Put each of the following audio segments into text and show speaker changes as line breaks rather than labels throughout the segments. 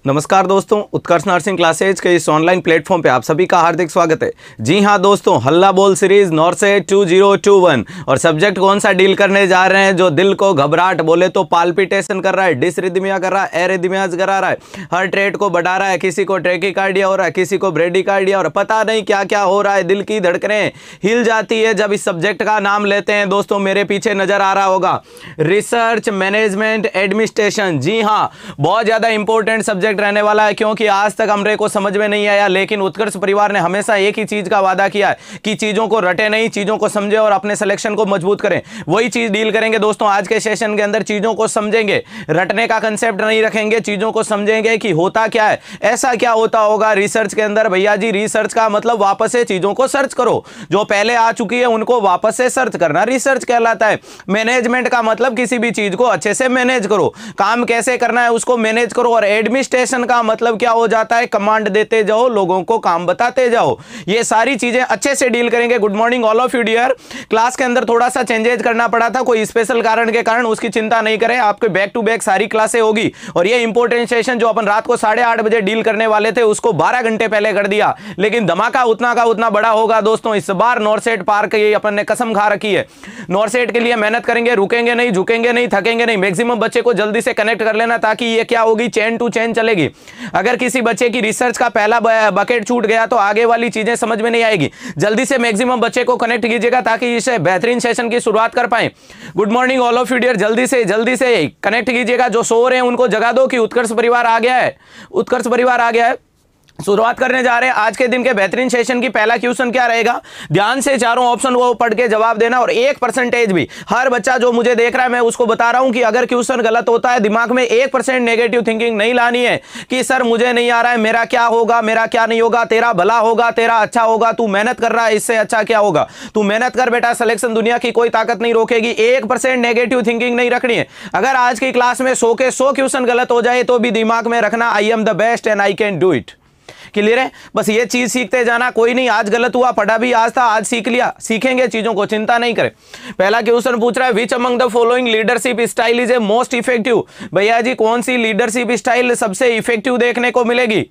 नमस्कार दोस्तों, उत्कर्ष nursing classes के इस ऑनलाइन प्लेटफॉर्म पे आप सभी का हार्दिक स्वागत है। जी हाँ दोस्तों, हल्ला बोल सीरीज नॉर्सेट 2021 और सब्जेक्ट कौन सा डील करने जा रहे हैं जो दिल को घबराहट बोले तो पाल्पिटेशन कर रहा है, डिसरिदमिया कर रहा है, एरिदमियाज करा रहा है, हार्ट रेट को बढ़ा रहा है, किसी को ट्रैकिकार्डिया हो रहा है, किसी को ब्रेडिकार्डिया और पता नहीं क्या क्या हो रहा है, दिल की धड़कनें हिल जाती है जब इस सब्जेक्ट का नाम लेते हैं। दोस्तों मेरे पीछे नजर आ रहा होगा रिसर्च मैनेजमेंट एडमिनिस्ट्रेशन। जी हाँ, बहुत ज्यादा इंपॉर्टेंट सब्जेक्ट रहने वाला है क्योंकि आज तक हमरे को समझ में नहीं आया, लेकिन उत्कर्ष परिवार ने हमेशा एक ही चीज का वादा किया है कि चीजों को रटे नहीं, चीजों को समझे और अपने सिलेक्शन को मजबूत करें। वही चीज डील करेंगे दोस्तों आज के सेशन के अंदर। चीजों को समझेंगे, रटने का कंसेप्ट नहीं रखेंगे, चीजों को समझेंगे कि होता क्या है, ऐसा क्या होता होगा रिसर्च के अंदर। भैया जी, रिसर्च का मतलब वापस से चीजों को सर्च करो, जो पहले आ चुकी है उनको वापस से सर्च करना रिसर्च कहलाता है। मैनेजमेंट का मतलब किसी भी चीज को अच्छे से मैनेज करो, काम कैसे करना है उसको मैनेज करो। और एडमिनिस्ट्रेशन का मतलब क्या हो जाता है, कमांड देते जाओ, लोगों को काम बताते जाओ। ये सारी चीजें अच्छे से डील करेंगे। Good morning all of you dear. Class के अंदर थोड़ा सा चेंजेज करना पड़ा था, कोई स्पेशल कारण के कारण, उसकी चिंता नहीं करें, आपके बैक टू बैक सारी क्लासें होगी। और ये इंपॉर्टेंट सेशन जो अपन रात को 8:30 बजे डील करने वाले थे उसको 12 घंटे पहले कर दिया, लेकिन धमाका उतना का उतना बड़ा होगा दोस्तों। इस बार नॉर्सेट पार की अपन ने कसम खा रखी है। नॉर्सेट के लिए मेहनत करेंगे, रुकेंगे नहीं, झुकेंगे नहीं, थकेंगे नहीं। मैक्सिमम बच्चे को जल्दी से कनेक्ट कर लेना ताकि ये क्या होगी, चेन टू चेन चलेगी। अगर किसी बच्चे की रिसर्च का पहला बकेट छूट गया तो आगे वाली चीजें समझ में नहीं आएगी। जल्दी से मैक्सिमम बच्चे को कनेक्ट कीजिएगा ताकि इसे बेहतरीन सेशन की शुरुआत कर पाए। Good morning all of you dear. जल्दी से कनेक्ट कीजिएगा। जो सो रहे हैं उनको जगा दो कि उत्कर्ष परिवार आ गया है, उत्कर्ष परिवार आ गया है। शुरुआत करने जा रहे हैं आज के दिन के बेहतरीन सेशन की। पहला क्वेश्चन क्या रहेगा, ध्यान से चारों ऑप्शन वो पढ़ के जवाब देना और 1% भी। हर बच्चा जो मुझे देख रहा है मैं उसको बता रहा हूं कि अगर क्वेश्चन गलत होता है दिमाग में 1% नेगेटिव थिंकिंग नहीं लानी है कि सर मुझे नहीं आ रहा है, मेरा क्या होगा, मेरा क्या नहीं होगा। तेरा भला होगा, तेरा अच्छा होगा, तू मेहनत कर रहा है, इससे अच्छा क्या होगा। तू मेहनत कर बेटा, सिलेक्शन दुनिया की कोई ताकत नहीं रोकेगी। 1% नेगेटिव थिंकिंग नहीं रखनी है। अगर आज की क्लास में 100 के 100 क्वेश्चन गलत हो जाए तो भी दिमाग में रखना I am the best and I can do it. Clear है? बस ये चीज सीखते जाना। कोई नहीं, आज गलत हुआ, पढ़ा भी आज था, आज सीख लिया, सीखेंगे चीजों को, चिंता नहीं करें। पहला क्वेश्चन पूछ रहा है, which among the following leadership style is a most effective. भैया जी, कौन सी लीडरशिप स्टाइल सबसे इफेक्टिव देखने को मिलेगी?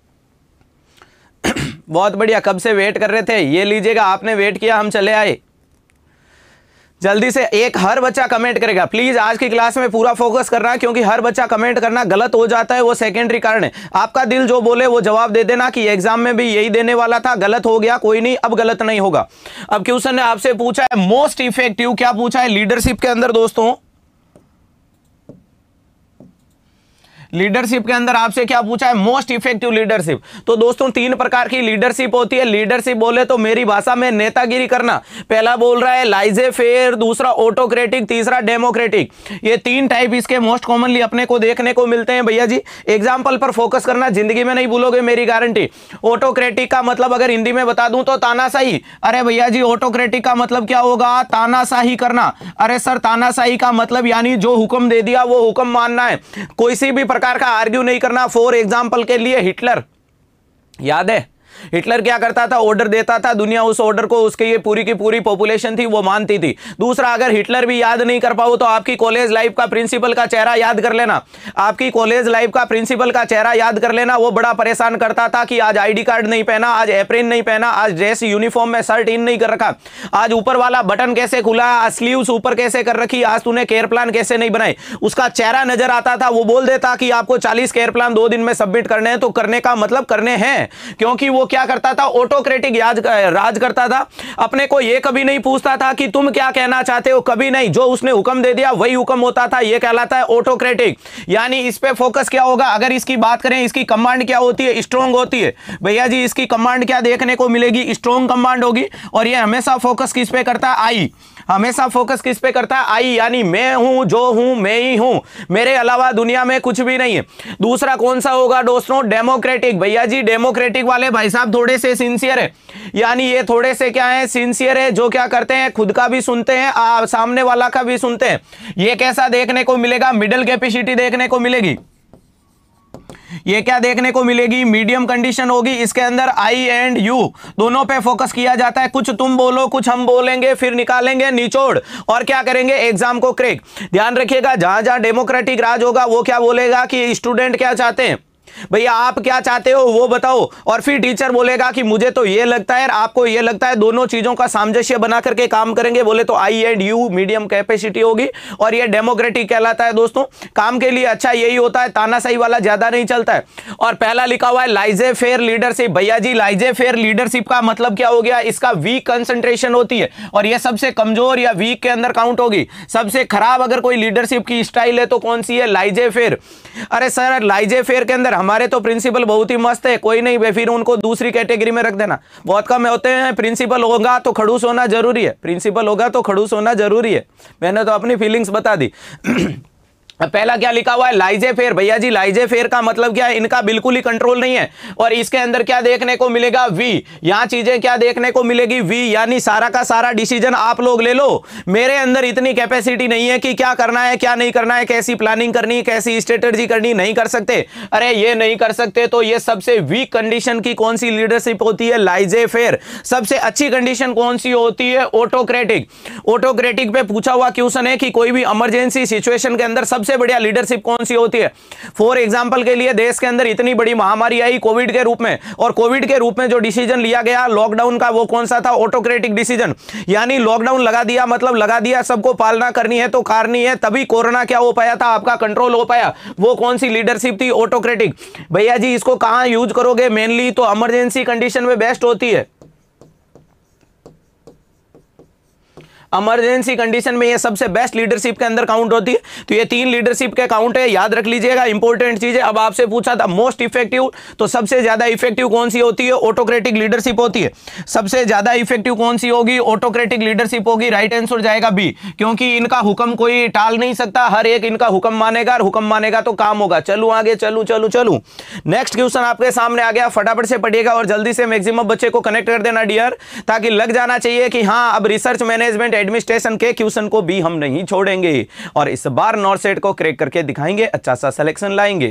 बहुत बढ़िया, कब से वेट कर रहे थे, ये लीजिएगा, आपने वेट किया, हम चले आए। जल्दी से एक हर बच्चा कमेंट करेगा प्लीज। आज की क्लास में पूरा फोकस करना है क्योंकि हर बच्चा कमेंट करना गलत हो जाता है, वो सेकेंडरी कारण है। आपका दिल जो बोले वो जवाब दे देना कि एग्जाम में भी यही देने वाला था, गलत हो गया, कोई नहीं, अब गलत नहीं होगा। अब क्वेश्चन ने आपसे पूछा है मोस्ट इफेक्टिव, क्या पूछा है लीडरशिप के अंदर दोस्तों, लीडरशिप के अंदर आपसे क्या पूछा है, मोस्ट इफेक्टिव लीडरशिप। तो दोस्तों 3 प्रकार की लीडरशिप होती है। लीडरशिप बोले तो मेरी भाषा में नेतागिरी करना। पहला बोल रहा है लाइजे फेयर, दूसरा ऑटोक्रेटिक, तीसरा डेमोक्रेटिक। ये 3 टाइप इसके मोस्ट कॉमनली अपने को देखने को मिलते हैं। भैया जी एग्जाम्पल पर फोकस करना, जिंदगी में नहीं भूलोगे मेरी गारंटी। ऑटोक्रेटिक का मतलब अगर हिंदी में बता दूं तो तानाशाही। अरे भैया जी, ऑटोक्रेटिक का मतलब क्या होगा, तानाशाही करना। अरे सर, तानाशाही का मतलब यानी जो हुक्म दे दिया वो हुक्म मानना है, कोई सी भी प्रकार का आर्ग्यू नहीं करना। फॉर एग्जांपल के लिए हिटलर, याद है हिटलर क्या करता था, ऑर्डर देता था, दुनिया उस ऑर्डर को, उसके ये पूरी की पूरी पॉपुलेशन थी वो मानती थी। दूसरा, अगर हिटलर भी याद नहीं कर पाओ तो आपकी कॉलेज लाइफ का प्रिंसिपल का चेहरा याद कर लेना। आपकी कॉलेज लाइफ का प्रिंसिपल का चेहरा याद कर लेना। वो बड़ा परेशान करता था कि आज आईडी कार्ड नहीं पहना, आज एप्रिन नहीं पहना, आज ड्रेस यूनिफॉर्म में शर्ट इन नहीं कर रखा, आज ऊपर वाला बटन कैसे खुला, आज स्लीव्स ऊपर कैसे कर रखी, आज तूने केयर प्लान कैसे नहीं बनाए। उसका चेहरा नजर आता था। वो बोल देता कि आपको 40 केयर प्लान 2 दिन में सबमिट करने हैं, तो करने का मतलब करने हैं, क्योंकि वो क्या करता था, ऑटोक्रेटिक राज करता था। अपने को ये कभी नहीं पूछता था कि तुम क्या कहना चाहते हो, कभी नहीं, जो उसने हुक्म दे दिया वही हुक्म होता था। ये कहलाता है ऑटोक्रेटिक। यानी इस पे फोकस क्या होगा, अगर इसकी बात करें, इसकी कमांड क्या होती है, स्ट्रॉन्ग होती है। भैया जी इसकी कमांड क्या देखने को मिलेगी, स्ट्रॉन्ग कमांड होगी। और ये हमेशा फोकस किस पे करता है, आई। हमेशा फोकस किस पे करता है, आई, यानी मैं हूं, जो हूं मैं ही हूं, मेरे अलावा दुनिया में कुछ भी नहीं है। दूसरा कौन सा होगा दोस्तों, डेमोक्रेटिक। भैया जी डेमोक्रेटिक वाले भाई साहब थोड़े से सिंसियर है, यानी ये थोड़े से क्या है, सिंसियर है। जो क्या करते हैं, खुद का भी सुनते हैं, सामने वाला का भी सुनते हैं। ये कैसा देखने को मिलेगा, मिडिल कैपेसिटी देखने को मिलेगी। ये क्या देखने को मिलेगी, मीडियम कंडीशन होगी। इसके अंदर आई एंड यू दोनों पे फोकस किया जाता है। कुछ तुम बोलो, कुछ हम बोलेंगे, फिर निकालेंगे निचोड़ और क्या करेंगे, एग्जाम को क्रैक। ध्यान रखिएगा, जहां जहां डेमोक्रेटिक राज होगा वो क्या बोलेगा कि स्टूडेंट क्या चाहते हैं, भैया आप क्या चाहते हो वो बताओ, और फिर टीचर बोलेगा कि मुझे तो ये लगता है, आपको ये लगता है, दोनों चीजों का सामंजस्य बना करके काम करेंगे, बोले तो I and you medium capacity होगी, और ये डेमोक्रेटिक कहलाता है दोस्तों। काम के लिए अच्छा यही होता है, तानाशाही वाला ज्यादा नहीं चलता है। और पहला लिखा हुआ है लाइजे फेयर लीडरशिप। भैया जी लाइजे फेयर लीडरशिप का मतलब क्या हो गया, इसका वीक कंसंट्रेशन होती है, और ये सबसे कमजोर या वीक के अंदर काउंट होगी। सबसे खराब अगर कोई लीडरशिप की स्टाइल है तो कौन सी है, लाइजे फेयर। अरे सर लाइजे फेयर के अंदर हमारे तो प्रिंसिपल बहुत ही मस्त है, कोई नहीं, फिर उनको दूसरी कैटेगरी में रख देना, बहुत कम होते हैं। प्रिंसिपल होगा तो खड़ूस होना जरूरी है, प्रिंसिपल होगा तो खड़ूस होना जरूरी है, मैंने तो अपनी फीलिंग्स बता दी। पहला क्या लिखा हुआ है, लाइजे फेयर। भैया जी लाइजे फेयर का मतलब क्या है, इनका बिल्कुल ही कंट्रोल नहीं है, और इसके अंदर क्या देखने को मिलेगा, वी। यहां चीजें क्या देखने को मिलेगी, वी, यानी सारा का सारा डिसीजन आप लोग ले लो। मेरे अंदर इतनी कैपेसिटी नहीं है कि क्या करना है क्या नहीं करना है, कैसी प्लानिंग करनी है, कैसी स्ट्रेटेजी करनी, नहीं कर सकते। अरे ये नहीं कर सकते तो ये सबसे वीक कंडीशन की कौन सी लीडरशिप होती है, लाइजे फेयर। सबसे अच्छी कंडीशन कौन सी होती है, ऑटोक्रेटिक। ऑटोक्रेटिक पे पूछा हुआ क्वेश्चन है कि कोई भी इमरजेंसी सिचुएशन के अंदर सबसे बढ़िया लीडरशिप कौन सी होती है। फॉर एग्जांपल के लिए देश के अंदर इतनी बड़ी महामारी आई कोविड के रूप में, और कोविड के रूप में जो डिसीजन लिया गया लॉकडाउन का, वो कौन सा था, ऑटोक्रेटिक डिसीजन। यानी लॉकडाउन लगा दिया, मतलब लगा दिया, सबको पालना करनी है तो करनी है, तभी कोरोना क्या हो पाया था, आपका कंट्रोल हो पाया। वो कौन सी लीडरशिप थी, ऑटोक्रेटिक। भैया जी इसको कहां यूज करोगे, मेनली तो इमरजेंसी कंडीशन में बेस्ट होती है। इमरजेंसी कंडीशन में ये सबसे बेस्ट लीडरशिप के अंदर काउंट होती है। तो ये 3 लीडरशिप के काउंट है, याद रख लीजिएगा, इंपॉर्टेंट चीज है। अब आपसे पूछा था मोस्ट इफेक्टिव, तो सबसे ज्यादा इफेक्टिव कौन सी होती है, ऑटोक्रेटिक लीडरशिप होती है। सबसे ज्यादा इफेक्टिव कौन सी होगी, ऑटोक्रेटिक लीडरशिप होगी। राइट आंसर जाएगा बी, क्योंकि इनका हुक्म कोई टाल नहीं सकता, हर एक इनका हुक्म मानेगा, और हुक्म मानेगा तो काम होगा। चलू आगे, चलू चलू चलू। नेक्स्ट क्वेश्चन आपके सामने आ गया, फटाफट से पढ़िएगा और जल्दी से मैक्सिमम बच्चे को कनेक्ट कर देना डियर, ताकि लग जाना चाहिए कि हाँ अब रिसर्च मैनेजमेंट एडमिनिस्ट्रेशन के क्वेश्चन को भी हम नहीं छोड़ेंगे, और इस बार नॉर्थ सेट को क्रैक करके दिखाएंगे, अच्छा सा सिलेक्शन लाएंगे।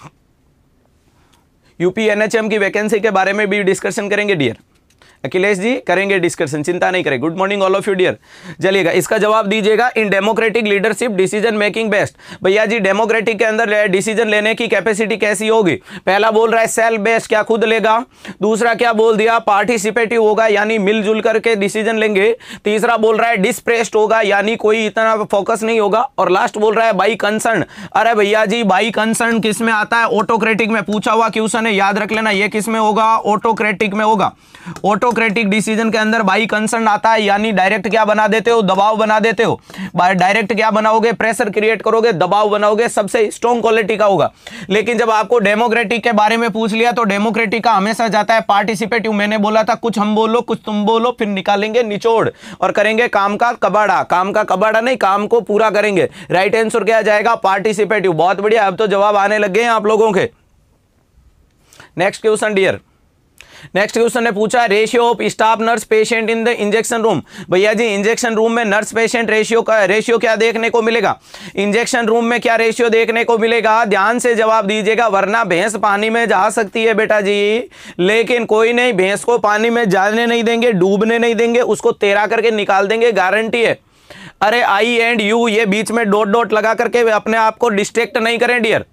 यूपी एनएचएम की वैकेंसी के बारे में भी डिस्कशन करेंगे डियर। अखिलेश जी करेंगे डिस्कशन, चिंता नहीं करें। Good morning all of you dear. चलिएगा इसका जवाब दीजिएगा, in democratic leadership decision making best. भैया जी डेमोक्रेटिक के अंदर डिसीजन लेने की कैपेसिटी कैसी होगी। पहला बोल रहा है सेल्फ बेस्ड, क्या खुद लेगा। दूसरा क्या बोल दिया, पार्टिसिपेटिव होगा, यानी मिलजुल करके डिसीजन लेंगे। तीसरा बोल रहा है डिस्प्रेस्ड होगा, यानी कोई इतना फोकस नहीं होगा। और लास्ट बोल रहा है बाई कंसर्न। अरे भैया जी बाई कंसर्न किस में आता है, ऑटोक्रेटिक में पूछा हुआ क्वेश्चन है, याद रख लेना ये किस में होगा, ऑटोक्रेटिक में होगा। ऑटोक्रेटिक डिसीजन के अंदर बाई कंसर्न आता है, यानी डायरेक्ट क्या बना देते हो, दबाव बना देते हो। डायरेक्ट क्या बनाओगे, प्रेशर क्रिएट करोगे, दबाव बनाओगे, सबसे स्ट्रॉन्ग क्वालिटी का होगा। लेकिन जब आपको डेमोक्रेटिक के बारे में पूछ लिया तो डेमोक्रेटिक का हमेशा जाता है पार्टिसिपेटिव। मैंने बोला था कुछ हम बोलो कुछ तुम बोलो, फिर निकालेंगे निचोड़ और करेंगे काम का कबाड़ा। काम का कबाड़ा नहीं, काम को पूरा करेंगे। राइट आंसर क्या जाएगा, पार्टिसिपेटिव। बहुत बढ़िया, अब तो जवाब आने लग गए हैं आप लोगों के। Next question dear, next question ने पूछा ratio of staff nurse patient in the injection room. भैया जी इंजेक्शन रूम में नर्स पेशेंट रेशियो क्या देखने को मिलेगा, इंजेक्शन रूम में क्या रेशियो देखने को मिलेगा। ध्यान से जवाब दीजिएगा, वरना भैंस पानी में जा सकती है बेटा जी, लेकिन कोई नहीं, भैंस को पानी में जाने नहीं देंगे, डूबने नहीं देंगे, उसको तैरा करके निकाल देंगे, गारंटी है। अरे आई एंड यू ये बीच में डॉट डॉट लगा करके अपने आप को डिस्ट्रैक्ट नहीं करें डियर।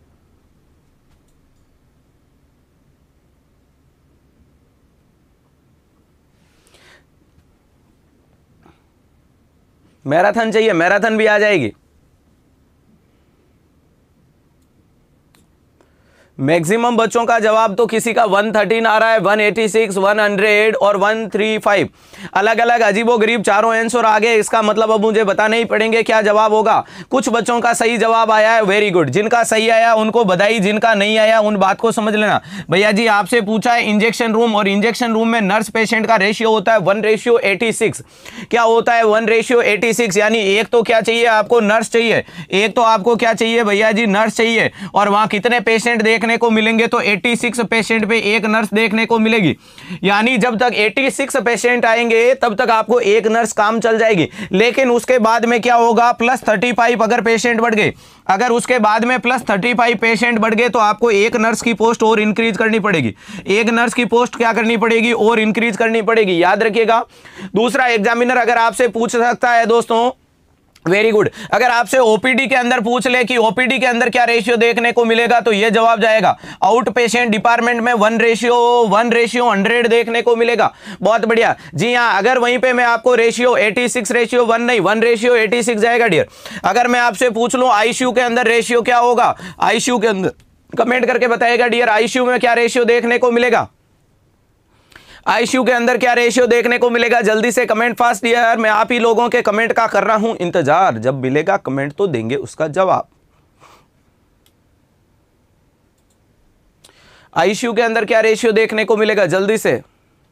मैराथन चाहिए, मैराथन भी आ जाएगी। मैक्सिमम बच्चों का जवाब तो किसी का 113 आ रहा है, 186, 100 और 135। अलग अलग अजीबोगरीब चारों आंसर आ गए, इसका मतलब अब मुझे बताने ही पड़ेंगे क्या जवाब होगा। कुछ बच्चों का सही जवाब आया है, वेरी गुड। जिनका सही आया उनको बधाई, जिनका नहीं आया उन बात को समझ लेना। भैया जी आपसे पूछा है इंजेक्शन रूम, और इंजेक्शन रूम में नर्स पेशेंट का रेशियो होता है 1:86। क्या होता है 1:86, यानी एक तो क्या चाहिए आपको, नर्स चाहिए। एक तो आपको क्या चाहिए भैया जी, नर्स चाहिए। और वहां कितने पेशेंट देखने को मिलेंगे, तो 86 पेशेंट पे एक नर्स देखने को मिलेगी। यानी जब तक 86 पेशेंट आएंगे तब तक आपको एक नर्स काम चल जाएगी। लेकिन उसके बाद में क्या होगा, +35 अगर पेशेंट बढ़ गए, अगर उसके बाद में +35 पेशेंट बढ़ गए तो आपको एक नर्स की पोस्ट और इंक्रीज करनी पड़ेगी। एक नर्स की पोस्ट क्या करनी पड़ेगी, और इंक्रीज करनी पड़ेगी, याद रखिएगा। दूसरा एग्जामिनर अगर आपसे पूछ सकता है दोस्तों वेरी गुड। अगर आपसे ओपीडी के अंदर पूछ ले कि ओपीडी के अंदर क्या रेशियो देखने को मिलेगा, तो ये जवाब जाएगा आउट पेशेंट डिपार्टमेंट में 1:1:100 देखने को मिलेगा। बहुत बढ़िया जी हाँ। अगर वहीं पे मैं आपको रेशियो 86:1 नहीं 1:86 जाएगा डियर। अगर मैं आपसे पूछ लूं आईसीयू के अंदर रेशियो क्या होगा, आईसीयू के अंदर कमेंट करके बताएगा डियर, आईसीयू में क्या रेशियो देखने को मिलेगा, आईसीयू के अंदर क्या रेशियो देखने को मिलेगा। जल्दी से कमेंट फास्ट यार, मैं आप ही लोगों के कमेंट का कर रहा हूं इंतजार, जब मिलेगा कमेंट तो देंगे उसका जवाब। आईसीयू के अंदर क्या रेशियो देखने को मिलेगा, जल्दी से।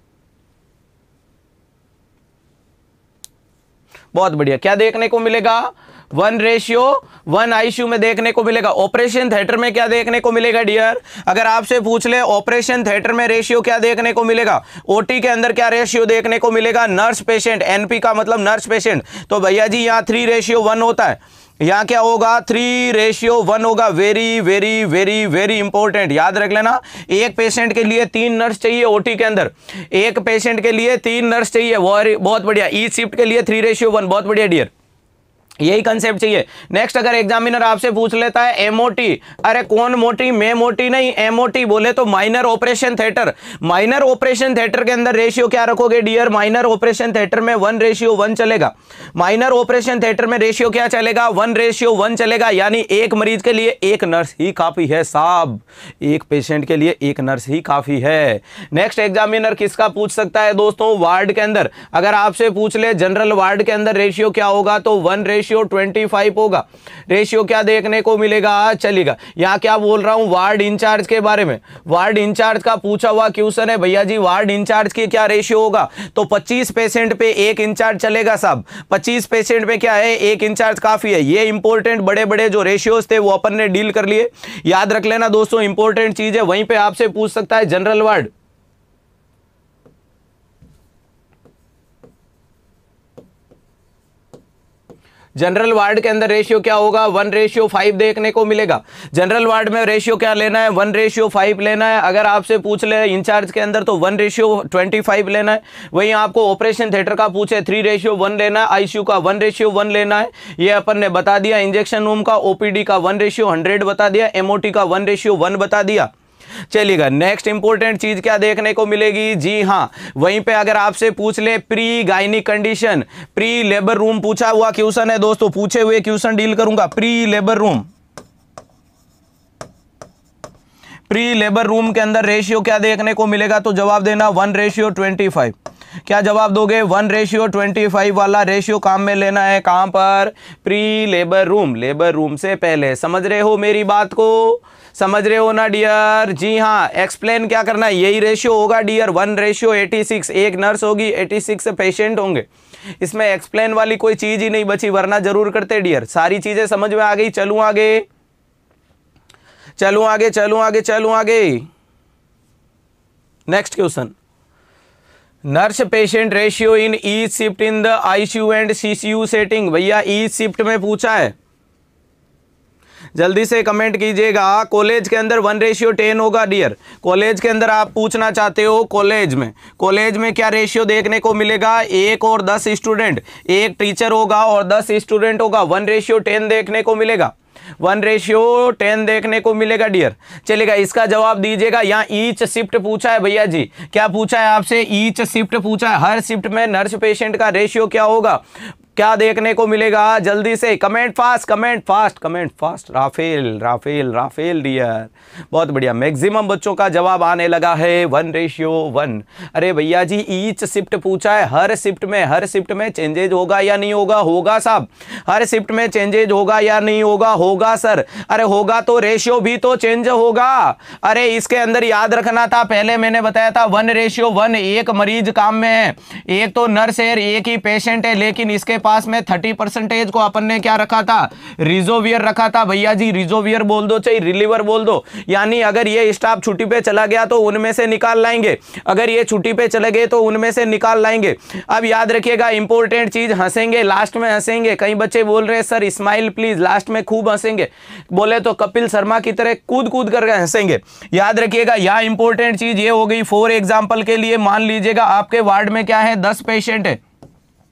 बहुत बढ़िया, क्या देखने को मिलेगा, 1:1 आईसीयू में देखने को मिलेगा। ऑपरेशन थिएटर में क्या देखने को मिलेगा डियर, अगर आपसे पूछ ले ऑपरेशन थिएटर में रेशियो क्या देखने को मिलेगा, ओटी के अंदर क्या रेशियो देखने को मिलेगा, नर्स पेशेंट, एनपी का मतलब नर्स पेशेंट, तो भैया जी यहाँ 3:1 होता है, यहाँ क्या होगा 3:1 होगा। Very very very very important, याद रख लेना। एक पेशेंट के लिए 3 नर्स चाहिए ओटी के अंदर, एक पेशेंट के लिए 3 नर्स चाहिए, बहुत बढ़िया। ई शिफ्ट के लिए 3:1, बहुत बढ़िया डियर, यही कंसेप्ट चाहिए। नेक्स्ट, अगर एग्जामिनर आपसे पूछ लेता है एमओटी, अरे कौन मोटी, मैं मोटी नहीं, एमओटी बोले तो minor operation theatre, minor operation theatre के अंदर रेशियो क्या रखोगे डियर, माइनर ऑपरेशन थिएटर में 1:1 चलेगा। माइनर ऑपरेशन थिएटर में रेशियो क्या चलेगा, 1:1 चलेगा, यानी एक मरीज के लिए एक नर्स ही काफी है साहब, एक पेशेंट के लिए एक नर्स ही काफी है। नेक्स्ट एग्जामिनर किसका पूछ सकता है दोस्तों, वार्ड के अंदर अगर आपसे पूछ ले जनरल वार्ड के अंदर रेशियो क्या होगा, तो 1:25 होगा। रेशियो क्या देखने को मिलेगा, चलेगा। यहां क्या बोल रहा हूं, वार्ड इंचार्ज के बारे में, वार्ड इंचार्ज का पूछा हुआ क्वेश्चन है भैया जी, वार्ड इंचार्ज की क्या रेशियो होगा, तो 25 पेशेंट पे एक इंचार्ज चलेगा साहब, 25 पेशेंट पे क्या है, एक इंचार्ज काफी है। ये इंपॉर्टेंट बड़े बड़े जो रेशियोज थे वो अपन ने डील कर लिए, याद रख लेना दोस्तों, इंपॉर्टेंट चीज है। वहीं पे आपसे पूछ सकता है जनरल वार्ड, जनरल वार्ड के अंदर रेशियो क्या होगा, 1:5 देखने को मिलेगा। जनरल वार्ड में रेशियो क्या लेना है, 1:5 लेना है। अगर आपसे पूछ ले इंचार्ज के अंदर तो 1:25 लेना है। वहीं आपको ऑपरेशन थिएटर का पूछे 3:1 लेना है, आईसीयू का 1:1 लेना है, ये अपन ने बता दिया। इंजेक्शन रूम का ओपीडी का 1:100 बता दिया, एमओटी का 1:1 बता दिया। चलिएगा, नेक्स्ट इंपॉर्टेंट चीज क्या देखने को मिलेगी, जी हां, वहीं पे अगर आपसे पूछ ले प्री गायनिक कंडीशन, प्री लेबर रूम पूछा हुआ क्वेश्चन है दोस्तों, पूछे हुए क्वेश्चन डील करूंगा। Pre labour room, pre labour room के अंदर रेशियो क्या देखने को मिलेगा, तो जवाब देना 1:25। क्या जवाब दोगे, 1:25 वाला रेशियो काम में लेना है, कहां पर, pre labour room, labour room से पहले। समझ रहे हो मेरी बात को, समझ रहे हो ना डियर, जी हाँ। एक्सप्लेन क्या करना है, यही रेशियो होगा डियर, 1:86, एक नर्स होगी 86 पेशेंट होंगे, इसमें एक्सप्लेन वाली कोई चीज ही नहीं बची, वरना जरूर करते डियर। सारी चीजें समझ में आ गई, चलूं आगे, चलूं आगे, चलूं आगे, चलूं आगे। Next question, nurse patient ratio in each shift in the ICU and CCU setting, भैया ईच शिफ्ट में पूछा है, जल्दी से कमेंट कीजिएगा। कॉलेज के अंदर 1:10 होगा डियर, कॉलेज के अंदर आप पूछना चाहते हो, कॉलेज में क्या रेशियो देखने को मिलेगा, 1 और 10 स्टूडेंट, एक टीचर होगा और 10 स्टूडेंट होगा, 1:10 देखने को मिलेगा, 1:10 देखने को मिलेगा डियर। चलेगा, इसका जवाब दीजिएगा। यहाँ ईच शिफ्ट पूछा है भैया जी, क्या पूछा है आपसे, ईच शिफ्ट पूछा है, हर शिफ्ट में नर्स पेशेंट का रेशियो क्या होगा, क्या देखने को मिलेगा, जल्दी से comment fast, comment fast, comment fast. Rafael Rafael Rafael dear, बहुत बढ़िया, मैक्सिमम बच्चों का जवाब आने लगा है 1:1। अरे भैया जी ईच शिफ्ट पूछा है, हर शिफ्ट में चेंजेज होगा या नहीं होगा, होगा साहब, हर शिफ्ट में चेंजेज होगा या नहीं होगा, होगा सर। अरे होगा तो रेशियो भी तो चेंज होगा। अरे इसके अंदर याद रखना था, पहले मैंने बताया था 1:1, एक मरीज काम में है, एक तो नर्स है, एक ही पेशेंट है, लेकिन इसके पास में 30% को अपन ने क्या रखा था, रिजोवियर रखा था। भैया जी रिजोवियर बोल दो चाहे रिलीवर बोल दो, यानी अगर ये स्टाफ छुट्टी पे चला गया तो उनमें से निकाल लाएंगे, अगर ये छुट्टी पे चले गए तो उनमें से निकाल लाएंगे। अब याद रखिएगा इंपॉर्टेंट चीज, हंसेंगे लास्ट में, हंसेंगे। कई बच्चे बोल रहे हैं सर स्माइल प्लीज, लास्ट में खूब हंसेंगे, बोले तो कपिल शर्मा की तरह कूद कूद कर हंसेंगे। याद रखिएगा यह इंपॉर्टेंट चीज ये हो गई। फॉर एग्जाम्पल के लिए मान लीजिएगा आपके वार्ड में क्या है, 10 पेशेंट है,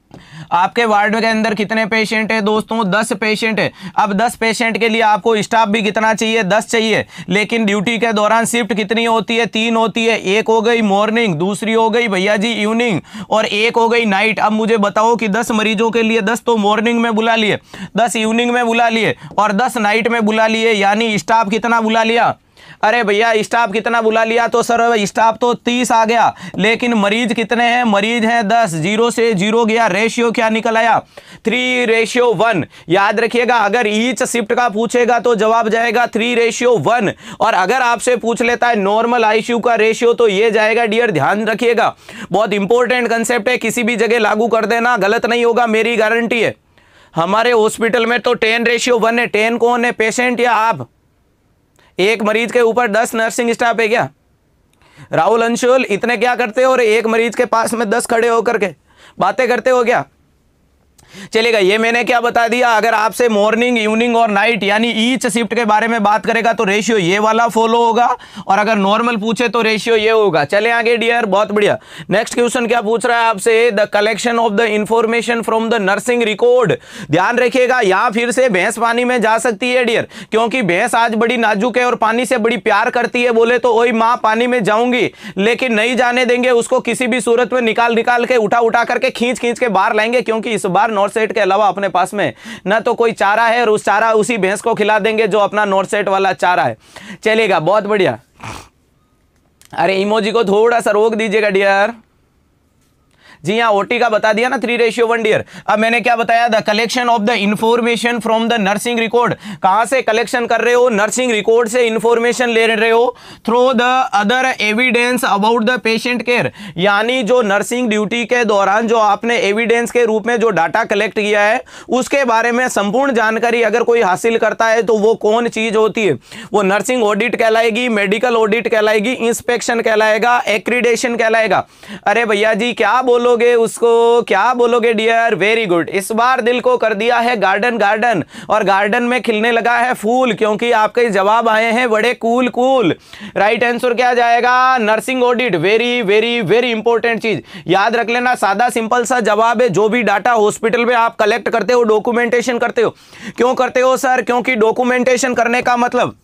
आपके वार्ड के अंदर कितने पेशेंट है दोस्तों? 10 पेशेंट है। अब 10 पेशेंट के लिए आपको स्टाफ भी कितना चाहिए? 10 चाहिए। लेकिन ड्यूटी के दौरान शिफ्ट कितनी होती है? 3 होती है। एक हो गई मॉर्निंग, दूसरी हो गई भैया जी इवनिंग, और एक हो गई नाइट। अब मुझे बताओ कि 10 मरीजों के लिए 10 तो मॉर्निंग में बुला लिए, 10 इवनिंग में बुला लिए और 10 नाइट में बुला लिए, यानी स्टाफ कितना बुला लिया? अरे भैया स्टाफ कितना बुला लिया? तो सर स्टाफ तो 30 आ गया, लेकिन मरीज कितने हैं? मरीज हैं 10। 0 से 0 गया, रेशियो क्या निकल आया? 3:1। याद रखिएगा, अगर ईच शिफ्ट का पूछेगा तो जवाब जाएगा 3:1, और अगर आपसे पूछ लेता है नॉर्मल आईसीयू का रेशियो तो ये जाएगा डियर। ध्यान रखिएगा, बहुत इंपॉर्टेंट कंसेप्ट है, किसी भी जगह लागू कर देना, गलत नहीं होगा, मेरी गारंटी है। हमारे हॉस्पिटल में तो 10:1 है। 10 कौन है? पेशेंट या आप? एक मरीज के ऊपर 10 नर्सिंग स्टाफ है क्या? राहुल अंशुल इतने क्या करते हो और एक मरीज के पास में 10 खड़े होकर के बातें करते हो क्या? चलेगा, ये मैंने क्या बता दिया। अगर आपसे मॉर्निंग, इवनिंग और नाइट यानी ईच शिफ्ट के बारे में बात करेगा तो रेशियो ये वाला फॉलो होगा, और अगर नॉर्मल पूछे तो रेशियो ये होगा। चले आगे डियर, बहुत बढ़िया। नेक्स्ट क्वेश्चन क्या पूछ रहा है आपसे? The collection of the information from the nursing record. ध्यान रखिएगा, यहां फिर से भैंस पानी में जा सकती है डियर, क्योंकि भैंस आज बड़ी नाजुक है और पानी से बड़ी प्यार करती है। बोले तो ओए माँ पानी में जाऊंगी, लेकिन नहीं जाने देंगे उसको, किसी भी सूरत में निकाल के उठा करके खींच के बाहर लाएंगे, क्योंकि इस बार नॉर्थ सेट के अलावा अपने पास में ना तो कोई चारा है, और उस चारा उसी भैंस को खिला देंगे जो अपना नॉर्थ सेट वाला चारा है। चलेगा, बहुत बढ़िया। अरे इमोजी को थोड़ा सा रोक दीजिएगा डियर। जी हाँ, ओटी का बता दिया ना 3:1 डियर। अब मैंने क्या बताया? The collection of the information from the nursing record. कहां से कलेक्शन कर रहे हो? नर्सिंग रिकॉर्ड से इंफॉर्मेशन ले रहे हो through the other evidence about the patient care, यानी जो नर्सिंग ड्यूटी के दौरान जो आपने एविडेंस के रूप में जो डाटा कलेक्ट किया है उसके बारे में संपूर्ण जानकारी अगर कोई हासिल करता है तो वो कौन चीज होती है? वो नर्सिंग ऑडिट कहलाएगी, मेडिकल ऑडिट कहलाएगी, इंस्पेक्शन कहलाएगा, एक्रीडेशन कहलाएगा। अरे भैया जी क्या बोलो उसको, क्या बोलोगे डियर? Very good. इस बार दिल को कर दिया है गार्डन, और गार्डन में खिलने लगा है फूल, क्योंकि आपके जवाब आए हैं बड़े कूल। राइट आंसर क्या जाएगा? Nursing audit. Very very very important चीज याद रख लेना, सादा सिंपल सा जवाब है। जो भी डाटा हॉस्पिटल में आप कलेक्ट करते हो, डॉक्यूमेंटेशन करते हो। क्यों करते हो सर? क्योंकि डॉक्यूमेंटेशन करने का मतलब,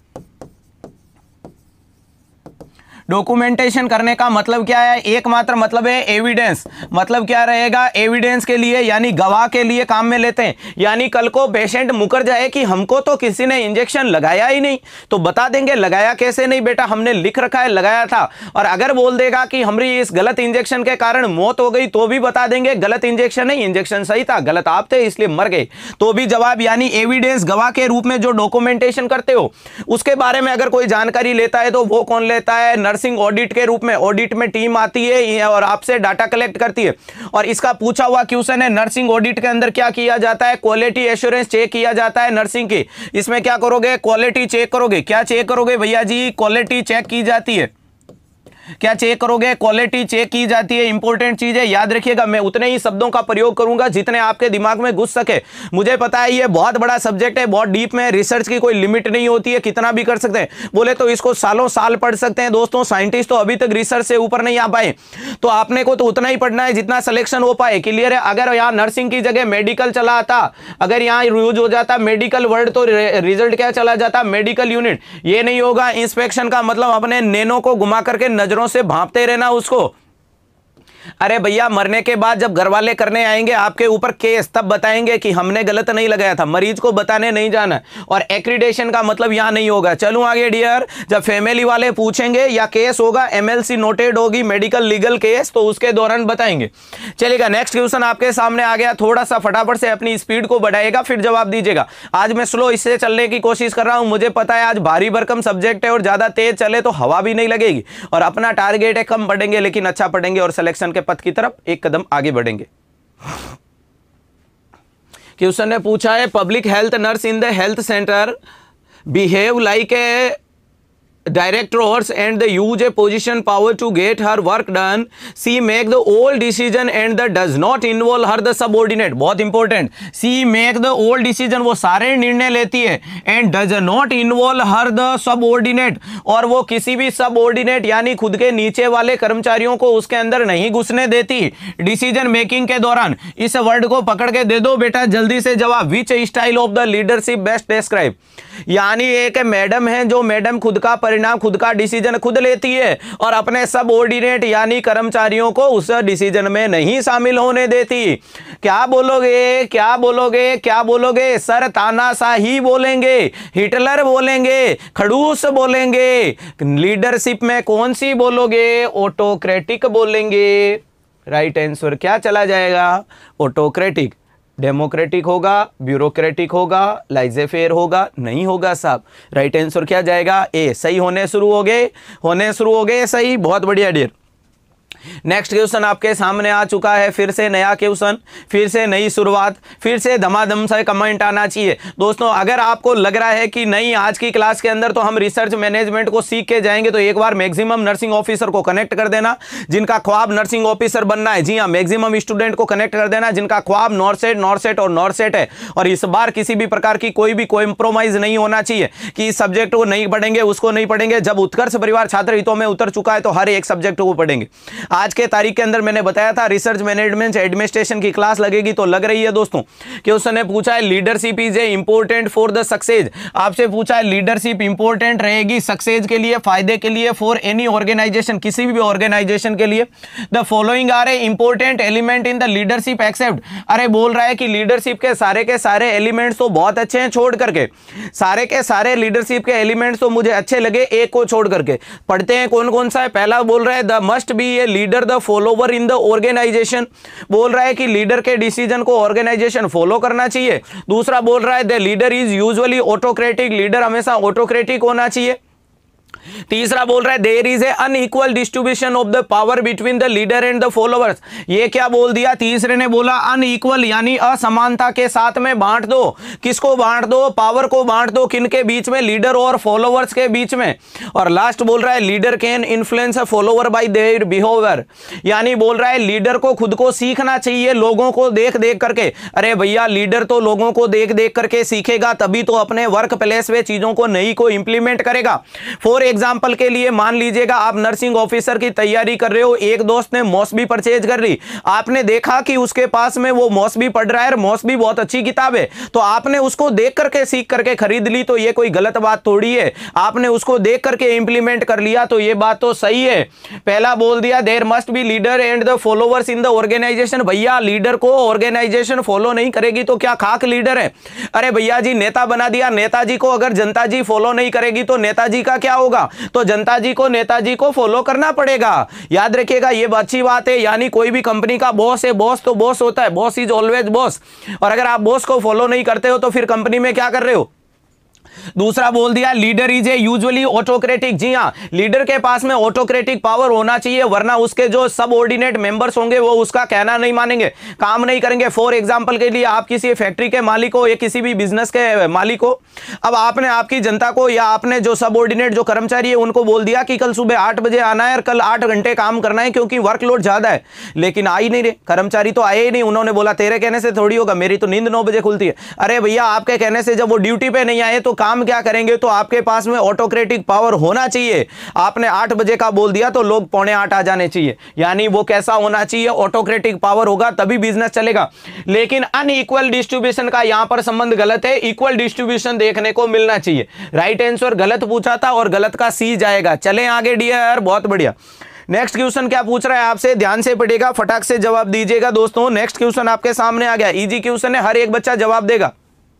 डॉक्यूमेंटेशन करने का मतलब क्या है? एकमात्र मतलब है एविडेंस। मतलब क्या रहेगा? एविडेंस के लिए, यानी गवाह के लिए काम में लेते हैं। यानी कल को पेशेंट मुकर जाए कि हमको तो किसी ने इंजेक्शन लगाया ही नहीं, तो बता देंगे लगाया कैसे नहीं बेटा, हमने लिख रखा है लगाया था। और अगर बोल देगा कि हमारी इस गलत इंजेक्शन के कारण मौत हो गई, तो भी बता देंगे गलत इंजेक्शन नहीं, इंजेक्शन सही था, गलत आप थे इसलिए मर गए, तो भी जवाब। यानी एविडेंस, गवाह के रूप में जो डॉक्यूमेंटेशन करते हो उसके बारे में अगर कोई जानकारी लेता है तो वो कौन लेता है? नर्सिंग ऑडिट के रूप में। ऑडिट में टीम आती है और आपसे डाटा कलेक्ट करती है। और इसका पूछा हुआ क्वेश्चन है, नर्सिंग ऑडिट के अंदर क्या किया जाता है? क्वालिटी एश्योरेंस चेक किया जाता है नर्सिंग की। इसमें क्या करोगे? क्वालिटी चेक करोगे। क्या चेक करोगे भैया जी? क्वालिटी चेक की जाती है। क्या चेक करोगे? क्वालिटी चेक की जाती है। इंपॉर्टेंट चीज है, याद रखिएगा। मैं उतने ही शब्दों का प्रयोग करूंगा जितने आपके दिमाग में घुस सके। मुझे पता है ये बहुत बड़ा सब्जेक्ट है, बहुत डीप में, रिसर्च की कोई लिमिट नहीं होती है, कितना भी कर सकते हैं। बोले तो इसको सालों साल पढ़ सकते हैं दोस्तों। साइंटिस्ट तो अभी तक रिसर्च से ऊपर नहीं आ पाए, तो आपने को तो उतना ही पढ़ना है जितना सिलेक्शन हो पाए। क्लियर है? अगर यहाँ नर्सिंग की जगह मेडिकल चला आता, अगर यहाँ यूज हो जाता मेडिकल वर्ड, तो रिजल्ट क्या चला जाता? Medical unit. ये नहीं होगा। इंस्पेक्शन का मतलब अपने नैनो को घुमा करके नजरों से भांपते रहना उसको। अरे भैया मरने के बाद जब घर वाले करने आएंगे आपके ऊपर केस, तब बताएंगे कि हमने गलत नहीं लगाया था। मरीज को बताने नहीं जाना। और एक्रीडेशन का मतलब यहां नहीं होगा। चलूं आगे डियर। जब फैमिली वाले पूछेंगे या केस होगा, एमएलसी नोटेड होगी, मेडिकल लीगल केस, तो उसके दौरान बताएंगे। चलेगा, नेक्स्ट क्वेश्चन आपके सामने आ गया। थोड़ा सा फटाफट से अपनी स्पीड को बढ़ाएगा, फिर जवाब दीजिएगा। आज मैं स्लो इससे चलने की कोशिश कर रहा हूं, मुझे पता है आज भारी भरकम सब्जेक्ट है और ज्यादा तेज चले तो हवा भी नहीं लगेगी। और अपना टारगेट है कम पढ़ेंगे लेकिन अच्छा पढ़ेंगे और सिलेक्शन के पथ की तरफ एक कदम आगे बढ़ेंगे। क्वेश्चन ने पूछा है, public health nurse in the health centre behave like a directors and the use a position power to get her work done. She make the all decision and the does not involve her the subordinate. बहुत important, she make the all decision, वो सारे निर्णय लेती है, and does not involve her the subordinate, और वो किसी भी सबऑर्डिनेट यानी खुद के नीचे वाले कर्मचारियों को उसके अंदर नहीं घुसने देती डिसीजन मेकिंग के दौरान। इस वर्ड को पकड़ के दे दो बेटा जल्दी से जवाब। Which style of the leadership best describe, यानी एक मैडम है जो मैडम खुद का परिणाम, खुद का डिसीजन खुद लेती है और अपने सबऑर्डिनेट यानी कर्मचारियों को उस डिसीजन में नहीं शामिल होने देती। क्या बोलोगे, क्या बोलोगे, क्या बोलोगे? सर तानाशाही बोलेंगे, हिटलर बोलेंगे, खड़ूस बोलेंगे। लीडरशिप में कौन सी बोलोगे? ऑटोक्रेटिक बोलेंगे। राइट आंसर क्या चला जाएगा? ऑटोक्रेटिक। डेमोक्रेटिक होगा, ब्यूरोक्रेटिक होगा, लाइजेफेयर होगा, नहीं होगा साहब। राइट आंसर क्या जाएगा? ए। सही होने शुरू हो गए, सही, बहुत बढ़िया डियर। नेक्स्ट क्वेश्चन आपके सामने आ चुका है, फिर से नया क्वेश्चन, फिर से नई शुरुआत, फिर से धमाधम से कमेंट आना चाहिए। दोस्तों अगर आपको लग रहा है कि नहीं आज की क्लास के अंदर तो हम रिसर्च मैनेजमेंट को सीख के जाएंगे, तो एक बार मैक्सिमम नर्सिंग ऑफिसर को कनेक्ट कर देना जिनका ख्वाब नर्सिंग ऑफिसर बनना है। जी हाँ, मैक्सिमम स्टूडेंट को कनेक्ट कर देना जिनका ख्वाब नॉर्सेट और नॉर्सेट है। और इस बार किसी भी प्रकार की कोई भी कॉम्प्रोमाइज नहीं होना चाहिए कि इस सब्जेक्ट को नहीं पढ़ेंगे, उसको नहीं पढ़ेंगे। जब उत्कर्ष परिवार छात्र हितों में उतर चुका है तो हर एक सब्जेक्ट को पढ़ेंगे। आज के तारीख के अंदर मैंने बताया था रिसर्च मैनेजमेंट एडमिनिस्ट्रेशन की क्लास लगेगी, तो लग रही है दोस्तों। क्वेश्चन ने पूछा है leadership is a important for the success, आपसे पूछा है लीडरशिप इंपॉर्टेंट रहेगी सक्सेस के लिए, फायदे के लिए, फॉर एनी ऑर्गेनाइजेशन, किसी भी ऑर्गेनाइजेशन के लिए। The following are a important element in the leadership except, अरे बोल रहा है कि लीडरशिप के सारे एलिमेंट्स तो बहुत अच्छे हैं, छोड़ करके सारे के सारे लीडरशिप के एलिमेंट्स तो मुझे अच्छे लगे, एक को छोड़ करके पढ़ते हैं कौन कौन सा है। पहला बोल रहा है the must be a leader the follower in the organisation, बोल रहा है कि लीडर के डिसीजन को ऑर्गेनाइजेशन फॉलो करना चाहिए। दूसरा बोल रहा है the leader is usually autocratic, leader हमेशा ऑटोक्रेटिक होना चाहिए। तीसरा बोल रहा है there is a unequal distribution of the power between the leader and the followers, ये क्या बोल दिया? तीसरे ने बोला अनइक्वल यानी असमानता के साथ में बांट दो। किसको बांट दो? पावर को बांट दो। किन के बीच में? लीडर और फॉलोअर्स के बीच में। और लास्ट बोल रहा है leader can influence a follower by their behaviour, यानी बोल रहा है लीडर को खुद को सीखना चाहिए लोगों को देख देख करके। अरे भैया लीडर तो लोगों को देख देख करके सीखेगा, तभी तो अपने वर्क प्लेस पे चीजों को नई को इंप्लीमेंट करेगा। फॉर एग्जाम्पल के लिए मान लीजिएगा आप नर्सिंग ऑफिसर की तैयारी कर रहे हो, एक दोस्त ने मौसबी परचेज कर ली, आपने देखा कि उसके पास में वो मौसबी पढ़ रहा है, मौसबी बहुत अच्छी किताब है, तो आपने उसको देख करके सीख करके खरीद ली, तो ये कोई गलत बात थोड़ी है। आपने उसको देख करके इंप्लीमेंट कर लिया तो ये बात तो सही है। पहला बोल दिया there must be leader and the followers in the organisation, भैया लीडर को ऑर्गेनाइजेशन फॉलो नहीं करेगी तो क्या खाक लीडर है? अरे भैया जी नेता बना दिया, नेताजी को अगर जनता जी फॉलो नहीं करेगी तो नेताजी का क्या होगा? तो जनता जी को नेताजी को फॉलो करना पड़ेगा। याद रखिएगा ये अच्छी बात है, यानी कोई भी कंपनी का बॉस है, बॉस तो बॉस होता है, बॉस इज ऑलवेज बॉस। और अगर आप बॉस को फॉलो नहीं करते हो तो फिर कंपनी में क्या कर रहे हो? दूसरा बोल दिया leader is a usually autocratic, जी हां लीडर के पास में ऑटोक्रेटिक पावर होना चाहिए, वरना उसके जो सबऑर्डिनेट मेंबर्स होंगे वो उसका कहना नहीं मानेंगे, काम नहीं करेंगे। फॉर एग्जांपल के लिए आप किसी फैक्ट्री के मालिक हो या किसी भी बिजनेस के मालिक हो, अब आपने आपकी जनता को या आपने जो सबऑर्डिनेट जो कर्मचारी है उनको बोल दिया कि कल सुबह 8 बजे आना है और कल 8 घंटे काम करना है क्योंकि वर्कलोड ज्यादा है, लेकिन आ ही नहीं रहे कर्मचारी, तो आए ही नहीं। उन्होंने बोला तेरे कहने से थोड़ी होगा, मेरी तो नींद 9 बजे खुलती है। अरे भैया आपके कहने से जब वो ड्यूटी पे नहीं आए तो काम क्या करेंगे? तो आपके पास में ऑटोक्रेटिक पावर होना चाहिए। आपने 8 बजे का बोल दिया तो लोग 7:45 आ जाने चाहिए, यानी वो कैसा होना चाहिए? ऑटोक्रेटिक पावर होगा तभी बिजनेस चलेगा। लेकिन अनइक्वल डिस्ट्रीब्यूशन का यहां पर संबंध गलत है, इक्वल डिस्ट्रीब्यूशन देखने को मिलना चाहिए। राइट आंसर गलत पूछा था और गलत का सी जाएगा। चलें आगे डियर, बहुत बढ़िया। नेक्स्ट क्वेश्चन क्या पूछ रहा है आपसे? ध्यान से पढ़िएगा, फटाक से जवाब दीजिएगा दोस्तों। नेक्स्ट क्वेश्चन आपके सामने आ गया, इजी क्वेश्चन है, हर एक बच्चा जवाब देगा।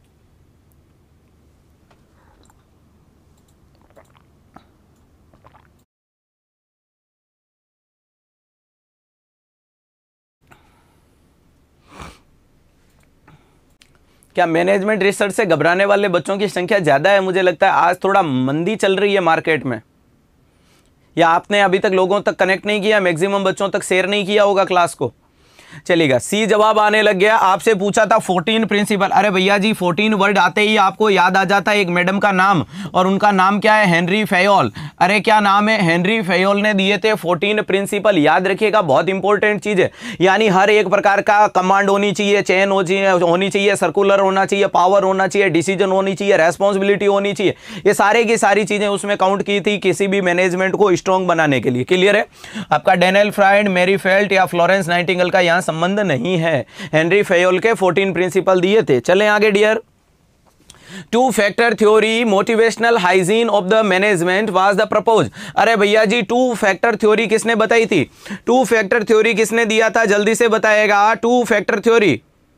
क्या मैनेजमेंट रिसर्च से घबराने वाले बच्चों की संख्या ज़्यादा है? मुझे लगता है आज थोड़ा मंदी चल रही है मार्केट में, या आपने अभी तक लोगों तक कनेक्ट नहीं किया, मैक्सिमम बच्चों तक शेयर नहीं किया होगा क्लास को। चलिएगा, सी जवाब आने लग गया। आपसे पूछा था 14 प्रिंसिपल, अरे भैया जी 14 वर्ड आते ही आपको याद आ जाता है एक मैडम का नाम, और उनका नाम क्या है? Henri Fayol. अरे क्या नाम है? हेनरी फेयोल ने दिए थे 14 प्रिंसिपल। याद रखिएगा, बहुत इंपॉर्टेंट चीज है। यानी हर एक प्रकार का कमांड होनी चाहिए, चेन होनी चाहिए, सर्कुलर होना चाहिए, पावर होना चाहिए, डिसीजन होनी चाहिए, रेस्पॉन्सिबिलिटी होनी चाहिए। ये सारे की सारी चीजें उसमें काउंट की थी किसी भी मैनेजमेंट को स्ट्रॉन्ग बनाने के लिए। क्लियर है? आपका डेनियल फ्राइड, मैरी फेल्ट या फ्लोरेंस नाइटिंगेल का यहां संबंध नहीं है। हेनरी फेयोल के 14 प्रिंसिपल दिए थे। चलें आगे dear. Two factor theory motivational hygiene of the management was the propose. अरे भैया जी टू फैक्टर थ्योरी किसने बताई थी? टू फैक्टर थ्योरी किसने दिया था? जल्दी से बताएगा। टू फैक्टर थ्योरी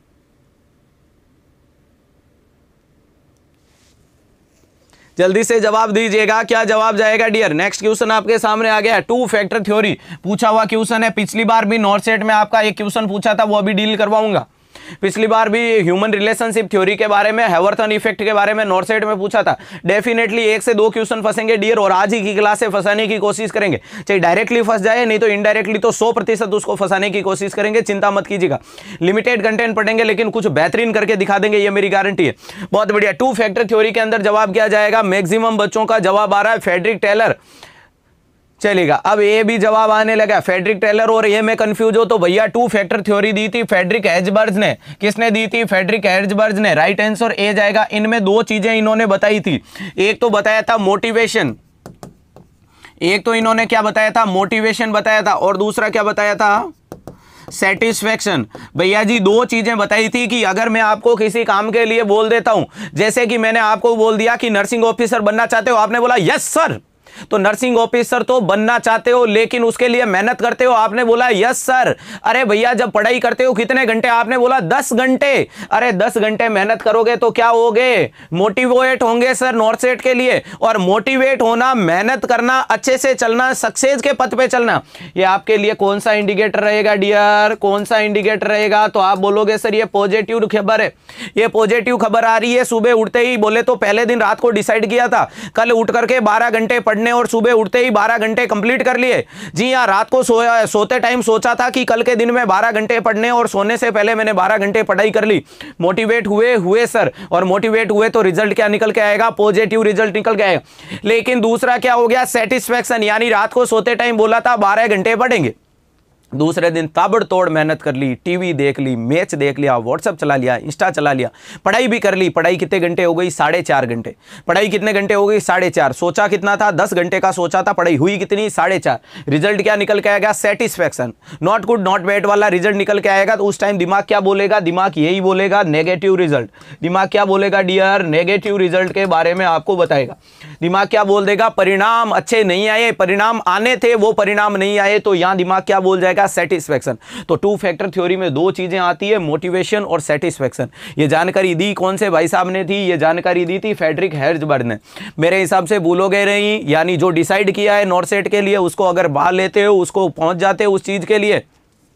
जल्दी से जवाब दीजिएगा, क्या जवाब जाएगा डियर? नेक्स्ट क्वेश्चन आपके सामने आ गया। टू फैक्टर थ्योरी पूछा हुआ क्वेश्चन है। पिछली बार भी नॉर्थ सेट में आपका एक क्वेश्चन पूछा था, वो अभी डील करवाऊंगा। पिछली बार भी ह्यूमन रिलेशनशिप थ्योरी के बारे में, हैवर्सन इफेक्ट के बारे में नॉर्थ सेट में पूछा था। डेफिनेटली 1 से 2 क्वेश्चन फंसेंगे डियर, और आज ही की क्लास से फंसाने की कोशिश करेंगे। चाहे डायरेक्टली फंस जाए, नहीं तो इनडायरेक्टली तो 100% उसको फंसाने की कोशिश करेंगे। चिंता मत कीजिएगा, लिमिटेड कंटेंट पढ़ेंगे लेकिन कुछ बेहतरीन करके दिखा देंगे, ये मेरी गारंटी है। बहुत बढ़िया। टू फैक्टर थ्योरी के अंदर जवाब क्या जाएगा? मैक्सिमम बच्चों का जवाब आ रहा है फ्रेडरिक टेलर। चलेगा, अब ये भी जवाब आने लगा फ्रेडरिक टेलर, और ये में कंफ्यूज हो तो भैया टू फैक्टर थ्योरी दी थी फ्रेडरिक हेज़बर्ग ने। किसने दी थी? फ्रेडरिक हेज़बर्ग ने। राइट आंसर ए जाएगा। इनमें 2 चीजें इन्होंने बताई थी। एक तो बताया था मोटिवेशन, एक तो इन्होंने क्या बताया था? मोटिवेशन बताया था, और दूसरा क्या बताया था? सेटिस्फैक्शन। भैया जी 2 चीजें बताई थी कि अगर मैं आपको किसी काम के लिए बोल देता हूं, जैसे कि मैंने आपको बोल दिया कि नर्सिंग ऑफिसर बनना चाहते हो, आपने बोला यस सर, तो नर्सिंग ऑफिसर तो बनना चाहते हो लेकिन उसके लिए मेहनत करते हो, आपने बोला यस सर। अरे भैया जब पढ़ाई करते हो कितने घंटे? आपने बोला 10 घंटे। अरे 10 घंटे मेहनत करोगे तो क्या होगे? मोटिवेट होंगे सर नॉर्थ सेट के लिए। और मोटिवेट होना, मेहनत करना, अच्छे से चलना, सक्सेस के पथ पे चलना, ये आपके लिए कौन सा इंडिकेटर रहेगा डियर? कौन सा इंडिकेटर रहेगा? तो आप बोलोगे सर ये पॉजिटिव खबर है। ये पॉजिटिव खबर आ रही है। सुबह उठते ही बोले तो पहले दिन रात को डिसाइड किया था कल उठ करके 12 घंटे पढ़ने, और सुबह उठते ही 12 घंटे कंप्लीट कर लिए। जी हां, रात को सोते टाइम सोचा था कि कल के दिन में 12 घंटे पढ़ने, और सोने से पहले मैंने 12 घंटे पढ़ाई कर ली। मोटिवेट हुए सर, और मोटिवेट हुए तो रिजल्ट क्या निकल के आएगा? पॉजिटिव रिजल्ट निकल के आएगा। लेकिन दूसरा क्या हो गया? सेटिस्फैक्शन, यानी रात को सोते टाइम बोला था 12 घंटे पढ़ेंगे, दूसरे दिन ताबड़तोड़ मेहनत कर ली, टीवी देख ली, मैच देख लिया, व्हाट्सएप चला लिया, इंस्टा चला लिया, पढ़ाई भी कर ली। पढ़ाई कितने घंटे हो गई? 4.5 घंटे। पढ़ाई कितने घंटे हो गई? 4.5। सोचा कितना था? 10 घंटे का सोचा था, पढ़ाई हुई कितनी? 4.5। रिजल्ट क्या निकल के आएगा? Satisfaction, not good not bad वाला रिजल्ट निकल के आएगा। तो उस टाइम दिमाग क्या बोलेगा? दिमाग यही बोलेगा नेगेटिव रिजल्ट। दिमाग क्या बोलेगा डियर? नेगेटिव रिजल्ट के बारे में आपको बताएगा। दिमाग क्या बोल देगा? परिणाम अच्छे नहीं आए, परिणाम आने थे वो परिणाम नहीं आए, तो यहां दिमाग क्या बोल जाएगा? सेटिस्फैक्शन। तो टू फैक्टर थ्योरी में 2 चीजें आती है, मोटिवेशन और सेटिस्फैक्शन। ये जानकारी दी कौन से भाई साहब ने थी? ये जानकारी दी थी फ्रेडरिक हेज़बर्ग ने। मेरे हिसाब से भूलोगे नहीं, यानी जो डिसाइड किया है नॉर्थ सेट के लिए, उसको अगर बाहर लेते हो, उसको पहुंच जाते हो उस चीज के लिए।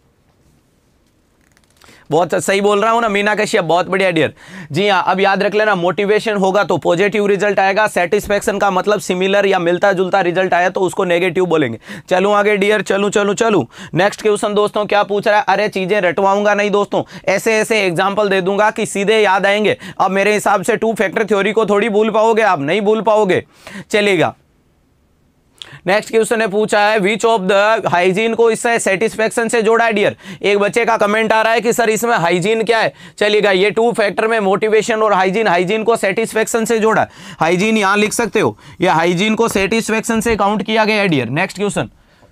बहुत सही बोल रहा हूं ना मीना कश्यप? बहुत बढ़िया डियर। जी हाँ, अब याद रख लेना, मोटिवेशन होगा तो पॉजिटिव रिजल्ट आएगा। सेटिस्फैक्शन का मतलब सिमिलर या मिलता जुलता रिजल्ट आया तो उसको नेगेटिव बोलेंगे। चलो आगे डियर, चलूं। नेक्स्ट क्वेश्चन दोस्तों क्या पूछ रहा है? अरे चीजें रटवाऊंगा नहीं दोस्तों, ऐसे ऐसे एग्जाम्पल दे दूंगा कि सीधे याद आएंगे। अब मेरे हिसाब से टू फैक्टर थ्योरी को थोड़ी भूल पाओगे आप, नहीं भूल पाओगे। चलेगा, नेक्स्ट क्वेश्चन ने पूछा है विच ऑफ द हाइजीन को इससे सेटिस्फैक्शन से जोड़ा है डियर। एक बच्चे का कमेंट आ रहा है कि सर इसमें हाइजीन क्या है? चलिएगा, ये टू फैक्टर में मोटिवेशन और हाइजीन को सेटिस्फैक्शन से जोड़ा। हाइजीन यहां लिख सकते हो, ये हाइजीन को सेटिस्फैक्शन से काउंट किया गया है डियर। नेक्स्ट क्वेश्चन,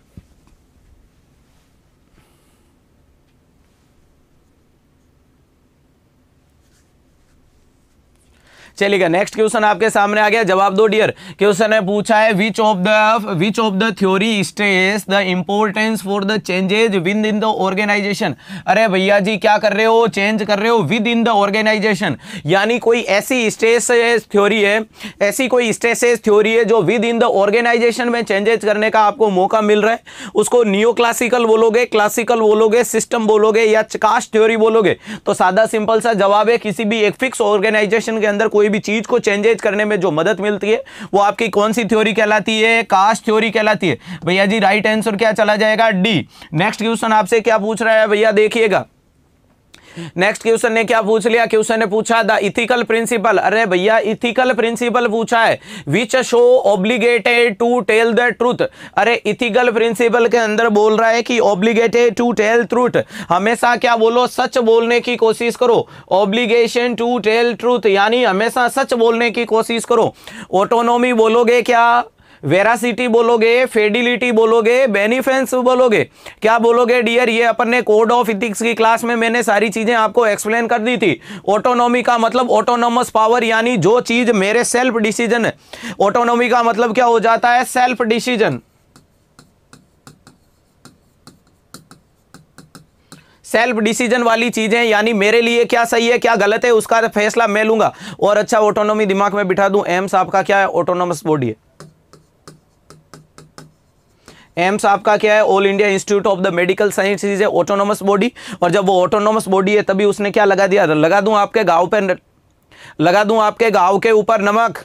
चलिएगा, नेक्स्ट क्वेश्चन आपके सामने आ गया, जवाब दो डियर। क्वेश्चन ने पूछा है which of the theory stress the importance for the changes within the organisation. अरे भैया जी क्या कर रहे हो? चेंज कर रहे हो विद इन द ऑर्गेनाइजेशन, यानी कोई ऐसी स्ट्रेस थ्योरी है, ऐसी कोई स्ट्रेसेस थ्योरी है जो विद इन द ऑर्गेनाइजेशन में चेंजेस करने का आपको मौका मिल रहा है। उसको नियो क्लासिकल बोलोगे, क्लासिकल बोलोगे, सिस्टम बोलोगे, या कास्ट थ्योरी बोलोगे? तो सादा सिंपल सा जवाब है, किसी भी एक फिक्स ऑर्गेनाइजेशन के अंदर कोई कोई भी चीज को चेंजेज करने में जो मदद मिलती है वो आपकी कौन सी थ्योरी कहलाती है? कास्ट थ्योरी कहलाती है। भैया जी राइट आंसर क्या चला जाएगा? डी। नेक्स्ट क्वेश्चन आपसे क्या पूछ रहा है भैया, देखिएगा नेक्स्ट क्वेश्चन ने क्या पूछ लिया, क्वेश्चन ने पूछा द इथिकल प्रिंसिपल। अरे भैया इथिकल प्रिंसिपल पूछा है, which show obligated to tell the truth. अरे इथिकल प्रिंसिपल के अंदर बोल रहा है कि ऑब्लिगेटेड टू टेल ट्रूथ, हमेशा क्या बोलो, सच बोलने की कोशिश करो। ऑब्लिगेशन टू टेल ट्रूथ यानी हमेशा सच बोलने की कोशिश करो। ऑटोनॉमी बोलोगे क्या, वेरासिटी बोलोगे, फेडिलिटी बोलोगे, बेनिफिसेंस बोलोगे, क्या बोलोगे डियर? ये अपन ने कोड ऑफ इथिक्स की क्लास में मैंने सारी चीजें आपको एक्सप्लेन कर दी थी। ऑटोनॉमी का मतलब ऑटोनोमस पावर, यानी जो चीज मेरे सेल्फ डिसीजन है। ऑटोनॉमी का मतलब क्या हो जाता है? Self decision. सेल्फ डिसीजन वाली चीजें, यानी मेरे लिए क्या सही है क्या गलत है उसका फैसला मैं लूंगा। और अच्छा ऑटोनॉमी दिमाग में बिठा दूं, एम्स आपका क्या है? ऑटोनोमस बॉडी है। एम्स आपका क्या है? All India Institute of the Medical Sciences है, ऑटोनोमस बॉडी। और जब वो ऑटोनोमस बॉडी है तभी उसने क्या लगा दिया? लगा दूं आपके गांव पे, लगा दूं आपके गांव के ऊपर नमक।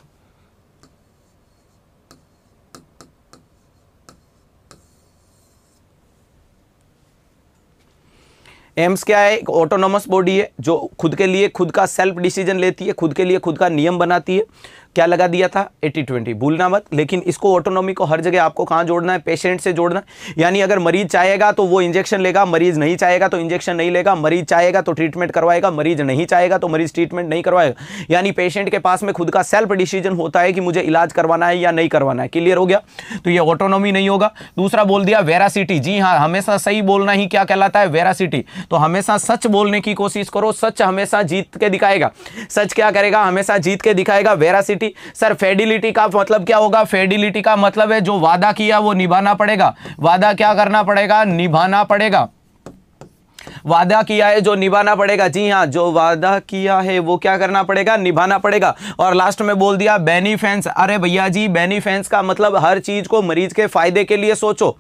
एम्स क्या है? एक ऑटोनोमस बॉडी है जो खुद के लिए खुद का सेल्फ डिसीजन लेती है, खुद के लिए खुद का नियम बनाती है। क्या लगा दिया था? 80-20, भूलना मत। लेकिन इसको ऑटोनॉमी को हर जगह आपको कहाँ जोड़ना है? पेशेंट से जोड़ना है। यानी अगर मरीज चाहेगा तो वो इंजेक्शन लेगा, मरीज नहीं चाहेगा तो इंजेक्शन नहीं लेगा, मरीज चाहेगा तो ट्रीटमेंट करवाएगा, मरीज नहीं चाहेगा तो मरीज ट्रीटमेंट नहीं करवाएगा। यानी पेशेंट के पास में खुद का सेल्फ डिसीजन होता है कि मुझे इलाज करवाना है या नहीं करवाना है। क्लियर हो गया? तो ये ऑटोनॉमी नहीं होगा। दूसरा बोल दिया वेरासिटी। जी हाँ, हमेशा सही बोलना ही क्या कहलाता है? वेरासिटी। तो हमेशा सच बोलने की कोशिश करो, सच हमेशा जीत के दिखाएगा। सच क्या करेगा? हमेशा जीत के दिखाएगा। वेरासिटी। सर फेडिलिटी का मतलब क्या होगा? फेडिलिटी का मतलब है जो वादा किया वो निभाना पड़ेगा। वादा क्या करना पड़ेगा? निभाना पड़ेगा। वादा किया है जो निभाना पड़ेगा। जी हाँ, जो वादा किया है वो क्या करना पड़ेगा? निभाना पड़ेगा। और लास्ट में बोल दिया बेनिफिसेंस। अरे भैया जी बेनिफिसेंस का मतलब हर चीज को मरीज के फायदे के लिए सोचो।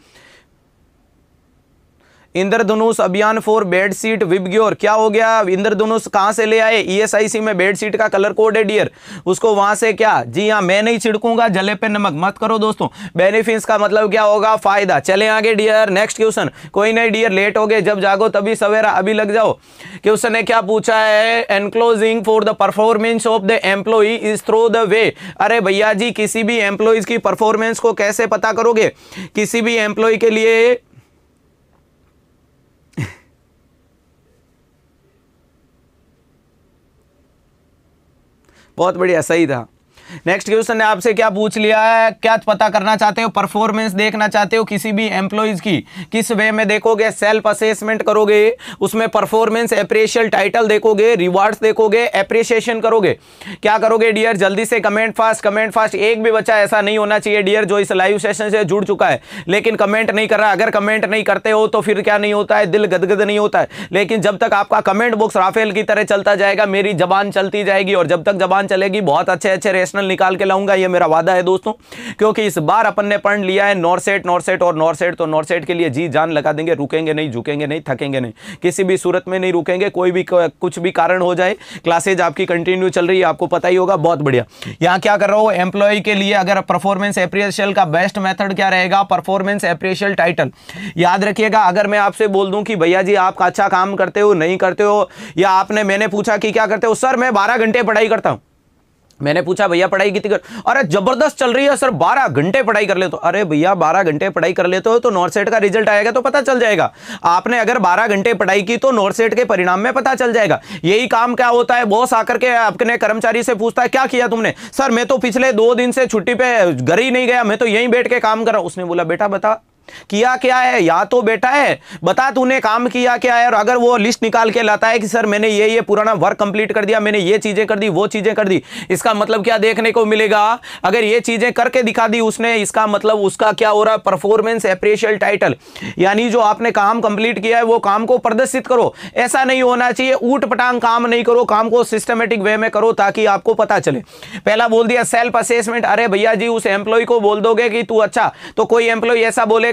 इंद्रधनुष अभियान फॉर बेडशीट विबग्योर, क्या हो गया? इंद्रधनुष कहां से ले आए? ईएसआईसी में बेडशीट का कलर कोड है डियर, उसको वहां से क्या? जी हाँ, मैं नहीं छिड़कूंगा जले पे नमक, मत करो दोस्तों। बेनिफिट्स का मतलब क्या होगा? फायदा। चले आगे डियर, नेक्स्ट क्वेश्चन। कोई नहीं डियर, लेट हो गए, जब जागो तभी सवेरा, अभी लग जाओ। क्वेश्चन ने क्या पूछा है? Enclosing for the performance of the employee is through the way. अरे भैया जी किसी भी एम्प्लॉइज की परफॉर्मेंस को कैसे पता करोगे? किसी भी एम्प्लॉय के लिए बहुत बढ़िया, सही था। नेक्स्ट क्वेश्चन ने आपसे क्या पूछ लिया है? क्या पता करना चाहते हो? परफॉर्मेंस देखना चाहते हो किसी भी एम्प्लॉइज की, किस वे में देखोगे? सेल्फ असेसमेंट करोगे, उसमें परफॉर्मेंस एप्रिशियल टाइटल देखोगे, रिवार्ड्स देखोगे, एप्रिसिएशन करोगे। क्या करोगे डियर? जल्दी से कमेंट फास्ट, कमेंट फास्ट। एक भी बच्चा ऐसा नहीं होना चाहिए डियर जो इस लाइव सेशन से जुड़ चुका है लेकिन कमेंट नहीं कर रहा। अगर कमेंट नहीं करते हो तो फिर क्या नहीं होता है? दिल गदगद नहीं होता है। लेकिन जब तक आपका कमेंट बॉक्स राफेल की तरह चलता जाएगा, मेरी जबान चलती जाएगी। और जब तक जबान चलेगी बहुत अच्छे अच्छे रेशनल निकाल के लाऊंगा, ये मेरा वादा है दोस्तों। क्योंकि इस बार अपन ने पढ़ लिया है नॉरसेट, नॉरसेट और नॉरसेट। तो नॉरसेट के लिए जी जान लगा देंगे, रुकेंगे नहीं, झुकेंगे नहीं, थकेंगे नहीं, किसी भी सूरत में नहीं रुकेंगे। कोई भी कुछ भी कारण हो जाए, क्लासेज आपकी कंटिन्यू चल रही है, आपको पता ही होगा। बहुत बढ़िया। यहां क्या कर रहा हूं? एम्प्लॉय के लिए अगर परफॉर्मेंस एप्रिशियल का बेस्ट मेथड क्या रहेगा? Performance appraisal title. याद रखिएगा, अगर मैं आपसे बोल दूं कि भैया जी आप अच्छा काम करते हो, नहीं करते हो, या मैंने पूछा कि क्या करते हो? सर मैं 12 घंटे पढ़ाई करता हूं। मैंने पूछा भैया पढ़ाई कितनी कर? अरे जबरदस्त चल रही है सर, 12 घंटे पढ़ाई कर लेते हो। अरे भैया 12 घंटे पढ़ाई कर लेते हो तो नॉरसेट का रिजल्ट आएगा तो पता चल जाएगा। आपने अगर 12 घंटे पढ़ाई की तो नॉरसेट के परिणाम में पता चल जाएगा। यही काम क्या होता है? बॉस आकर के अपने कर्मचारी से पूछता है क्या किया तुमने? सर मैं तो पिछले 2 दिन से छुट्टी पे घर ही नहीं गया, मैं तो यहीं बैठ के काम कर रहा हूं। उसने बोला बेटा बता किया क्या है? या तो बेटा है बता तूने काम किया क्या है। और अगर वो लिस्ट निकाल के लाता है कि सर मैंने ये पुराना वर्क कंप्लीट कर दिया, मैंने ये चीजें कर दी, वो चीजें कर दी, इसका मतलब क्या देखने को मिलेगा? अगर ये चीजें करके दिखा दी उसने, इसका मतलब उसका क्या हो रहा है? Performance appraisal title. यानी जो आपने काम कंप्लीट किया है वो काम को प्रदर्शित करो। ऐसा नहीं होना चाहिए ऊट पटांग काम नहीं करो, काम को सिस्टमेटिक वे में करो ताकि आपको पता चले। पहला बोल दिया सेल्फ असेसमेंट। अरे भैया जी उस एम्प्लॉय को बोल दोगे कि तू अच्छा, तो कोई एम्प्लॉय ऐसा बोलेगा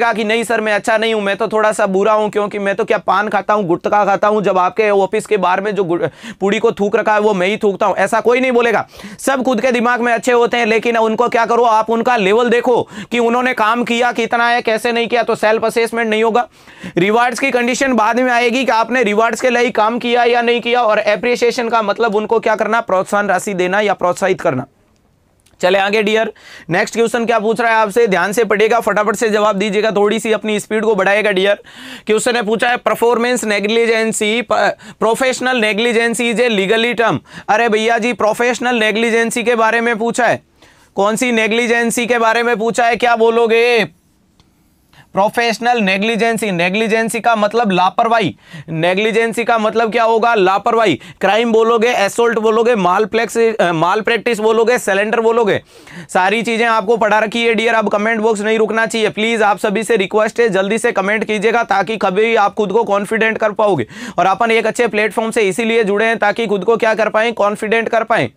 बोलेगा कि नहीं सर मैं अच्छा नहीं हूं, मैं तो थोड़ा सा बुरा हूं क्योंकि मैं तो क्या पान खाता हूं, गुटखा खाता हूं, जब आपके ऑफिस के बाहर में जो पूड़ी को थूक रखा है वो मैं ही थूकता हूं, ऐसा कोई नहीं बोलेगा। सब खुद के दिमाग में अच्छे होते हैं, लेकिन उनको क्या करो, आप उनका लेवल देखो कि उन्होंने काम किया कितना है, कैसे नहीं किया, तो सेल्फ असेसमेंट नहीं होगा। रिवार्ड्स की कंडीशन बाद में आएगी कि आपने रिवार्ड्स के लिए काम किया या नहीं किया, और एप्रिसिएशन का मतलब उनको क्या करना, प्रोत्साहन राशि देना या प्रोत्साहित करना। चले आगे डियर, नेक्स्ट क्वेश्चन क्या पूछ रहा है आपसे, ध्यान से पढ़िएगा, फटाफट से जवाब दीजिएगा, थोड़ी सी अपनी स्पीड को बढ़ाएगा डियर। क्वेश्चन ने पूछा है performance negligence, professional negligence is a legally term. अरे भैया जी, प्रोफेशनल नेग्लिजेंसी के बारे में पूछा है, कौन सी नेग्लिजेंसी के बारे में पूछा है, क्या बोलोगे? प्रोफेशनल नेग्लिजेंसी, नेग्लिजेंसी का मतलब लापरवाही, नेग्लिजेंसी का मतलब क्या होगा, लापरवाही। क्राइम बोलोगे, एसोल्ट बोलोगे, माल प्रैक्टिस बोलोगे, सिलेंडर बोलोगे, सारी चीजें आपको पढ़ा रखी है डियर। अब कमेंट बॉक्स नहीं रुकना चाहिए, प्लीज आप सभी से रिक्वेस्ट है, जल्दी से कमेंट कीजिएगा ताकि कभी आप खुद को कॉन्फिडेंट कर पाओगे। और अपन एक अच्छे प्लेटफॉर्म से इसीलिए जुड़े हैं ताकि खुद को क्या कर पाए, कॉन्फिडेंट कर पाए।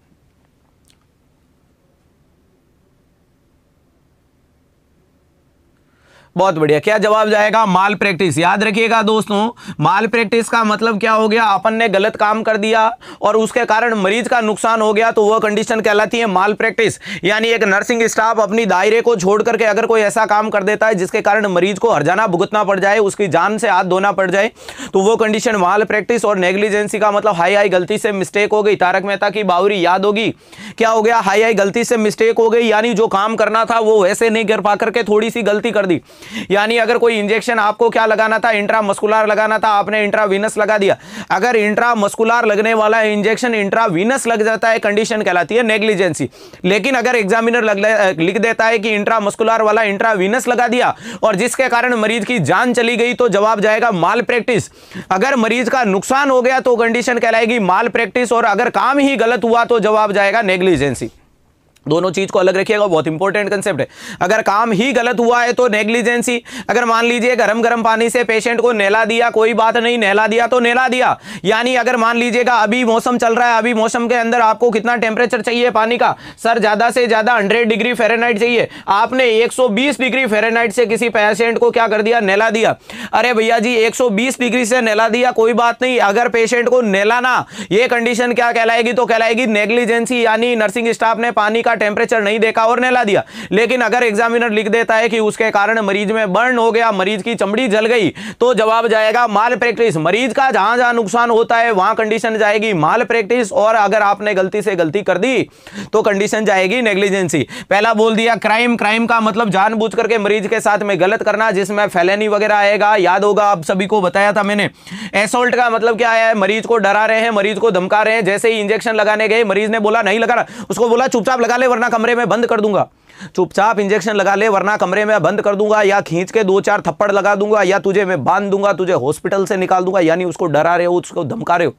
बहुत बढ़िया, क्या जवाब जाएगा, माल प्रैक्टिस। याद रखिएगा दोस्तों, माल प्रैक्टिस का मतलब क्या हो गया, अपन ने गलत काम कर दिया और उसके कारण मरीज का नुकसान हो गया, तो वह कंडीशन कहलाती है माल प्रैक्टिस। यानी एक नर्सिंग स्टाफ अपनी दायरे को छोड़ करके अगर कोई ऐसा काम कर देता है जिसके कारण मरीज को हर्जाना भुगतना पड़ जाए, उसकी जान से हाथ धोना पड़ जाए, तो वो कंडीशन माल प्रैक्टिस। और नेग्लिजेंसी का मतलब हाई गलती से मिस्टेक हो गई, तारक मेहता की बावरी याद होगी, क्या हो गया, हाई गलती से मिस्टेक हो गई, यानी जो काम करना था वो वैसे नहीं कर पा करके थोड़ी सी गलती कर दी। यानी अगर कोई इंजेक्शन आपको क्या लगाना था, इंट्रामस्कुलर लगाना था, आपने इंट्रावीनस लगा दिया। अगर इंट्रामस्कुलर लगने वाला इंजेक्शन इंट्रावीनस लग जाता है, कंडीशन कहलाती है नेग्लिजेंसी। लेकिन अगर एग्जामिनर लिख देता है कि इंट्रामस्कुलर वाला इंट्रावीनस लगा दिया और जिसके कारण मरीज की जान चली गई, तो जवाब जाएगा माल प्रैक्टिस। अगर मरीज का नुकसान हो गया तो कंडीशन कहलाएगी माल प्रैक्टिस, और अगर काम ही गलत हुआ तो जवाब जाएगा नेग्लिजेंसी। दोनों चीज को अलग रखिएगा, बहुत इंपॉर्टेंट कंसेप्ट है। अगर काम ही गलत हुआ है तो नेग्लिजेंसी। अगर मान लीजिए गरम गरम पानी से पेशेंट को नहला दिया, कोई बात नहीं, नहला दिया तो नहला दिया। यानी अगर मान लीजिएगा अभी मौसम चल रहा है, अभी मौसम के अंदर आपको कितना टेम्परेचर चाहिए पानी का, सर ज्यादा से ज्यादा 100 डिग्री फ़ारेनहाइट चाहिए, आपने 120 डिग्री फ़ारेनहाइट से किसी पेशेंट को क्या कर दिया, नहला दिया। अरे भैया जी 120 डिग्री से नहला दिया, कोई बात नहीं, अगर पेशेंट को नहलाना, ये कंडीशन क्या कहलाएगी, तो कहलाएगी नेग्लिजेंसी। यानी नर्सिंग स्टाफ ने पानी का टेम्परेचर नहीं देखा और नहला दिया। लेकिन अगर एग्जामिनर लिख देता है कि उसके कारण मरीज में बर्न हो गया, मरीज की चमड़ी जल गई, तो जवाब जाएगा माल प्रैक्टिस। मरीज का जहां जहां नुकसान होता है वहां कंडीशन जाएगी माल प्रैक्टिस, और अगर आपने गलती से गलती कर दी तो कंडीशन जाएगी नेग्लिजेंसी। पहला बोल दिया क्राइम, क्राइम का मतलब जानबूझ करके मरीज के साथ में गलत करना, जिसमें फेलेनी वगैरह आएगा, याद होगा आप सभी को बताया था मैंने। एसोल्ट का मतलब क्या है, मरीज को डरा रहे हैं, मरीज को धमका रहे हैं। जैसे ही इंजेक्शन लगाने गए, मरीज ने बोला नहीं लगा, उसको बोला चुपचाप लगा ले वरना कमरे में बंद कर दूंगा, चुपचाप इंजेक्शन लगा ले वरना कमरे में बंद कर दूंगा, या खींच के 2-4 थप्पड़ लगा दूंगा, या तुझे मैं बांध दूंगा, तुझे हॉस्पिटल से निकाल दूंगा। यानी उसको डरा रहे हो, उसको धमका रहे हो।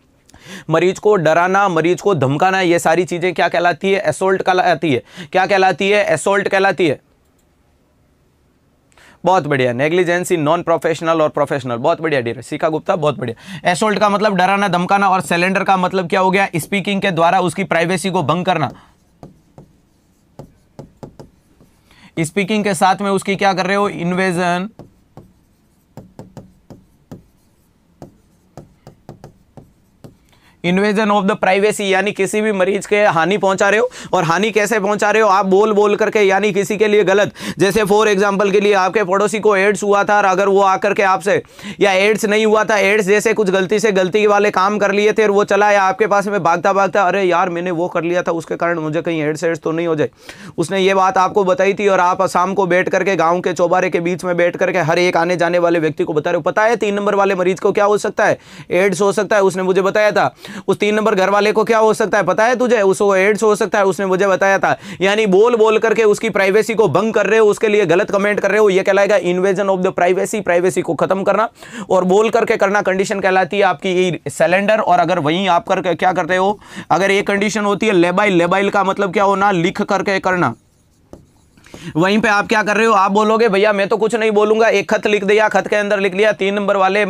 मरीज को डराना, मरीज को धमकाना, ये सारी चीजें क्या कहलाती है, एसोल्ट कहलाती है। क्या कहलाती है, एसोल्ट कहलाती है। बहुत बढ़िया, नेग्लिजेंसी, नॉन प्रोफेशनल और प्रोफेशनल, बहुत बढ़िया डियर, सीखा गुप्ता, बहुत बढ़िया। एसोल्ट का मतलब डराना, धमकाना, और सिलेंडर का मतलब क्या हो गया, स्पीकिंग के द्वारा उसकी प्राइवेसी को भंग करना। स्पीकिंग के साथ में उसकी क्या कर रहे हो, invasion, invasion of the privacy, यानी किसी भी मरीज के हानि पहुंचा रहे हो। और हानि कैसे पहुंचा रहे हो, आप बोल बोल करके, यानी किसी के लिए गलत। जैसे फॉर एग्जांपल के लिए आपके पड़ोसी को एड्स हुआ था, और अगर वो आकर के आपसे, या एड्स नहीं हुआ था, एड्स जैसे कुछ गलती वाले काम कर लिए थे, और वो चला आया आपके पास में भागता भागता, अरे यार मैंने वो कर लिया था, उसके कारण मुझे कहीं एड्स तो नहीं हो जाए। उसने ये बात आपको बताई थी, और आप शाम को बैठ करके गाँव के चौबारे के बीच में बैठ करके हर एक आने जाने वाले व्यक्ति को बता रहे हो, पता है 3 नंबर वाले मरीज को क्या हो सकता है, एड्स हो सकता है, उसने मुझे बताया था। उस 3 नंबर घर वाले को क्या हो सकता है, पता है तुझे, उसको एड्स हो सकता है, उसने मुझे बताया था। यानी बोल बोल करके उसकी प्राइवेसी को भंग कर रहे हो, उसके लिए गलत कमेंट कर रहे हो, यह कहलाएगा invasion of the privacy, privacy को खत्म करना और बोल करके करना। कंडीशन कहलाती है आपकी सिलेंडर। और अगर वहीं आप करके क्या करते हो, अगर एक कंडीशन होती है लेबाइल, लेबाइल का मतलब क्या होना, लिख करके करना। वहीं पे आप क्या कर रहे हो, आप बोलोगे भैया मैं तो कुछ नहीं बोलूंगा, एक खत लिख दिया, खत के अंदर लिख लिया 3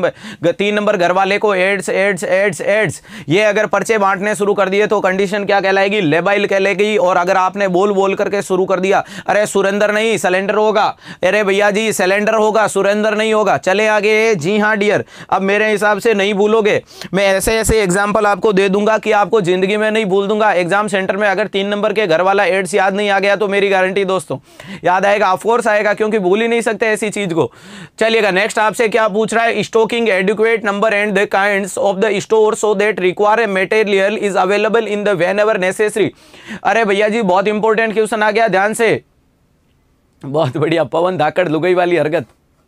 नंबर घर वाले को एड्स एड्स एड्स एड्स, ये अगर पर्चे बांटने शुरू कर दिए तो कंडीशन क्या कहलाएगी, लेबाइल कहलाएगी। और अगर आपने बोल बोल करके शुरू कर दिया, अरे सुरेंद्र नहीं सिलेंडर होगा, अरे भैया जी सिलेंडर होगा सुरेंद्र नहीं होगा, चले आगे। जी हाँ डियर, अब मेरे हिसाब से नहीं भूलोगे, मैं ऐसे ऐसे एग्जाम्पल आपको दे दूंगा कि आपको जिंदगी में नहीं भूल दूंगा। एग्जाम सेंटर में अगर 3 नंबर के घर वाला एड्स याद नहीं आ गया तो मेरी गारंटी दोस्तों याद आएगा, ऑफ कोर्स आएगा, क्योंकि भूल ही नहीं सकते ऐसी चीज को। चलिएगा नेक्स्ट आपसे क्या पूछ रहा है, stocking adequate number and the kinds of the store so that require a material is available in the whenever necessary. अरे भैया जी बहुत इंपॉर्टेंट क्वेश्चन आ गया, ध्यान से, बहुत बढ़िया। पवन धाकड़ लुगाई वाली हरकत,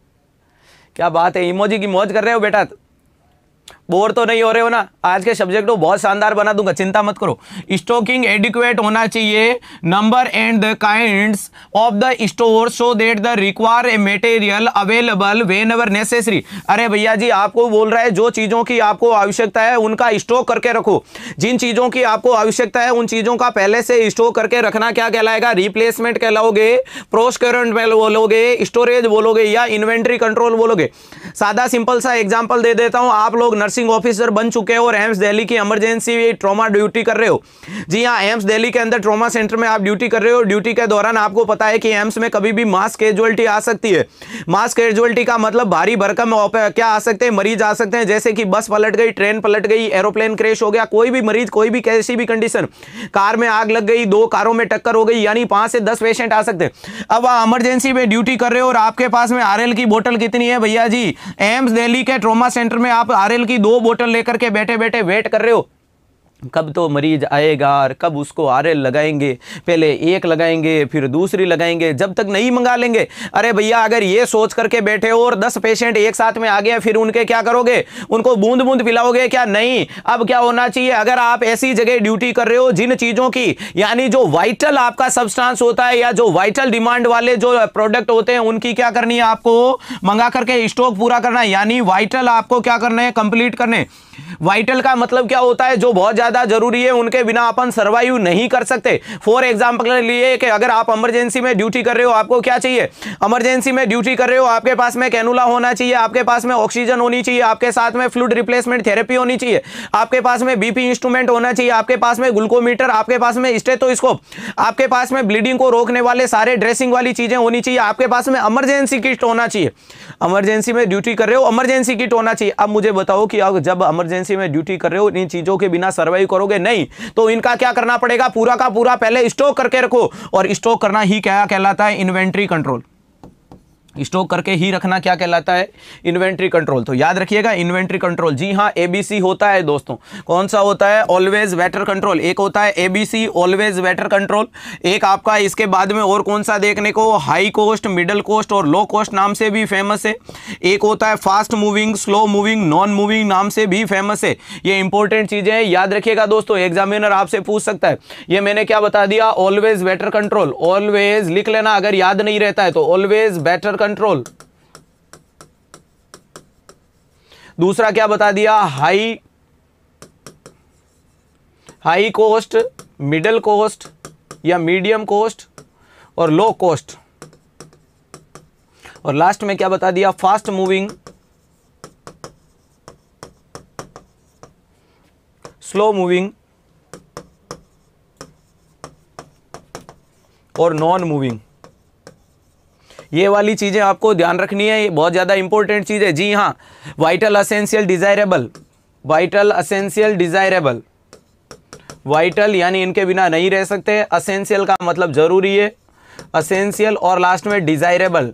क्या बात है, इमोजी की मौज कर रहे हो बेटा, बोर तो नहीं हो रहे हो ना? आज के सब्जेक्ट को बहुत शानदार बना दूंगा, चिंता मत करो। स्टॉकिंग एडिक्वेट होना चाहिए, number and the kinds of the store so that the require a material available whenever necessary. अरे भैया जी आपको बोल रहा है जो चीजों की आपको आवश्यकता है उनका स्टॉक करके रखो, जिन चीजों की आपको आवश्यकता है उन चीजों का पहले से स्टॉक करके रखना क्या कहलाएगा, रिप्लेसमेंट कहलाओगे, प्रोस्क्योरेंट बोलोगे, स्टोरेज बोलोगे या इन्वेंट्री कंट्रोल बोलोगे। सादा सिंपल सा एग्जांपल दे देता हूं, आप लोग नर्सिंग ऑफिसर बन चुके हो और एम्स दिल्ली की इमरजेंसी ट्रॉमा ड्यूटी कर रहे हो। जी हां, एम्स दिल्ली के अंदर ट्रॉमा सेंटर में आप ड्यूटी कर रहे हो। ड्यूटी के दौरान आपको पता है कि एम्स में कभी भी मास कैजुअलिटी आ सकती है। मास कैजुअलिटी का मतलब भारी भरकम क्या आ सकते हैं, मरीज आ सकते हैं, जैसे कि बस पलट गई, ट्रेन पलट गई, एरोप्लेन क्रैश हो गया, कोई भी मरीज, कोई भी कैसी भी कंडीशन, कार में आग लग गई, 2 कारों में टक्कर हो गई, यानी 5 से 10 पेशेंट आ सकते हैं। अब आप इमरजेंसी में ड्यूटी कर रहे हो और आपके पास में आरएल की बोतल कितनी है भैया जी, एम्स दिल्ली के ट्रॉमा सेंटर में आप आरएल की 2 बोतल लेकर के बैठे बैठे वेट कर रहे हो, कब तो मरीज आएगा और कब उसको आरएल लगाएंगे, पहले एक लगाएंगे फिर दूसरी लगाएंगे, जब तक नहीं मंगा लेंगे। अरे भैया अगर ये सोच करके बैठे हो और 10 पेशेंट एक साथ में आ गए, फिर उनके क्या करोगे, उनको बूंद बूंद पिलाओगे क्या? नहीं। अब क्या होना चाहिए, अगर आप ऐसी जगह ड्यूटी कर रहे हो जिन चीजों की, यानी जो वाइटल आपका सब्सटेंस होता है या जो वाइटल डिमांड वाले जो प्रोडक्ट होते हैं उनकी क्या करनी है, आपको मंगा करके स्टॉक पूरा करना है, यानी वाइटल आपको क्या करना है, कंप्लीट करने। वाइटल का मतलब क्या होता है, जो बहुत ज्यादा जरूरी है, उनके बिना अपन सर्वाइव नहीं कर सकते। फॉर एग्जांपल के लिए कि अगर आप इमरजेंसी में ड्यूटी कर रहे हो, आपको क्या चाहिए, इमरजेंसी में ड्यूटी कर रहे हो, आपके पास में कैनुला होना चाहिए, आपके पास में ऑक्सीजन होनी चाहिए, आपके साथ में फ्लूइड रिप्लेसमेंट थेरेपी होनी चाहिए, आपके पास में बीपी इंस्ट्रूमेंट होना चाहिए, आपके पास में ग्लूकोमीटर, आपके पास में स्टेथोस्कोप, आपके पास में ब्लीडिंग को रोकने वाले सारे ड्रेसिंग वाली चीजें होनी चाहिए, आपके पास में इमरजेंसी किट होना चाहिए। इमरजेंसी में ड्यूटी कर रहे हो, इमरजेंसी किट होना चाहिए। अब मुझे बताओ कि जब इमरजेंसी में ड्यूटी कर रहे हो, इन चीजों के बिना सर्वाइव करोगे नहीं, तो इनका क्या करना पड़ेगा, पूरा का पूरा पहले स्टॉक करके रखो। और स्टॉक करना ही क्या कहलाता है, इन्वेंट्री कंट्रोल। स्टॉक करके ही रखना क्या कहलाता है, इन्वेंट्री कंट्रोल। तो याद रखिएगा इन्वेंट्री कंट्रोल। जी हाँ, एबीसी होता है दोस्तों। कौन सा होता है, ऑलवेज बेटर कंट्रोल। एक होता है एबीसी, ऑलवेज बेटर कंट्रोल। एक आपका इसके बाद में और कौन सा देखने को, हाई कॉस्ट, मिडिल कॉस्ट और लो कॉस्ट नाम से भी फेमस है। एक होता है fast moving, slow moving, non moving नाम से भी फेमस है। ये इंपॉर्टेंट चीजें हैं, याद रखिएगा दोस्तों, एग्जामिनर आपसे पूछ सकता है। ये मैंने क्या बता दिया, ऑलवेज बेटर कंट्रोल। ऑलवेज लिख लेना अगर याद नहीं रहता है तो, ऑलवेज बेटर कंट्रोल। दूसरा क्या बता दिया, हाई कॉस्ट, मिडिल कॉस्ट या मीडियम कॉस्ट और लो कॉस्ट। और लास्ट में क्या बता दिया, फास्ट मूविंग, स्लो मूविंग और नॉन मूविंग। ये वाली चीजें आपको ध्यान रखनी है, ये बहुत ज्यादा इंपॉर्टेंट चीज है। जी हाँ, vital, essential, desirable. Vital, essential, desirable. Vital यानी इनके बिना नहीं रह सकते, असेंशियल का मतलब जरूरी है, असेंशियल, और लास्ट में डिजायरेबल।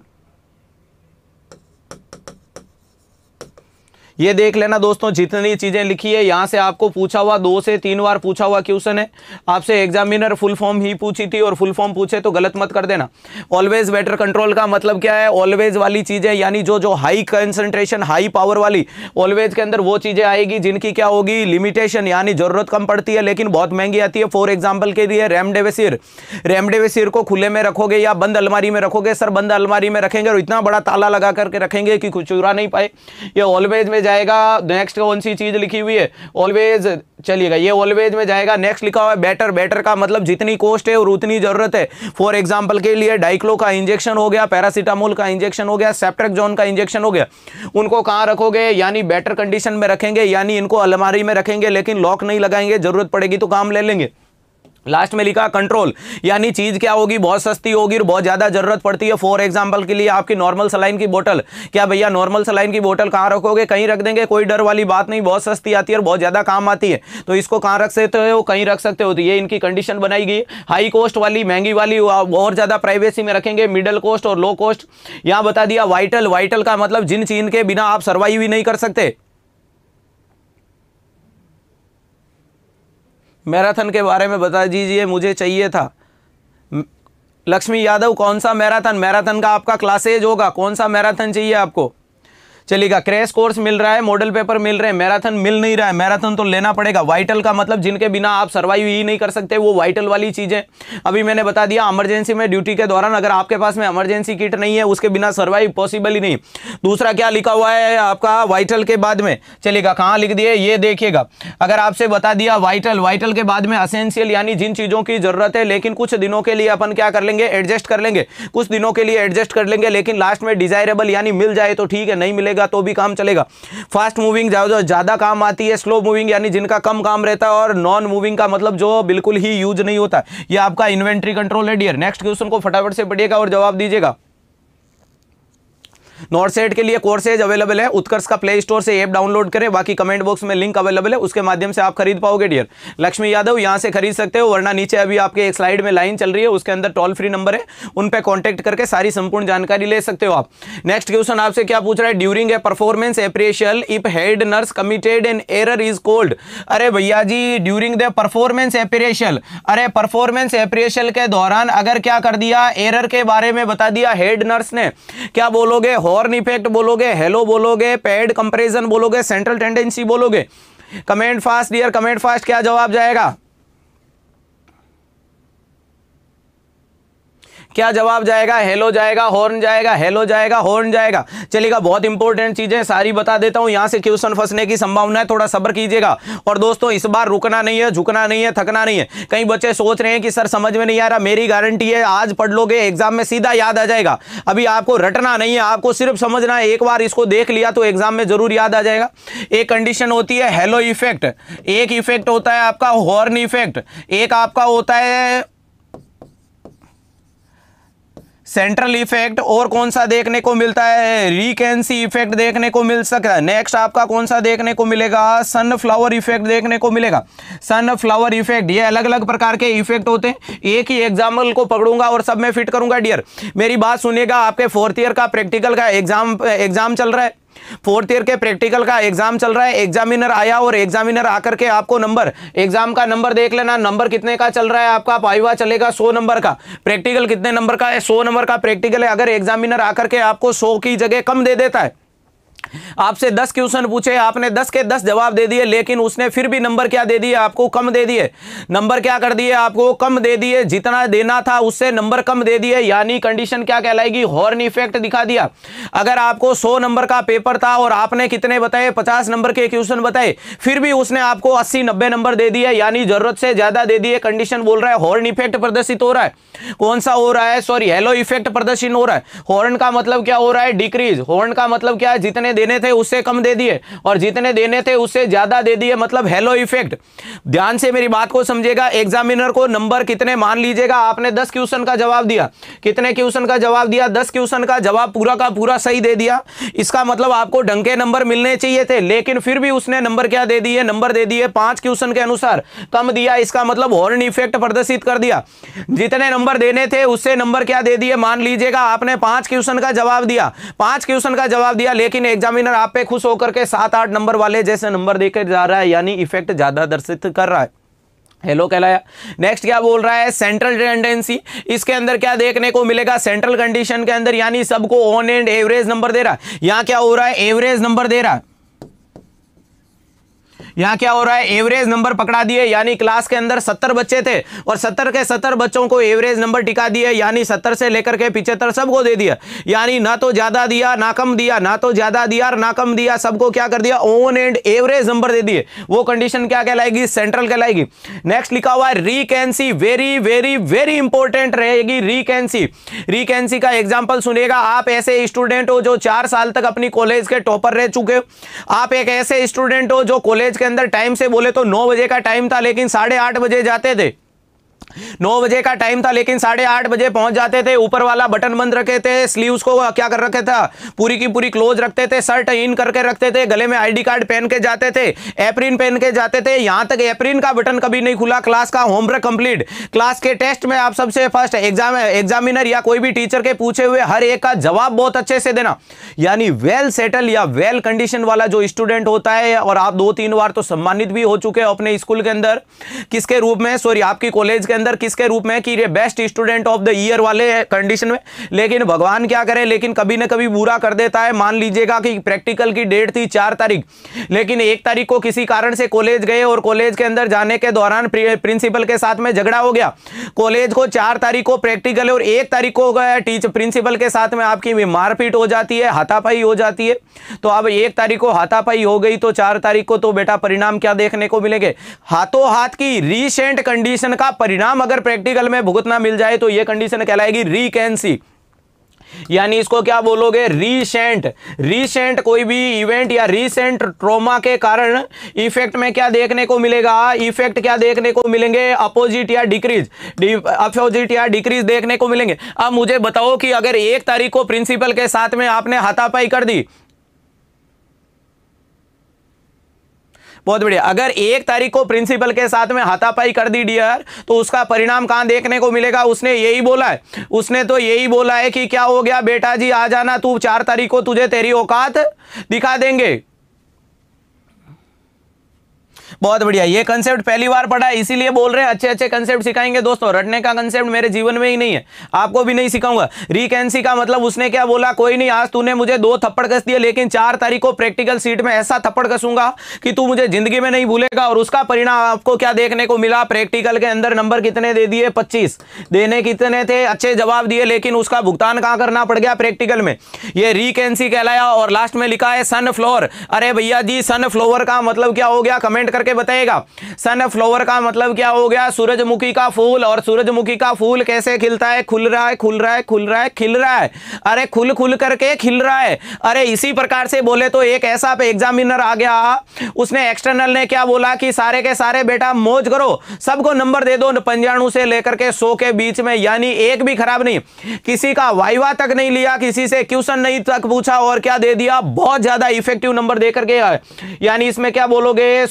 ये देख लेना दोस्तों, जितनी चीजें लिखी है यहां से आपको पूछा हुआ 2 से 3 बार पूछा हुआ क्वेश्चन है। आपसे एग्जामिनर फुल फॉर्म ही पूछी थी और फुल फॉर्म पूछे तो गलत मत कर देना। ऑलवेज बेटर कंट्रोल का मतलब क्या है, ऑलवेज वाली चीजें यानी जो हाई कंसंट्रेशन, हाई पावर वाली, ऑलवेज के अंदर वो चीजें आएगी जिनकी क्या होगी, लिमिटेशन, यानी जरूरत कम पड़ती है लेकिन बहुत महंगी आती है। फॉर एग्जाम्पल के लिए रेमडेसिविर। रेमडेसिविर को खुले में रखोगे या बंद अलमारी में रखोगे, सर बंद अलमारी में रखेंगे और इतना बड़ा ताला लगा करके रखेंगे कि कुछ चुरा नहीं पाए। ये ऑलवेज में में जाएगा। नेक्स्ट कौन सी चीज लिखी हुई है, ऑलवेज, चलिएगा ये ऑलवेज में जाएगा। नेक्स्ट लिखा हुआ है बेटर, बेटर का मतलब जितनी कॉस्ट है और उतनी जरूरत है। फॉर एग्जांपल के लिए डाइक्लो का इंजेक्शन हो गया, पैरासीटामोल का इंजेक्शन हो गया, सेप्ट्रेक्सोन का इंजेक्शन हो गया, उनको कहां रखोगे, यानी बेटर कंडीशन में रखेंगे, यानी इनको अलमारी में रखेंगे, लेकिन लॉक नहीं लगाएंगे, जरूरत पड़ेगी तो काम ले लेंगे। लास्ट में लिखा कंट्रोल, यानी चीज क्या होगी, बहुत सस्ती होगी और बहुत ज्यादा जरूरत पड़ती है। फॉर एग्जांपल के लिए आपकी नॉर्मल सलाइन की बोतल, क्या भैया नॉर्मल सलाइन की बोतल कहां रखोगे, कहीं रख देंगे, कोई डर वाली बात नहीं, बहुत सस्ती आती है और बहुत ज्यादा काम आती है, तो इसको कहां रख सकते हो, कहीं रख सकते हो। तो ये इनकी कंडीशन बनाई गई। हाई कॉस्ट वाली, महंगी वाली और ज्यादा प्राइवेसी में रखेंगे, मिडिल कॉस्ट और लो कॉस्ट। यहां बता दिया वाइटल, वाइटल का मतलब जिन चीज के बिना आप सर्वाइव ही नहीं कर सकते। मैराथन के बारे में बता दीजिए, मुझे चाहिए था। लक्ष्मी यादव, कौन सा मैराथन, मैराथन का आपका क्लासेज होगा, कौन सा मैराथन चाहिए आपको। चलिएगा, क्रैश कोर्स मिल रहा है, मॉडल पेपर मिल रहे हैं, मैराथन मिल नहीं रहा है, मैराथन तो लेना पड़ेगा। वाइटल का मतलब जिनके बिना आप सर्वाइव ही नहीं कर सकते, वो वाइटल वाली चीजें अभी मैंने बता दिया। इमरजेंसी में ड्यूटी के दौरान अगर आपके पास में इमरजेंसी किट नहीं है, उसके बिना सर्वाइव पॉसिबल ही नहीं। दूसरा क्या लिखा हुआ है आपका वाइटल के बाद में, चलिएगा कहाँ लिख दिए ये देखिएगा। अगर आपसे बता दिया वाइटल, वाइटल के बाद में असेंशियल, यानी जिन चीजों की जरूरत है लेकिन कुछ दिनों के लिए अपन क्या कर लेंगे, एडजस्ट कर लेंगे, कुछ दिनों के लिए एडजस्ट कर लेंगे, लेकिन लास्ट में डिजायरेबल यानी मिल जाए तो ठीक है, नहीं मिलेगा तो भी काम चलेगा। फास्ट मूविंग जो ज्यादा काम आती है, स्लो मूविंग यानी जिनका कम काम रहता है, और नॉन मूविंग का मतलब जो बिल्कुल ही यूज नहीं होता। ये आपका इन्वेंट्री कंट्रोल है डियर। नेक्स्ट क्वेश्चन को फटाफट से पढ़िएगा और जवाब दीजिएगा। नॉर्सेट के लिए कोर्सेज अवेलेबल है, उत्कर्ष का प्ले स्टोर से ऐप डाउनलोड करें, बाकी कमेंट बॉक्स में लिंक अवेलेबल है, उसके माध्यम से आप खरीद पाओगे डियर। लक्ष्मी यादव यहां से खरीद सकते हो, वरना नीचे अभी आपके एक स्लाइड में लाइन चल रही है, उसके अंदर टोल फ्री नंबर है, उन पे कांटेक्ट करके सारी संपूर्ण जानकारी ले सकते हो आप। नेक्स्ट क्वेश्चन आपसे क्या पूछ रहा है, during a performance appraisal if head nurse committed an error is called. अरे भैया जी, ड्यूरिंग द परफॉर्मेंस एप्रिशियल, अरे परफॉर्मेंस एप्रिशियल के दौरान अगर क्या कर दिया, एरर के बारे में बता दिया हेड नर्स ने, क्या बोलोगे, हॉर्न इफेक्ट बोलोगे, हेलो बोलोगे, पैड कंपैरिजन बोलोगे, सेंट्रल टेंडेंसी बोलोगे। Comment fast dear, comment fast, क्या जवाब जाएगा, क्या जवाब जाएगा, हेलो जाएगा, हॉर्न जाएगा, हेलो जाएगा, हॉर्न जाएगा। चलिएगा, बहुत इंपॉर्टेंट चीजें सारी बता देता हूं, यहां से क्वेश्चन फंसने की संभावना है, थोड़ा सब्र कीजिएगा। और दोस्तों इस बार रुकना नहीं है, झुकना नहीं है, थकना नहीं है। कई बच्चे सोच रहे हैं कि सर समझ में नहीं आ रहा, मेरी गारंटी है आज पढ़ लोगे एग्जाम में सीधा याद आ जाएगा। अभी आपको रटना नहीं है, आपको सिर्फ समझना है, एक बार इसको देख लिया तो एग्जाम में जरूर याद आ जाएगा। एक कंडीशन होती है हेलो इफेक्ट, एक इफेक्ट होता है आपका हॉर्न इफेक्ट, एक आपका होता है सेंट्रल इफेक्ट, और कौन सा देखने को मिलता है, रिकेंसी इफेक्ट देखने को मिल सकता है। नेक्स्ट आपका कौन सा देखने को मिलेगा, सनफ्लावर इफेक्ट देखने को मिलेगा। सनफ्लावर इफेक्ट, ये अलग अलग प्रकार के इफेक्ट होते हैं, एक ही एग्जाम्पल को पकड़ूंगा और सब में फिट करूंगा डियर। मेरी बात सुनिएगा, आपके फोर्थ ईयर का प्रैक्टिकल का एग्जाम चल रहा है, फोर्थ ईयर के प्रैक्टिकल का एग्जाम चल रहा है, एग्जामिनर आया और एग्जामिनर आकर के आपको नंबर, एग्जाम का नंबर देख लेना, नंबर कितने का चल रहा है आपका, वाइवा चलेगा 100 नंबर का, प्रैक्टिकल कितने नंबर का है, 100 नंबर का प्रैक्टिकल है। अगर एग्जामिनर आकर के आपको 100 की जगह कम दे देता है, आपसे 10 क्वेश्चन पूछे, आपने 10 के 10 जवाब दे दिए, लेकिन उसने फिर भी नंबर क्या दे दिए आपको, कम दे दिए। नंबर क्या कर दिए आपको, कम दे दिए, जितना देना था उससे नंबर कम दे दिए, यानी कंडीशन क्या कहलाएगी, हॉर्न इफेक्ट दिखा दिया। अगर आपको 100 नंबर का पेपर था और आपने कितने बताए, 50 नंबर के क्वेश्चन बताए, फिर भी उसने आपको 80-90 नंबर दे दिए, यानी जरूरत से ज्यादा दे दिए। कंडीशन बोल रहा है हॉर्न इफेक्ट प्रदर्शित हो रहा है। कौन सा हो रहा है, सॉरी, हेलो इफेक्ट प्रदर्शित हो रहा है। हॉर्न का मतलब क्या हो रहा है, डिक्रीज। हॉर्न का मतलब क्या है, जितने देने थे उससे कम दे दिए, और जितने देने थे उससे ज्यादा दे दिए, मतलब हेलो इफेक्ट। ध्यान से मेरी बात को समझिएगा, एग्जामिनर को नंबर कितने, मान लीजिएगा आपने 10 क्वेश्चन का जवाब दिया, कितने क्वेश्चन का जवाब दिया, 10 क्वेश्चन का जवाब पूरा का पूरा सही दे दिया, इसका मतलब आपको ढंग के नंबर मिलने चाहिए थे, लेकिन फिर भी उसने नंबर क्या दे दिए, नंबर दे दिए 5 क्वेश्चन के अनुसार कम दिया, इसका मतलब हॉर्न इफेक्ट प्रदर्शित कर दिया। जितने नंबर देने थे उससे नंबर क्या दे दिए, मान लीजिएगा आपने 5 क्वेश्चन का जवाब दिया, 5 क्वेश्चन का जवाब दिया, लेकिन एग्जामिनर आप पे खुश होकर के 7-8 नंबर वाले जैसे नंबर देकर जा रहा है, यानी इफेक्ट ज्यादा दर्शित कर रहा है, हेलो कहलाया। नेक्स्ट क्या बोल रहा है, सेंट्रल टेंडेंसी। इसके अंदर क्या देखने को मिलेगा, सेंट्रल कंडीशन के अंदर, यानी सबको ऑन एंड एवरेज नंबर दे रहा है। यहां क्या हो रहा है, एवरेज नंबर दे रहा है। यहाँ क्या हो रहा है, एवरेज नंबर पकड़ा दिए, यानी क्लास के अंदर 70 बच्चे थे और 70 के 70 बच्चों को एवरेज नंबर टिका दिए, यानी 70 से लेकर के 75 सबको दे दिया, यानी ना तो ज्यादा दिया ना कम दिया, ना तो ज्यादा दिया ना कम दिया, सबको क्या कर दिया, ओन एंड एवरेज नंबर दे दिए। वो कंडीशन क्या कहलाएगी, सेंट्रल कहलाएगी। नेक्स्ट लिखा हुआ है recency, very very very important रहेगी रीकेंसी। रीकेंसी का एग्जांपल सुनिएगा, आप ऐसे स्टूडेंट हो जो 4 साल तक अपनी कॉलेज के टॉपर रह चुके हो, आप एक ऐसे स्टूडेंट हो जो कॉलेज के अंदर टाइम से बोले तो 9 बजे का टाइम था लेकिन 8:30 बजे जाते थे, 9 बजे का टाइम था लेकिन 8:30 बजे पहुंच जाते थे, ऊपर वाला बटन बंद रखे थे, स्लीव्स को क्या कर रखे था, पूरी की पूरी क्लोज रखते थे, शर्ट इन करके रखते थे, गले में आईडी कार्ड पहन के जाते थे, एप्रिन पहन के जाते थे, यहां तक एप्रिन का बटन कभी नहीं खुला, क्लास का होमवर्क कंप्लीट, क्लास के टेस्ट में आप सबसे फर्स्ट एग्जामिनर या कोई भी टीचर के पूछे हुए हर एक का जवाब बहुत अच्छे से देना, यानी वेल सेटल या वेल कंडीशन वाला जो स्टूडेंट होता है। और आप 2-3 बार तो सम्मानित भी हो चुके हो अपने स्कूल के अंदर, किसके रूप में, सॉरी आपकी कॉलेज के अंदर किसके रूप में, कि ये best student of the year वाले कंडीशन में। लेकिन भगवान क्या करे, लेकिन कभी ना कभी बुरा कर देता है। मान लीजिएगा कि प्रैक्टिकल की डेट थी 4 तारीख, लेकिन 1 तारीख को किसी कारण से कॉलेज गए और कॉलेज के अंदर जाने के दौरान प्रिंसिपल के साथ में झगड़ा हो गया। कॉलेज को 4 तारीख को प्रैक्टिकल है और 1 तारीख को टीचर प्रिंसिपल के साथ में आपकी मारपीट हो जाती है, हाथापाई हो जाती है। तो अब 1 तारीख को हाथापाई हो गई तो 4 तारीख को तो बेटा परिणाम क्या देखने को मिलेंगे, हाथों हाथ की रीसेंट कंडीशन का परिणाम अगर प्रैक्टिकल में भुगतना मिल जाए तो यह कंडीशन कहलाएगी रीकेंसी, यानी इसको क्या बोलोगे, रीसेंट। रीसेंट कोई भी इवेंट या रीसेंट ट्रॉमा के कारण इफेक्ट में क्या देखने को मिलेगा, इफेक्ट क्या देखने को मिलेंगे, अपोजिट या डिक्रीज, अपोजिट या डिक्रीज देखने को मिलेंगे। अब मुझे बताओ कि अगर 1 तारीख को प्रिंसिपल के साथ में आपने हाथापाई कर दी, बहुत बढ़िया, अगर 1 तारीख को प्रिंसिपल के साथ में हाथापाई कर दी डियर, तो उसका परिणाम कहां देखने को मिलेगा, उसने यही बोला है, उसने तो यही बोला है कि क्या हो गया बेटा जी आ जाना तू 4 तारीख को, तुझे तेरी औकात दिखा देंगे। बहुत बढ़िया, ये कंसेप्ट पहली बार पढ़ा है इसीलिए बोल रहे हैं अच्छे अच्छे कंसेप्ट सिखाएंगे दोस्तों। रटने का कंसेप्ट मेरे जीवन में ही नहीं है, आपको भी नहीं सिखाऊंगा। रीकेंसी का मतलब उसने क्या बोला, कोई नहीं आज तूने मुझे 2 थप्पड़ कस दिए लेकिन 4 तारीख को प्रैक्टिकल सीट में ऐसा थप्पड़ कसूंगा कि तू मुझे जिंदगी में नहीं भूलेगा। और उसका परिणाम आपको क्या देखने को मिला, प्रैक्टिकल के अंदर नंबर कितने दे दिए, 25 देने कितने थे, अच्छे जवाब दिए लेकिन उसका भुगतान कहां करना पड़ गया, प्रैक्टिकल में। ये रीकेंसी कहलाया। और लास्ट में लिखा है सनफ्लावर। अरे भैया जी सनफ्लावर का मतलब क्या हो गया, कमेंट करके बताएगा। सनफ्लावर का मतलब क्या हो गया, सूरजमुखी का फूल। और सूरजमुखी का फूल कैसे खिलता है, खुल रहा है खुल रहा है खुल रहा है खिल रहा है, अरे खुल खुल करके खिल रहा है। अरे इसी प्रकार से बोले तो एक ऐसा पे एग्जामिनर आ गया, उसने एक्सटर्नल ने क्या बोला कि सारे के सारे बेटा मौज करो, सबको नंबर दे दो 95 से लेकर के 100 के बीच में, यानी एक भी खराब नहीं। किसी का वाइवा तक नहीं लिया, किसी से क्वेश्चन नहीं तक पूछा और क्या दे दिया, बहुत ज्यादा इफेक्टिव नंबर देकर के। यानी इसमें क्या बोलोगे,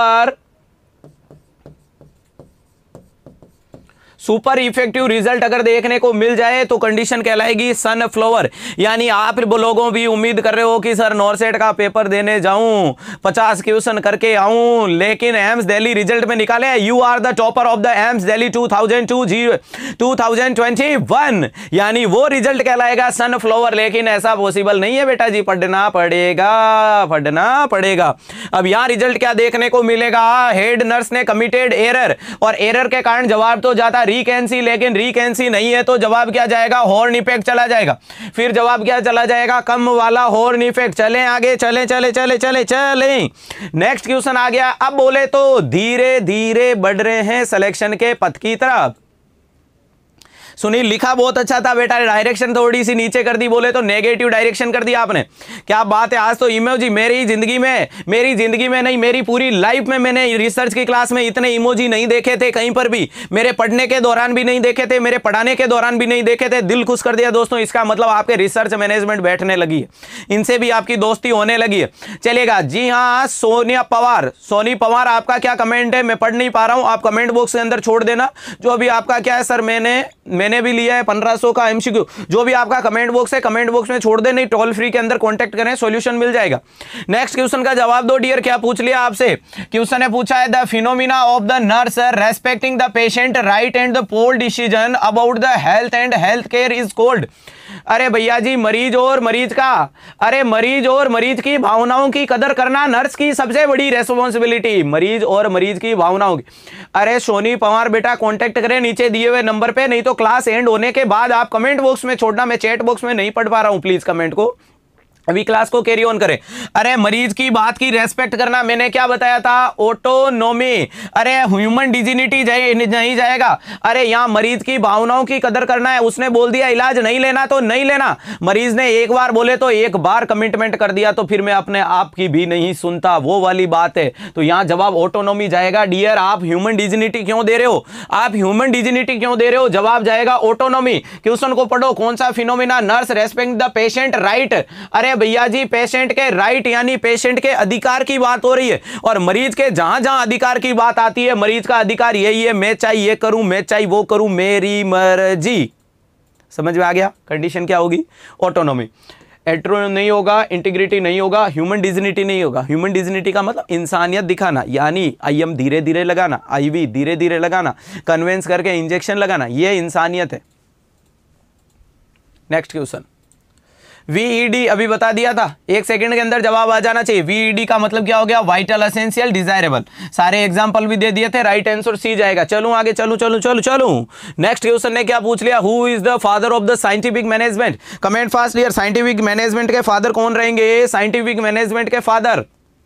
सुपर इफेक्टिव रिजल्ट अगर देखने को मिल जाए तो कंडीशन कहलाएगी सनफ्लावर। यानी आप लोगों भी उम्मीद कर रहे हो कि सर नॉर्सेट का पेपर देने जाऊं, 50 क्वेश्चन करके आऊं, लेकिन एम्स दिल्ली रिजल्ट में निकाले you are the topper of the AIIMS Delhi 2021, यानी वो रिजल्ट कहलाएगा सनफ्लावर। लेकिन ऐसा पॉसिबल नहीं है बेटा जी, पढ़ना पड़ेगा, पढ़ना पड़ेगा। अब यहां रिजल्ट क्या देखने को मिलेगा, हेड नर्स ने कमिटेड एरर, और एरर के कारण जवाब तो जाता रीकेंसी, लेकिन रीकेंसी नहीं है तो जवाब क्या जाएगा, हॉर्न इफेक्ट चला जाएगा। फिर जवाब क्या चला जाएगा, कम वाला हॉर्न इफेक्ट। चलें आगे, चलें चले चले चले चलें। नेक्स्ट क्वेश्चन आ गया। अब बोले तो धीरे धीरे बढ़ रहे हैं सिलेक्शन के पथ की तरफ। सुनील लिखा बहुत अच्छा था बेटा, डायरेक्शन थोड़ी सी नीचे कर दी, बोले तो नेगेटिव डायरेक्शन कर दिया आपने। क्या बात है, आज तो इमोजी मेरी जिंदगी में नहीं, मेरी पूरी लाइफ में मैंने रिसर्च की क्लास में इतने इमोजी नहीं देखे थे कहीं पर भी, मेरे पढ़ने के दौरान भी नहीं देखे थे, मेरे पढ़ाने के दौरान भी नहीं देखे थे। दिल खुश कर दिया दोस्तों, इसका मतलब आपके रिसर्च मैनेजमेंट बैठने लगी है, इनसे भी आपकी दोस्ती होने लगी है। चलेगा जी हाँ। सोनी पवार आपका क्या कमेंट है, मैं पढ़ नहीं पा रहा हूं, आप कमेंट बॉक्स के अंदर छोड़ देना जो भी आपका क्या है। सर मैंने भी लिया है 1500 का एमसीक्यू, जो भी आपका कमेंट बॉक्स है कमेंट बॉक्स में छोड़ दे, नहीं टोल फ्री के अंदर कांटेक्ट करें, सॉल्यूशन मिल जाएगा। नेक्स्ट क्वेश्चन का जवाब दो डियर। क्या पूछ लिया आपसे, क्वेश्चन ने पूछा है the phenomena of the nurse respecting the patient right and the poll decision about the health and health care is called. अरे भैया जी, मरीज और मरीज का, अरे मरीज और मरीज की भावनाओं की कदर करना नर्स की सबसे बड़ी रेस्पॉन्सिबिलिटी। मरीज और मरीज की भावनाओं की। अरे सोनी पवार बेटा, कांटेक्ट करें नीचे दिए हुए नंबर पे, नहीं तो क्लास एंड होने के बाद आप कमेंट बॉक्स में छोड़ना, मैं चैट बॉक्स में नहीं पढ़ पा रहा हूं, प्लीज कमेंट को अभी क्लास को कैरी ऑन करें। अरे मरीज की बात की रेस्पेक्ट करना, मैंने क्या बताया था, ऑटोनॉमी। अरे ह्यूमन डिजिनिटी नहीं जाएगा। अरे यहां मरीज की भावनाओं की कदर करना है। उसने बोल दिया इलाज नहीं लेना तो नहीं लेना, मरीज ने एक बार बोले तो एक बार कमिटमेंट कर दिया तो फिर मैं अपने आप की भी नहीं सुनता, वो वाली बात है। तो यहां जवाब ऑटोनॉमी जाएगा। डियर, आप ह्यूमन डिजिनिटी क्यों दे रहे हो, आप ह्यूमन डिजिनिटी क्यों दे रहे हो, जवाब जाएगा ऑटोनॉमी। क्वेश्चन को पढ़ो, कौन सा phenomena, nurse respect the patient right. अरे भैया जी, पेशेंट के राइट यानी पेशेंट के अधिकार की बात हो रही है, और मरीज के जहां जहां अधिकार की बात आती है, मरीज का अधिकार यही है, मैं चाहे ये करूं, मैं चाहे वो करूं, मेरी मर्जी। समझ में आ गया? कंडीशन क्या होगी, ऑटोनॉमी। एट्रो नहीं होगा, इंटीग्रिटी नहीं होगा, ह्यूमन डिजिनिटी नहीं होगा। ह्यूमन डिजिनिटी का मतलब इंसानियत दिखाना, यानी आईएम धीरे धीरे लगाना, आईवी धीरे धीरे लगाना, कन्वेंस करके इंजेक्शन लगाना, ये इंसानियत है। नेक्स्ट क्वेश्चन, वीईडी अभी बता दिया था, एक सेकंड के अंदर जवाब आ जाना चाहिए। वीईडी का मतलब क्या हो गया, वाइटल, एसेंशियल, डिजायरेबल। सारे एग्जांपल भी दे दिए थे, राइट आंसर सी जाएगा। चलूं आगे, चलूं। नेक्स्ट क्वेश्चन ने क्या पूछ लिया, who is the father of the scientific management. Comment fast dear, scientific management के फादर कौन रहेंगे, साइंटिफिक मैनेजमेंट के फादर।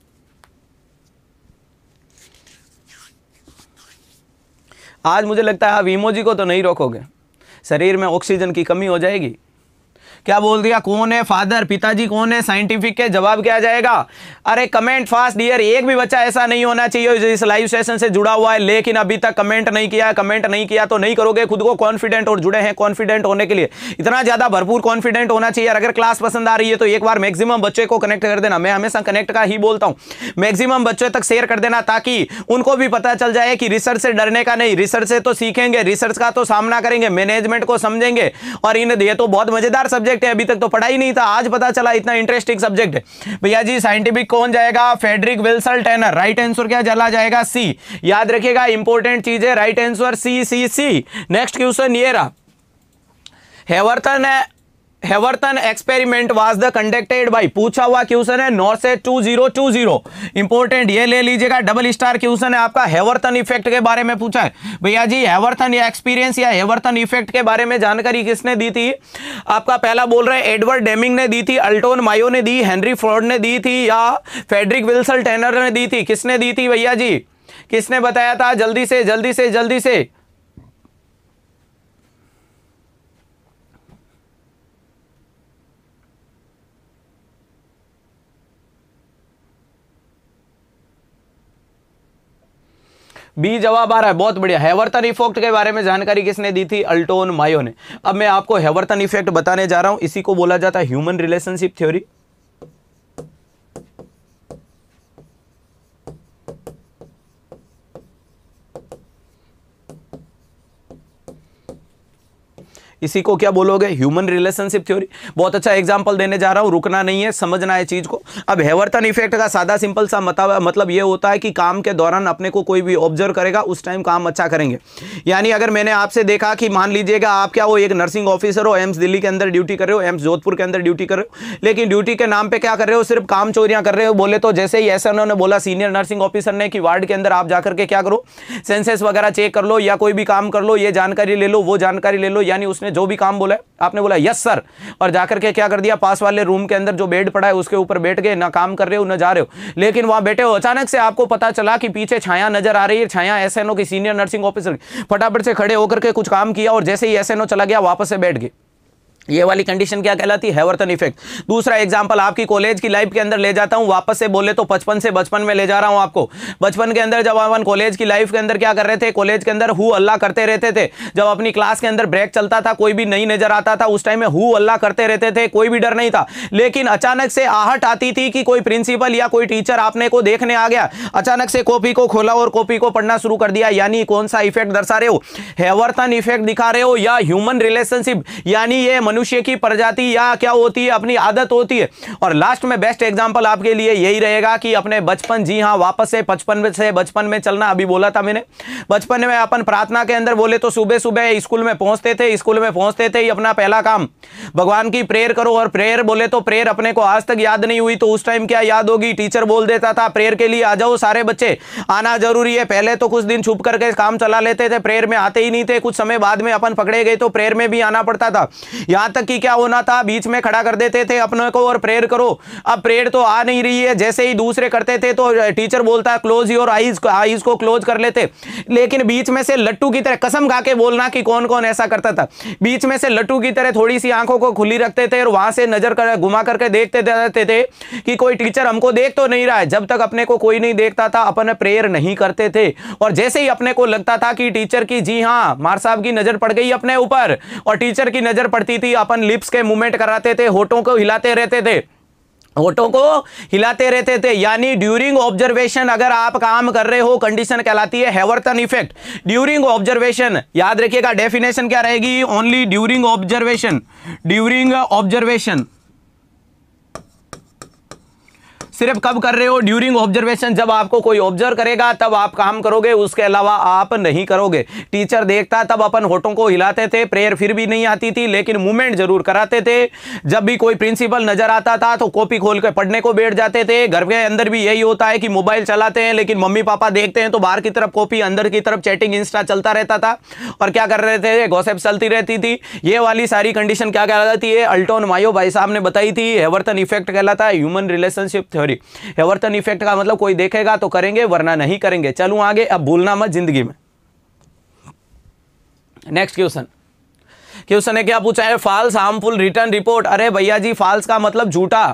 आज मुझे लगता है आप इमोजी को तो नहीं रोकोगे, शरीर में ऑक्सीजन की कमी हो जाएगी। क्या बोल दिया, कौन है फादर, पिताजी कौन है साइंटिफिक के, जवाब क्या जाएगा। अरे कमेंट फास्ट डियर, एक भी बच्चा ऐसा नहीं होना चाहिए जो इस लाइव सेशन से जुड़ा हुआ है लेकिन अभी तक कमेंट नहीं किया है। कमेंट नहीं किया तो नहीं करोगे, खुद को कॉन्फिडेंट और जुड़े हैं कॉन्फिडेंट होने के लिए, इतना ज्यादा भरपूर कॉन्फिडेंट होना चाहिए। अगर क्लास पसंद आ रही है तो एक बार मैक्सिमम बच्चे को कनेक्ट कर देना, मैं हमेशा कनेक्ट का ही बोलता हूं, मैक्सिमम बच्चों तक शेयर कर देना ताकि उनको भी पता चल जाए कि रिसर्च से डरने का नहीं, रिसर्च से तो सीखेंगे, रिसर्च का तो सामना करेंगे, मैनेजमेंट को समझेंगे। और ये तो बहुत मजेदार सब्जेक्ट है, अभी तक तो पढ़ा ही नहीं था, आज पता चला इतना इंटरेस्टिंग सब्जेक्ट है। भैया जी साइंटिफिक कौन जाएगा, Frederick Wilson Tanner. Right answer क्या चला जाएगा, सी। याद रखिएगा, इंपॉर्टेंट चीज है, right answer C. Next question ये रहा, हेवरटन experiment was the conducted by, पूछा हुआ क्वेश्चन है, नॉर्सेट 2020। इंपॉर्टेंट ये ले लीजिएगा, डबल स्टार क्वेश्चन है आपका। हेवरटन इफेक्ट के बारे में पूछा है भैया जी, हेवरटन एक्सपीरियंस या हेवरटन इफेक्ट के बारे में जानकारी किसने दी थी आपका, पहला बोल रहे हैं एडवर्ड डेमिंग ने दी थी, अल्टोन मायो ने दी, हेनरी फोर्ड ने दी थी, या फ्रेडरिक विल्सन टैनर ने दी थी, किसने दी थी भैया जी, किसने बताया था, जल्दी से। बी जवाब आ रहा है, बहुत बढ़िया। हेवरटन इफेक्ट के बारे में जानकारी किसने दी थी, अल्टोन मायो ने। अब मैं आपको हेवरटन इफेक्ट बताने जा रहा हूं, इसी को बोला जाता है ह्यूमन रिलेशनशिप थ्योरी। इसी को क्या बोलोगे, ह्यूमन रिलेशनशिप थ्योरी। बहुत अच्छा एग्जांपल देने जा रहा हूं, रुकना नहीं है, समझना है चीज को। अब हेवरटन इफेक्ट का सादा सिंपल सा मतलब ये होता है कि काम के दौरान अपने को कोई भी ऑब्जर्व करेगा उस टाइम काम अच्छा करेंगे। यानी अगर मैंने आपसे देखा कि मान लीजिएगा आप क्या हो, एक नर्सिंग ऑफिसर हो, एम्स दिल्ली के अंदर ड्यूटी कर रहे हो, एम्स जोधपुर के अंदर ड्यूटी कर रहे हो, लेकिन ड्यूटी के नाम पे क्या कर रहे हो, सिर्फ काम चोरियां कर रहे हो। बोले तो जैसे ही ऐसा उन्होंने बोला सीनियर नर्सिंग ऑफिसर ने कि वार्ड के अंदर आप जाकर के क्या करो, सेंसेस वगैरह चेक कर लो या कोई भी काम कर लो, ये जानकारी ले लो, वो जानकारी ले लो, यानी उसने जो भी काम बोला आपने बोला यस सर, और जाकर के क्या कर दिया, पास वाले रूम के अंदर जो बेड पड़ा है उसके ऊपर बैठ गए, ना काम कर रहे हो ना जा रहे हो, लेकिन वहां बैठे हो, अचानक से आपको पता चला कि पीछे छाया नजर आ रही है, छाया एसएनओ की सीनियर नर्सिंग ऑफिसर, फटाफट से खड़े होकर के कुछ काम किया और जैसे ही एसएनओ चला गया वापस से बैठ गए। ये वाली कंडीशन क्या कहलाती है, हेवरटन इफेक्ट। दूसरा एग्जांपल आपकी कॉलेज की लाइफ के अंदर ले जाता हूं, वापस से बोले तो 55 से बचपन में ले जा रहा हूं आपको। बचपन के अंदर जब अपन कॉलेज की लाइफ के अंदर क्या कर रहे थे, कॉलेज के अंदर हु अल्लाह करते रहते थे। जब अपनी क्लास के अंदर ब्रेक चलता था, कोई भी नहीं नजर आता था, उस टाइम में हु अल्लाह करते रहते थे, कोई भी डर नहीं था। लेकिन अचानक से आहट आती थी कि कोई प्रिंसिपल या कोई टीचर आपने को देखने आ गया, अचानक से कॉपी को खोला और कॉपी को पढ़ना शुरू कर दिया। यानी कौन सा इफेक्ट दर्शा रहे हो, हेवरटन इफेक्ट दिखा रहे हो या ह्यूमन रिलेशनशिप, यानी ये मनुष्य की प्रजाति या क्या होती है, अपनी आदत होती है। और लास्ट में बेस्ट एग्जांपल आपके लिए यही रहेगा कि अपने बचपन, जी हाँ, वापस से बचपन में चलना। अभी बोला था मैंने, बचपन में अपन प्रार्थना के अंदर बोले तो सुबह सुबह स्कूल में पहुंचते थे ही अपना पहला काम भगवान की प्रेयर करो। और प्रेयर बोले तो प्रेयर अपने को आज तक याद नहीं हुई, तो उस टाइम क्या याद होगी, टीचर बोल देता था प्रेयर के लिए आ जाओ सारे बच्चे, आना जरूरी है। पहले तो कुछ दिन छुप करके काम चला लेते थे, प्रेयर में आते ही नहीं थे। कुछ समय बाद में अपन पकड़े गए तो प्रेयर में भी आना पड़ता था। यहां तक कि क्या होना था, बीच में खड़ा कर देते थे अपने को और प्रेयर करो। अब प्रेयर तो आ नहीं रही है, जैसे ही दूसरे करते थे तो टीचर बोलता क्लोज योर आईज को क्लोज कर लेते। लेकिन बीच में से लट्टू की तरह, कसम खा के बोलना कि कौन कौन ऐसा करता था, बीच में से लट्टू की तरह थोड़ी सी आंखों को खुली रखते थे और वहां से नजर घुमा करके देखते रहते थे कि कोई टीचर हमको देख तो नहीं रहा है। जब तक अपने को कोई नहीं देखता था अपन प्रेयर नहीं करते थे। और जैसे ही अपने को लगता था कि टीचर की, जी हां, मार साहब की नजर पड़ गई अपने ऊपर और टीचर की नजर पड़ती थी, अपन लिप्स के मूवमेंट कराते थे, होठों को हिलाते रहते थे। यानी ड्यूरिंग ऑब्जर्वेशन अगर आप काम कर रहे हो, कंडीशन कहलाती है हैवर्टन इफेक्ट। ड्यूरिंग ऑब्जर्वेशन याद रखिएगा, डेफिनेशन क्या रहेगी, ओनली ड्यूरिंग ऑब्जर्वेशन सिर्फ कब कर रहे हो, ड्यूरिंग ऑब्जर्वेशन। जब आपको कोई ऑब्जर्व करेगा तब आप काम करोगे, उसके अलावा आप नहीं करोगे। टीचर देखता तब अपन होठों को हिलाते थे, प्रेयर फिर भी नहीं आती थी लेकिन मूवमेंट जरूर कराते थे। जब भी कोई प्रिंसिपल नजर आता था तो कॉपी खोल के पढ़ने को बैठ जाते थे। घर के अंदर भी यही होता है कि मोबाइल चलाते हैं लेकिन मम्मी पापा देखते हैं तो बाहर की तरफ कॉपी, अंदर की तरफ चैटिंग, इंस्टा चलता रहता था और क्या कर रहे थे, गॉसिप चलती रहती थी। ये वाली सारी कंडीशन क्या कहलाती है, अल्टोन मायो भाई साहब ने बताई थी, हैवर्टन इफेक्ट कहलाता है, ह्यूमन रिलेशनशिप थ्योरी। हैवर्टन इफेक्ट का मतलब कोई देखेगा तो करेंगे वरना नहीं करेंगे। चलूं आगे, अब भूलना मत जिंदगी में। नेक्स्ट क्वेश्चन है क्या पूछा है, फॉल्स हार्मफुल रिटर्न रिपोर्ट। अरे भैया जी, फॉल्स का मतलब झूठा।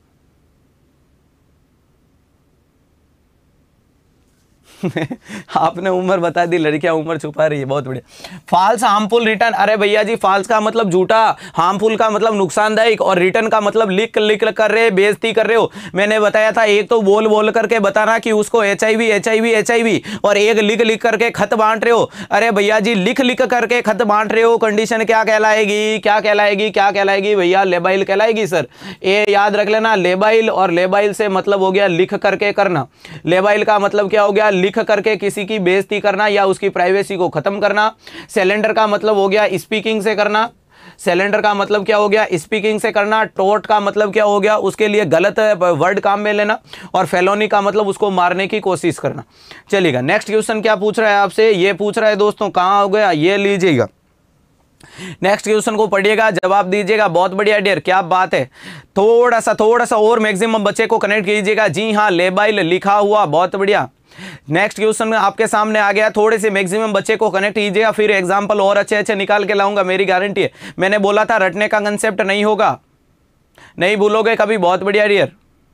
आपने उम्र बता दी, लड़कियां उम्र छुपा रही है, बहुत बढ़िया। फॉल्स हार्मफुल रिटर्न, अरे भैया जी, फॉल्स का मतलब झूठा, हार्मफुल का मतलब नुकसानदायक और रिटर्न का मतलब लिख कर रहे, बेइज्जती कर रहे हो। मैंने बताया था, एक तो बोल करके बताना कि उसको HIV और एक लिख करके खत बांट रहे हो। अरे भैया जी, लिख करके खत बांट रहे हो, कंडीशन क्या कहलाएगी भैया, लेबाइल कहलाएगी सर। ये याद रख लेना, लेबाइल और लेबाइल से मतलब हो गया लिख करके करना। लेबाइल का मतलब क्या हो गया, लिख करके किसी की बेइज्जती करना या उसकी प्राइवेसी को खत्म करना। सिलेंडर का मतलब हो गया स्पीकिंग से करना। सिलेंडर का मतलब क्या हो गया, स्पीकिंग से करना। टोर्ट का मतलब क्या हो गया, उसके लिए गलत वर्ड काम में लेना। और फेलोनी का मतलब उसको मारने की कोशिश करना। चलिएगा, नेक्स्ट क्वेश्चन क्या पूछ रहा है आपसे, ये पूछ रहा है दोस्तों, कहां हो गया, ये लीजिएगा। नेक्स्ट क्वेश्चन को पढ़िएगा, जवाब दीजिएगा। बहुत बढ़िया डियर, क्या बात है। थोड़ा सा और मैक्सिमम बच्चे को कनेक्ट कीजिएगा। जी हाँ, लेबाइल लिखा हुआ, बहुत बढ़िया। नेक्स्ट क्वेश्चन आपके सामने आ गया, थोड़े से मैक्सिमम बच्चे को कनेक्ट कीजिएगा, फिर एग्जांपल और अच्छे निकाल के लाऊंगा, मेरी गारंटी है। मैंने बोला था रटने का कंसेप्ट नहीं होगा, नहीं भूलोगे कभी। बहुत बढ़िया डियर।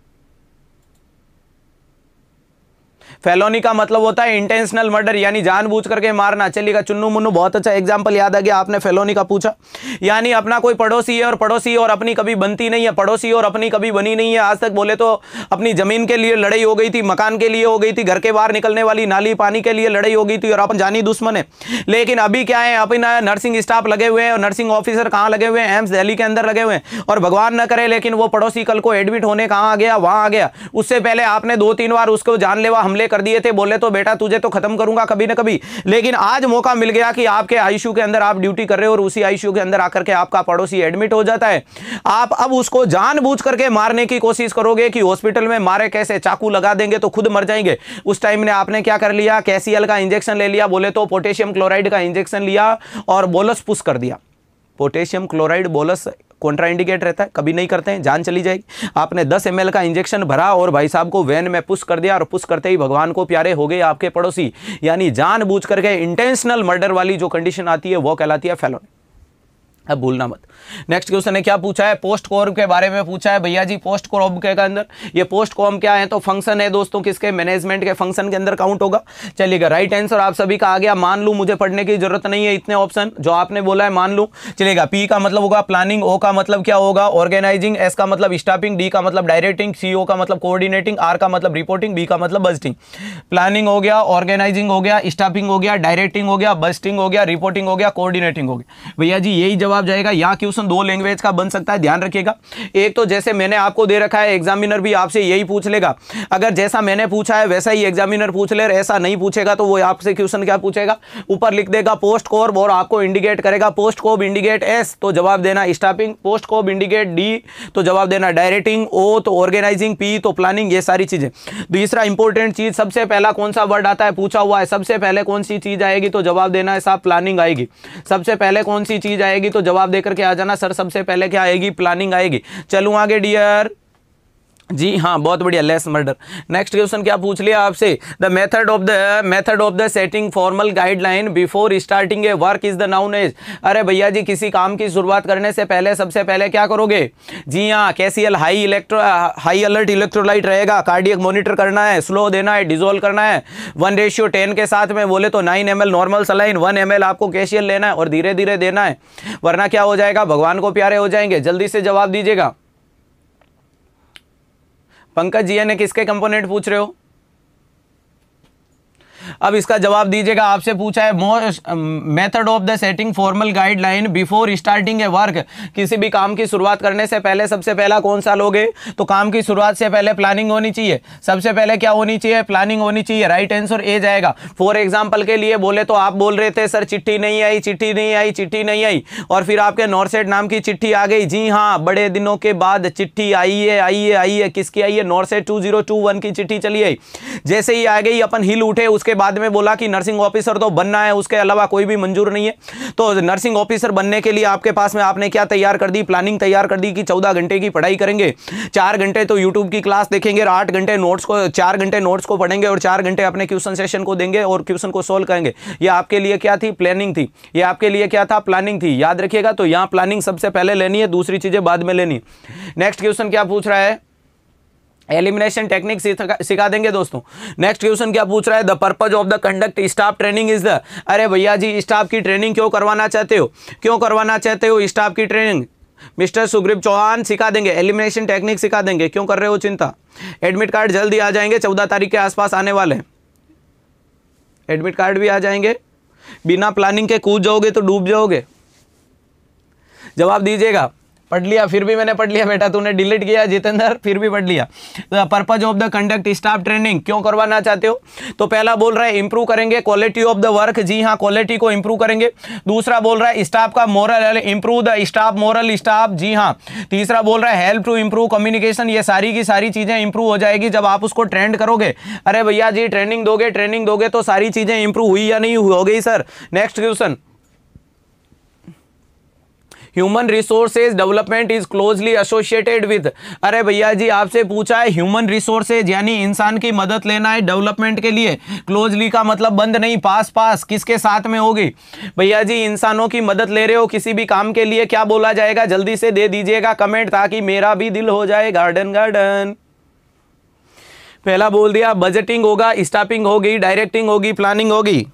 फेलोनी का मतलब होता है इंटेंशनल मर्डर, यानी जानबूझ करके मारना। चलिएगा, चुन्नू मुन्नू, बहुत अच्छा एग्जांपल याद आ गया, आपने फेलोनी का पूछा। यानी अपना कोई पड़ोसी है और पड़ोसी और अपनी कभी बनती नहीं है, पड़ोसी और अपनी कभी बनी नहीं है आज तक। बोले तो अपनी जमीन के लिए लड़ाई हो गई थी, मकान के लिए हो गई थी, घर के बाहर निकलने वाली नाली पानी के लिए लड़ाई हो गई थी और अपन जानी दुश्मन है। लेकिन अभी क्या है, अपना नर्सिंग स्टाफ लगे हुए हैं और नर्सिंग ऑफिसर कहाँ लगे हुए हैं, एम्स दिल्ली के अंदर लगे हुए हैं। और भगवान न करे लेकिन वो पड़ोसी कल को एडमिट होने कहाँ आ गया, वहां आ गया। उससे पहले आपने 2-3 बार उसको जानलेवा हमले कर दिए थे, बोले तो बेटा तुझे तो खत्म करूंगा कभी ना कभी। लेकिन आज मौका मिल गया कि आपके आईसीयू के अंदर आप ड्यूटी कर रहे हो और उसी आईसीयू के अंदर आकर के आपका पड़ोसी एडमिट हो जाता है। आप अब उसको जानबूझ करके मारने की कोशिश करोगे कि हॉस्पिटल में मारे कैसे, चाकू लगा देंगे तो खुद मर जाएंगे। उस टाइम में आपने क्या कर लिया, कैसीएल का इंजेक्शन ले लिया, बोले तो पोटेशियम क्लोराइड का इंजेक्शन लिया और बोलस पुश कर दिया। पोटेशियम क्लोराइड बोलस कॉन्ट्राइंडिकेट रहता है, कभी नहीं करते हैं, जान चली जाएगी। आपने 10 ml का इंजेक्शन भरा और भाई साहब को वैन में पुश कर दिया और पुश करते ही भगवान को प्यारे हो गए आपके पड़ोसी। यानी जानबूझ करके इंटेंशनल मर्डर वाली जो कंडीशन आती है वो कहलाती है फेलोनी। अब भूलना मत। नेक्स्ट क्वेश्चन है क्या पूछा है, पोस्ट कॉर्म के बारे में पूछा है भैया जी। पोस्ट कॉर्म के अंदर ये पोस्ट कॉर्म क्या है, तो फंक्शन है दोस्तों, किसके, मैनेजमेंट के फंक्शन के अंदर काउंट होगा। चलिएगा, राइट आंसर आप सभी का आ गया। मान लूं, मुझे पढ़ने की जरूरत नहीं है, इतने ऑप्शन जो आपने बोला है मान लूं। चलेगा, पी का मतलब होगा प्लानिंग, ओ का मतलब क्या होगा, ऑर्गेनाइजिंग, एस का मतलब स्टाफिंग, डी का मतलब डायरेक्टिंग, सी ओ का मतलब कोऑर्डिनेटिंग, आर का मतलब रिपोर्टिंग, बी का मतलब बजटिंग। प्लानिंग हो गया, ऑर्गेनाइजिंग हो गया, स्टाफिंग हो गया, डायरेक्टिंग हो गया, बजटिंग हो गया, रिपोर्टिंग हो गया, कोऑर्डिनेटिंग हो गया। भैया जी यही जवाब जवाब जाएगा? यहाँ क्वेश्चन दो लैंग्वेज का बन सकता है, ध्यान रखिएगा। एक तो जैसे मैंने आपको दे रखा है, एग्जामिनर भी आपसे यही पूछ लेगा। अगर जैसा मैंने पूछा है वैसा ही एग्जामिनर पूछ ले, ऐसा नहीं पूछेगा तो वो आपसे क्वेश्चन क्या पूछेगा, ऊपर लिख देगा पोस्ट कोब और आपको इंडिकेट करेगा, पोस्ट कोब इंडिकेट एस तो जवाब देना स्टाफिंग, पोस्ट कोब इंडिकेट डी तो जवाब देना डायरेक्टिंग, ओ तो ऑर्गेनाइजिंग, पी तो प्लानिंग, ये सारी चीजें। दूसरा इंपॉर्टेंट चीज, सबसे पहला कौन सा वर्ड आता है पूछा हुआ है, सबसे पहले कौन सी चीज आएगी तो जवाब देना है साहब प्लानिंग आएगी। सबसे पहले कौन सी चीज आएगी तो जवाब देकर के आ जाना सर, सबसे पहले क्या आएगी, प्लानिंग आएगी। चलूं आगे डियर, जी हाँ बहुत बढ़िया, लेस मर्डर। नेक्स्ट क्वेश्चन क्या पूछ लिया आपसे, the method of the setting formal guideline before starting a work is the known as. अरे भैया जी किसी काम की शुरुआत करने से पहले सबसे पहले क्या करोगे, जी हाँ कैसीएल हाई अलर्ट इलेक्ट्रोलाइट रहेगा, कार्डियक मॉनिटर करना है, स्लो देना है, डिजोल्व करना है, 1:10 के साथ में बोले तो 9 ml नॉर्मल सलाइन, 1 ml आपको कैशियल लेना है और धीरे धीरे देना है, वरना क्या हो जाएगा, भगवान को प्यारे हो जाएंगे। जल्दी से जवाब दीजिएगा। पंकज जी ने किसके कंपोनेंट पूछ रहे हो, अब इसका जवाब दीजिएगा। आपसे पूछा है method of the setting formal guideline before starting a work, किसी भी काम की शुरुआत करने से पहले सबसे पहला कौन सा लोगे, तो काम की शुरुआत से पहले प्लानिंग होनी चाहिए। सबसे पहले क्या होनी चाहिए, प्लानिंग होनी चाहिए। राइट आंसर ए जाएगा। फॉर एग्जांपल के लिए बोले तो आप बोल रहे थे सर चिट्ठी नहीं आई, चिट्ठी नहीं आई, चिट्ठी नहीं आई, और फिर आपके नॉर्सेट नाम की चिट्ठी आ गई। जी हाँ, बड़े दिनों के बाद चिट्ठी आई है, आई है, आई है। किसकी आई है, नॉर्सेट 2021 की चिट्ठी चली आई। जैसे ही आ गई अपन हिल उठे, उसके बाद में बोला कि नर्सिंग ऑफिसर तो बनना है, उसके अलावा कोई भी मंजूर नहीं है। तो नर्सिंग ऑफिसर बनने के लिए आपके पास में आपने क्या तैयार कर दी, प्लानिंग तैयार कर दी कि 14 घंटे की पढ़ाई करेंगे, 4 घंटे तो यूट्यूब की क्लास देखेंगे, 8 घंटे नोट्स को, 4 घंटे नोट्स को पढ़ेंगे और 4 घंटे अपने क्वेश्चन सेशन को देंगे और क्वेश्चन को सोल्व करेंगे। ये आपके लिए क्या थी, प्लानिंग थी। ये आपके लिए क्या था, प्लानिंग थी। याद रखिएगा। तो यहां प्लानिंग सबसे पहले लेनी है, दूसरी चीजें बाद में लेनी है। नेक्स्ट क्वेश्चन क्या पूछ रहा है, एलिमिनेशन टेक्निक सिखा देंगे दोस्तों। नेक्स्ट क्वेश्चन क्या पूछ रहा है, the purpose of the conduct staff training is the. अरे भैया जी स्टाफ की ट्रेनिंग क्यों करवाना चाहते हो, क्यों करवाना चाहते हो स्टाफ की ट्रेनिंग, मिस्टर सुग्रीव चौहान सिखा देंगे, एलिमिनेशन टेक्निक सिखा देंगे, क्यों कर रहे हो चिंता। एडमिट कार्ड जल्दी आ जाएंगे, 14 तारीख के आसपास आने वाले हैं। एडमिट कार्ड भी आ जाएंगे। बिना प्लानिंग के कूद जाओगे तो डूब जाओगे। जवाब दीजिएगा। पढ़ लिया, फिर भी मैंने पढ़ लिया बेटा, तूने डिलीट किया जितेंद्र, फिर भी पढ़ लिया। Purpose of the conduct staff training क्यों करवाना चाहते हो, तो पहला बोल रहा है इंप्रूव करेंगे क्वालिटी ऑफ द वर्क। जी हाँ, क्वालिटी को इंप्रूव करेंगे। दूसरा बोल रहा है स्टाफ का morale, improve the staff morale staff. जी हाँ। तीसरा बोल रहा है हेल्प टू इंप्रूव कम्युनिकेशन। ये सारी की सारी चीजें इंप्रूव हो जाएगी जब आप उसको ट्रेंड करोगे। अरे भैया जी ट्रेनिंग दोगे तो सारी चीजें इंप्रूव हुई या नहीं हो गई sir. Next question, human resources development is closely associated with. अरे भैया जी आपसे पूछा है ह्यूमन रिसोर्सेज यानी इंसान की मदद लेना है डेवलपमेंट के लिए। क्लोजली का मतलब बंद नहीं, पास पास, किसके साथ में होगी भैया जी, इंसानों की मदद ले रहे हो किसी भी काम के लिए, क्या बोला जाएगा, जल्दी से दे दीजिएगा कमेंट ताकि मेरा भी दिल हो जाए गार्डन गार्डन। पहला बोल दिया बजटिंग होगा, स्टाफिंग होगी, डायरेक्टिंग होगी, प्लानिंग होगी।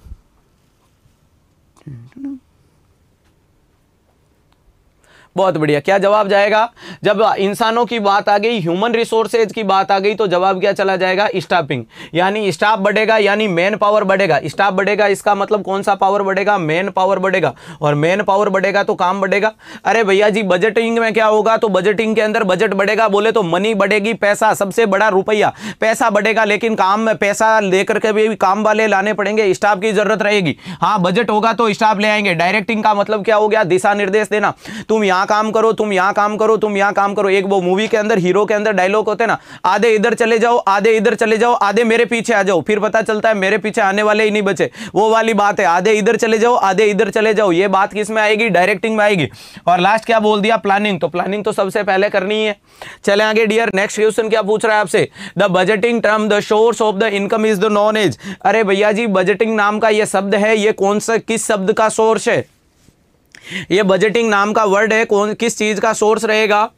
बहुत बढ़िया। क्या जवाब जाएगा, जब इंसानों की बात आ गई, ह्यूमन रिसोर्सेज की बात आ गई, तो जवाब क्या चला जाएगा, स्टाफिंग। यानी स्टाफ बढ़ेगा यानी मैन पावर बढ़ेगा। स्टाफ बढ़ेगा इसका मतलब कौन सा पावर बढ़ेगा, मैन पावर बढ़ेगा, और मैन पावर बढ़ेगा तो काम बढ़ेगा। अरे भैया जी बजटिंग में क्या होगा, तो बजटिंग के अंदर बजट बढ़ेगा बोले तो मनी बढ़ेगी, पैसा, सबसे बड़ा रुपया, पैसा बढ़ेगा। लेकिन काम में पैसा लेकर के भी काम वाले लाने पड़ेंगे, स्टाफ की जरूरत रहेगी। हाँ बजट होगा तो स्टाफ ले आएंगे। डायरेक्टिंग का मतलब क्या हो गया, दिशा निर्देश देना, तुम यहाँ काम करो, तुम यहाँ काम करो, तुम यहाँ काम करो। एक वो मूवी के अंदर हीरो के अंदर डायलॉग होते हैं ना, आधे इधर चले जाओ, आधे इधर चले जाओ, आधे मेरे पीछे आ जाओ, फिर पता चलता है मेरे पीछे आने वाले ही नहीं बचे। वो वाली बात है, आधे इधर चले जाओ, आधे इधर चले जाओ। ये बात किस में आएगी, डायरेक्टिंग में आएगी। और लास्ट क्या बोल दिया, प्लानिंग। तो प्लानिंग तो सबसे पहले करनी है। चले आगे डियर। नेक्स्ट क्वेश्चन क्या पूछ रहा है आपसे, the budgeting term the source of the income is the known as. अरे भैया जी बजटिंग नाम का ये शब्द है, ये कौन सा, किस शब्द का सोर्स है, ये बजटिंग नाम का वर्ड है, कौन किस चीज का सोर्स रहेगा,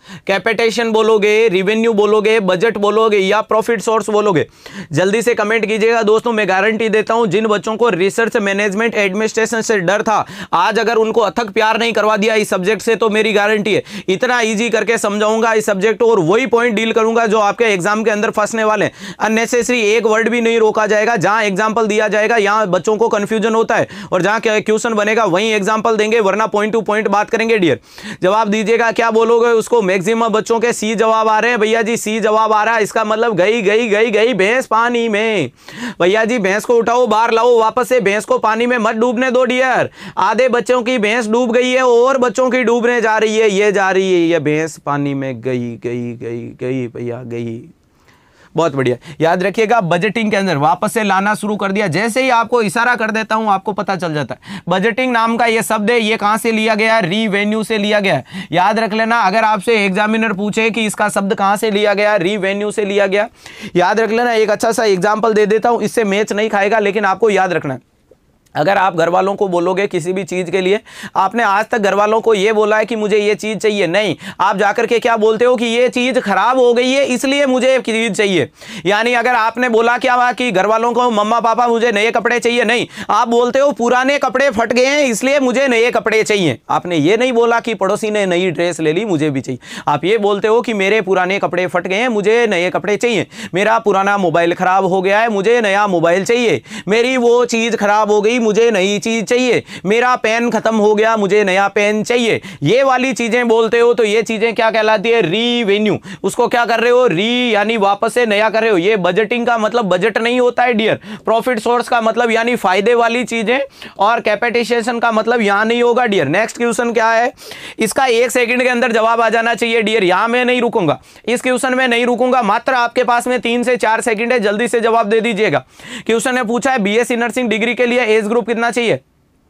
कैपिटेशन बोलोगे, रिवेन्यू बोलोगे, बजट बोलोगे या प्रॉफिट सोर्स बोलोगे? जल्दी से कमेंट कीजिएगा दोस्तों। मैं गारंटी देता हूं जिन बच्चों को रिसर्च मैनेजमेंट एडमिनिस्ट्रेशन से डर था, आज अगर उनको अथक प्यार नहीं करवा दिया इस सब्जेक्ट से, तो मेरी गारंटी है इतना ईजी करके समझाऊंगा इस सब्जेक्ट को और वही पॉइंट डील करूंगा जो आपके एग्जाम के अंदर फंसने वाले। अननेसेसरी एक वर्ड भी नहीं रोका जाएगा। जहां एग्जाम्पल दिया जाएगा यहां बच्चों को कंफ्यूजन होता है और जहां क्वेश्चन बनेगा वहीं एग्जाम्पल देंगे, वरना पॉइंट टू पॉइंट बात करेंगे। डियर जवाब दीजिएगा, क्या बोलोगे उसको? मैक्सिमम बच्चों के सी जवाब आ रहे हैं। भैया जी सी जवाब आ रहा है, इसका मतलब गई गई गई गई भैंस पानी में। भैया जी भैंस को उठाओ, बाहर लाओ वापस से, भैंस को पानी में मत डूबने दो डियर। आधे बच्चों की भैंस डूब गई है और बच्चों की डूबने जा रही है, ये जा रही है, ये भैंस पानी में गई गई गई गई भैया गई। बहुत बढ़िया, याद रखिएगा बजटिंग के अंदर वापस से लाना शुरू कर दिया। जैसे ही आपको इशारा कर देता हूं आपको पता चल जाता है। बजटिंग नाम का ये शब्द है, ये कहां से लिया गया है? रीवेन्यू से लिया गया है। याद रख लेना, अगर आपसे एग्जामिनर पूछे कि इसका शब्द कहां से लिया गया, रीवेन्यू से लिया गया, याद रख लेना। एक अच्छा सा एग्जाम्पल दे देता हूं, इससे मैच नहीं खाएगा लेकिन आपको याद रखना है। अगर आप घर वालों को बोलोगे किसी भी चीज़ के लिए, आपने आज तक घर वालों को ये बोला है कि मुझे ये चीज़ चाहिए? नहीं, आप जाकर के क्या बोलते हो कि ये चीज़ खराब हो गई है इसलिए मुझे ये चीज़ चाहिए। यानी अगर आपने बोला क्या हुआ कि घर वालों को मम्मा पापा मुझे नए कपड़े चाहिए, नहीं, आप बोलते हो पुराने कपड़े फट गए हैं इसलिए मुझे नए कपड़े चाहिए। आपने ये नहीं बोला कि पड़ोसी ने नई ड्रेस ले ली मुझे भी चाहिए। आप ये बोलते हो कि मेरे पुराने कपड़े फट गए हैं मुझे नए कपड़े चाहिए, मेरा पुराना मोबाइल खराब हो गया है मुझे नया मोबाइल चाहिए, मेरी वो चीज़ खराब हो गई मुझे नई चीज चाहिए, मेरा पेन खत्म हो गया मुझे नया पेन चाहिए। ये वाली चीजें बोलते हो तो ये चीजें क्या कहलाती है? रीवेन्यू। उसको क्या कर रहे हो? री यानी वापस से नया कर रहे हो। ये बजटिंग का मतलब बजट नहीं होता है डियर। प्रॉफिट सोर्स का मतलब यानी फायदे वाली चीजें, और कैपिटेशन का मतलब यहां नहीं होगा डियर। नेक्स्ट क्वेश्चन क्या है? इसका 1 सेकंड के अंदर जवाब आ जाना चाहिए डियर। यहां मैं नहीं रुकूंगा, इस क्वेश्चन में नहीं रुकूंगा, मात्र आपके पास में 3 से 4 सेकंड है, जल्दी से जवाब दे दीजिएगा। क्वेश्चन ने पूछा है बीएससी नर्सिंग डिग्री के लिए एज ग्रुप कितना चाहिए?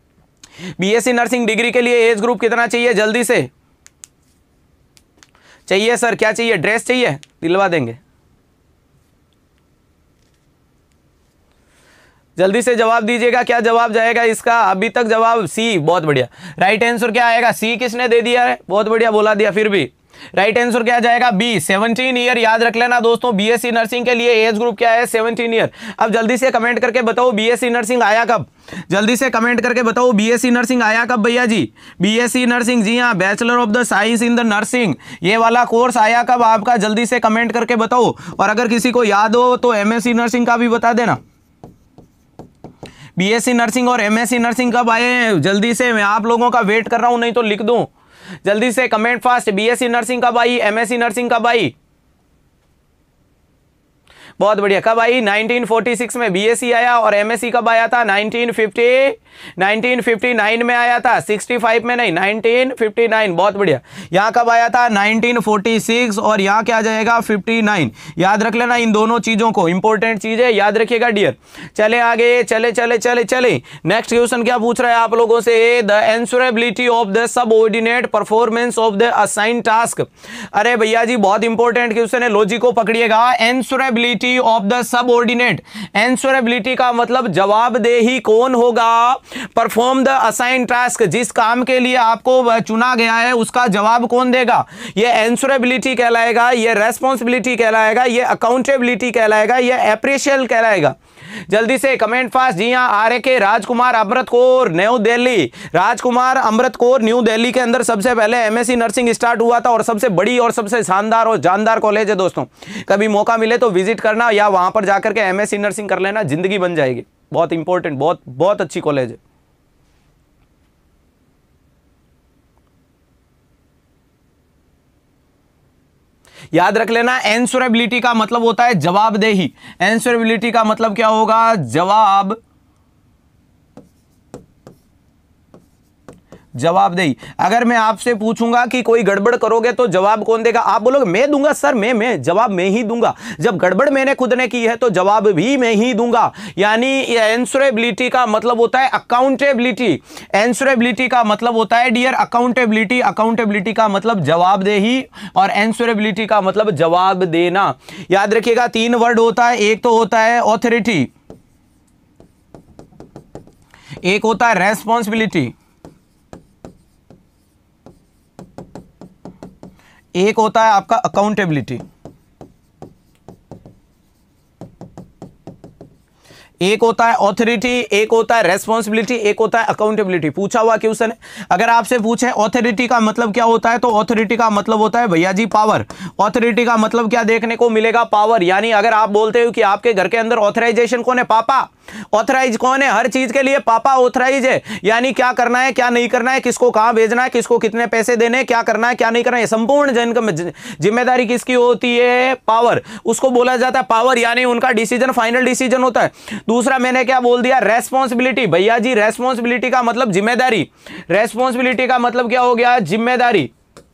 बीएससी नर्सिंग डिग्री के लिए एज ग्रुप कितना चाहिए? जल्दी से चाहिए सर, क्या चाहिए? ड्रेस चाहिए, दिलवा देंगे। जल्दी से जवाब दीजिएगा, क्या जवाब जाएगा इसका? अभी तक जवाब सी। बहुत बढ़िया, राइट आंसर क्या आएगा? सी किसने दे दिया है? बहुत बढ़िया बोला दिया। फिर भी राइट आंसर क्या जाएगा? B, 17 year. याद रख लेना दोस्तों, बीएससी नर्सिंग के लिए एज ग्रुप क्या है? 17 ईयर। अब जल्दी से कमेंट करके बताओ बीएससी नर्सिंग आया कब? जल्दी से कमेंट करके बताओ बीएससी नर्सिंग आया कब भैया जी? बीएससी नर्सिंग, जी हाँ, bachelor of the science in the nursing, ये वाला कोर्स आया कब आपका? जल्दी से कमेंट करके बताओ। और अगर किसी को याद हो तो एमएससी नर्सिंग का भी बता देना। बीएससी नर्सिंग और एमएससी नर्सिंग कब आए हैं? जल्दी से, मैं आप लोगों का वेट कर रहा हूं, नहीं तो लिख दूं। जल्दी से कमेंट फास्ट। बीएससी नर्सिंग कब आई? एमएससी नर्सिंग कब आई? बहुत बढ़िया, कब आई? 1946 में बीएससी आया। और एमएससी कब आया था? 1959 में आया था, 65 में नहीं, 1959। बहुत बढ़िया, यहाँ कब आया था? 1946। और यहाँ क्या जाएगा? 59। याद रख लेना इन दोनों चीजों को, इंपॉर्टेंट चीज है, याद रखिएगा डियर। चले आगे, चले चले चले चले। नेक्स्ट क्वेश्चन क्या पूछ रहा है आप लोगों से? The answerability of the subordinate performance of the assign task. अरे भैया जी बहुत इंपॉर्टेंट क्वेश्चन है, लॉजिक को पकड़िएगा। Answerability of the subordinate, answerability का मतलब जवाबदेही कौन होगा? परफॉर्म द असाइन टास्क, जिस काम के लिए आपको चुना गया है उसका जवाब कौन देगा? ये एंसरेबिलिटी कहलाएगा, ये रेस्पॉन्सिबिलिटी कहलाएगा, ये अकाउंटेबिलिटी कहलाएगा, ये एप्रिशियल कहलाएगा। जल्दी से कमेंट फास्ट। जी हां, R K Rajkumar Amrit Kaur new Delhi, Rajkumar Amrit Kaur new Delhi के अंदर सबसे पहले एमएससी नर्सिंग स्टार्ट हुआ था और सबसे बड़ी और सबसे शानदार और जानदार कॉलेज है दोस्तों। कभी मौका मिले तो विजिट करना या वहां पर जाकर के एमएससी नर्सिंग कर लेना, जिंदगी बन जाएगी। बहुत इंपॉर्टेंट, बहुत बहुत अच्छी कॉलेज है। याद रख लेना, एंसरेबिलिटी का मतलब होता है जवाबदेही। एंसरेबिलिटी का मतलब क्या होगा? जवाबदेही। अगर मैं आपसे पूछूंगा कि कोई गड़बड़ करोगे तो जवाब कौन देगा? आप बोलोगे मैं दूंगा सर, मैं जवाब मैं ही दूंगा। जब गड़बड़ मैंने खुद ने की है तो जवाब भी मैं ही दूंगा। यानी एंसरेबिलिटी का मतलब होता है अकाउंटेबिलिटी। एंसरेबिलिटी का मतलब होता है डियर अकाउंटेबिलिटी। अकाउंटेबिलिटी का मतलब जवाबदेही और एंसरेबिलिटी का मतलब जवाब देना। याद रखिएगा 3 वर्ड होता है, एक तो होता है ऑथोरिटी, एक होता है रेस्पॉन्सिबिलिटी, एक होता है आपका अकाउंटेबिलिटी, एक होता है ऑथोरिटी, एक होता है रेस्पॉन्सिबिलिटी, एक होता है अकाउंटेबिलिटी। पूछा हुआ क्वेश्चन है। अगर आपसे पूछे ऑथोरिटी का मतलब क्या होता है, तो ऑथोरिटी का मतलब होता है भैया जी पावर। ऑथोरिटी का मतलब क्या देखने को मिलेगा, पावर। यानी अगर आप बोलते हो कि आपके घर के अंदर ऑथराइजेशन कौन है, पापा ऑथराइज कौन है, हर चीज के लिए पापा ऑथराइज है। यानी क्या करना है क्या नहीं करना है, किसको कहां भेजना है, किसको कितने पैसे देने, क्या करना है क्या नहीं करना है, संपूर्ण जिम्मेदारी किसकी होती है, पावर। उसको बोला जाता है पावर, यानी उनका डिसीजन फाइनल डिसीजन होता है। दूसरा मैंने क्या बोल दिया, रेस्पॉन्सिबिलिटी। भैया जी रेस्पॉन्सिबिलिटी का मतलब जिम्मेदारी, रेस्पॉन्सिबिलिटी का मतलब क्या हो गया, जिम्मेदारी।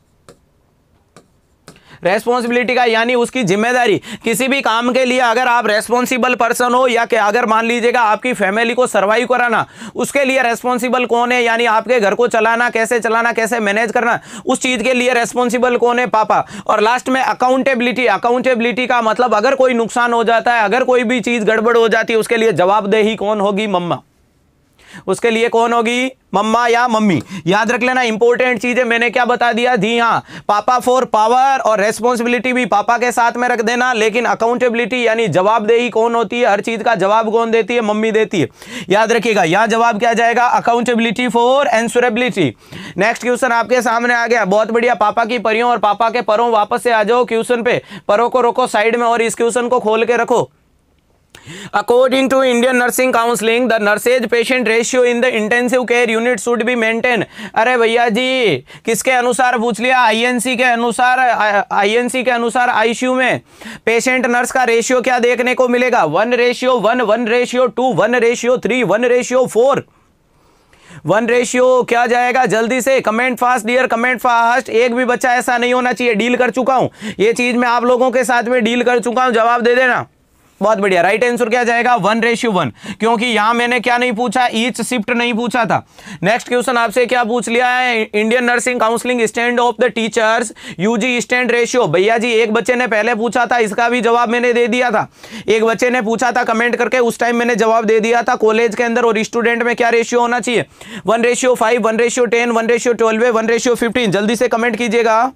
रेस्पॉन्सिबिलिटी का यानी उसकी जिम्मेदारी। किसी भी काम के लिए अगर आप रेस्पॉन्सिबल पर्सन हो, या कि अगर मान लीजिएगा आपकी फैमिली को सर्वाइव कराना, उसके लिए रेस्पॉन्सिबल कौन है, यानी आपके घर को चलाना, कैसे मैनेज करना, उस चीज के लिए रेस्पॉन्सिबल कौन है, पापा। और लास्ट में अकाउंटेबिलिटी। अकाउंटेबिलिटी का मतलब अगर कोई नुकसान हो जाता है, अगर कोई भी चीज गड़बड़ हो जाती है, उसके लिए जवाबदेही कौन होगी, मम्मा। उसके लिए कौन होगी, मम्मा या मम्मी। याद रख लेना, इंपॉर्टेंट चीजें मैंने क्या बता दिया, दी हाँ, पापा फॉर पावर, और रेस्पॉन्सिबिलिटी भी पापा के साथ में रख देना। लेकिन अकाउंटेबिलिटी यानी जवाबदेही कौन होती है, हर चीज का जवाब कौन देती है, मम्मी देती है। याद रखिएगा, यहां जवाब क्या जाएगा, accountability for ensurability. Next question आपके सामने आ गया, बहुत बढ़िया। पापा की परियों और पापा के परों, वापस से आ जाओ क्वेश्चन पे। परों को रोको साइड में और इस क्वेश्चन को खोल के रखो। According to Indian Nursing Counseling, the nurse patient ratio in the intensive care unit should be maintained। अरे भैया जी किसके अनुसार पूछ लिया, आईएनसी के अनुसार। आईएनसी के अनुसार आईसीयू में पेशेंट नर्स का रेशियो क्या देखने को मिलेगा, 1:1, 1:2, 1:3, 1:4। 1:, क्या जाएगा, जल्दी से comment fast dear, comment fast. एक भी बच्चा ऐसा नहीं होना चाहिए, डील कर चुका हूं ये चीज, मैं आप लोगों के साथ में डील कर चुका हूं, जवाब दे देना। बहुत बढ़िया, राइट आंसर क्या जाएगा, 1:1, क्योंकि यहां मैंने क्या नहीं पूछा, ईच शिफ्ट नहीं पूछा था। नेक्स्ट क्वेश्चन आपसे क्या पूछ लिया है, Indian nursing counselling stand of the teachers UG stand ratio. भैया जी एक बच्चे ने पहले पूछा था, इसका भी जवाब मैंने दे दिया था। एक बच्चे ने पूछा था कमेंट करके, उस टाइम मैंने जवाब दे दिया था, कॉलेज के अंदर और स्टूडेंट में क्या रेशियो होना चाहिए, 1:5, 1:10, 1:12, 1:15। जल्दी से कमेंट कीजिएगा।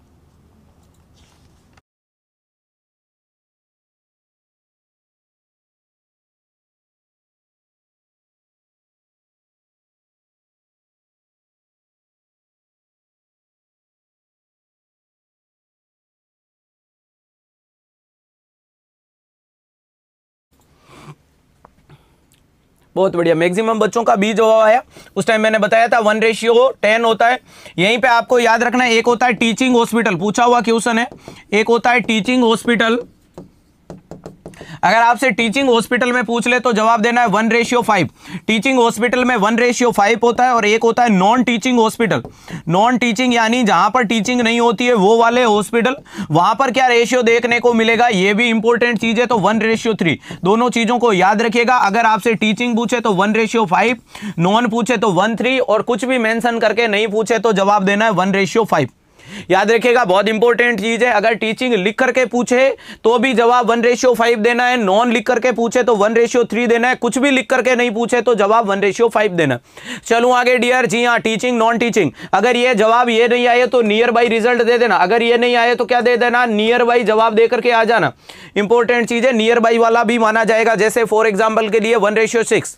बहुत बढ़िया, मैक्सिमम बच्चों का बी जवाब आया। उस टाइम मैंने बताया था 1:10 होता है। यहीं पे आपको याद रखना है, एक होता है टीचिंग हॉस्पिटल, पूछा हुआ क्वेश्चन है, एक होता है टीचिंग हॉस्पिटल। अगर आपसे टीचिंग हॉस्पिटल में पूछ ले तो जवाब देना है 1:5। टीचिंग हॉस्पिटल में 1:5 होता है। और एक होता है non teaching hospital. Non teaching यानी जहां पर टीचिंग नहीं होती है वो वाले हॉस्पिटल, वहां पर क्या रेशियो देखने को मिलेगा, ये भी इंपॉर्टेंट चीज है, तो 1:3। दोनों चीजों को याद रखिएगा। अगर आपसे टीचिंग पूछे तो 1:5, नॉन पूछे तो 1:3, और कुछ भी मेंशन करके नहीं पूछे तो जवाब देना है 1:5। याद रखिएगा, बहुत इंपॉर्टेंट चीज है। अगर टीचिंग लिख करके पूछे तो भी जवाब 1:5 देना है, नॉन लिख करके पूछे तो 1:3 देना है, कुछ भी लिख करके नहीं पूछे तो जवाब 1:5 देना। चलो आगे डियर, जी हाँ, टीचिंग नॉन टीचिंग। अगर ये जवाब ये नहीं आए तो नियर बाई रिजल्ट दे देना, अगर ये नहीं आए तो क्या दे देना, नियर बाई जवाब दे करके आ जाना। इंपॉर्टेंट चीज है, नियर बाई वाला भी माना जाएगा। जैसे फॉर एग्जाम्पल के लिए 1:6।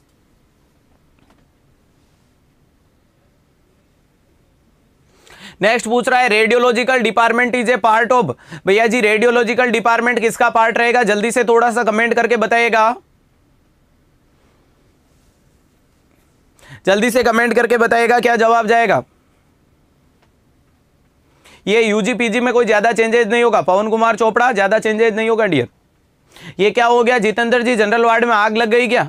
नेक्स्ट पूछ रहा है, radiological department is a part of. भैया जी रेडियोलॉजिकल डिपार्टमेंट किसका पार्ट रहेगा, जल्दी से थोड़ा सा कमेंट करके बताइएगा, जल्दी से कमेंट करके बताइएगा क्या जवाब जाएगा। ये यूजी पीजी में कोई ज्यादा चेंजेस नहीं होगा, पवन कुमार चोपड़ा, ज्यादा चेंजेस नहीं होगा डियर। ये क्या हो गया जितेंद्र जी, जनरल वार्ड में आग लग गई क्या,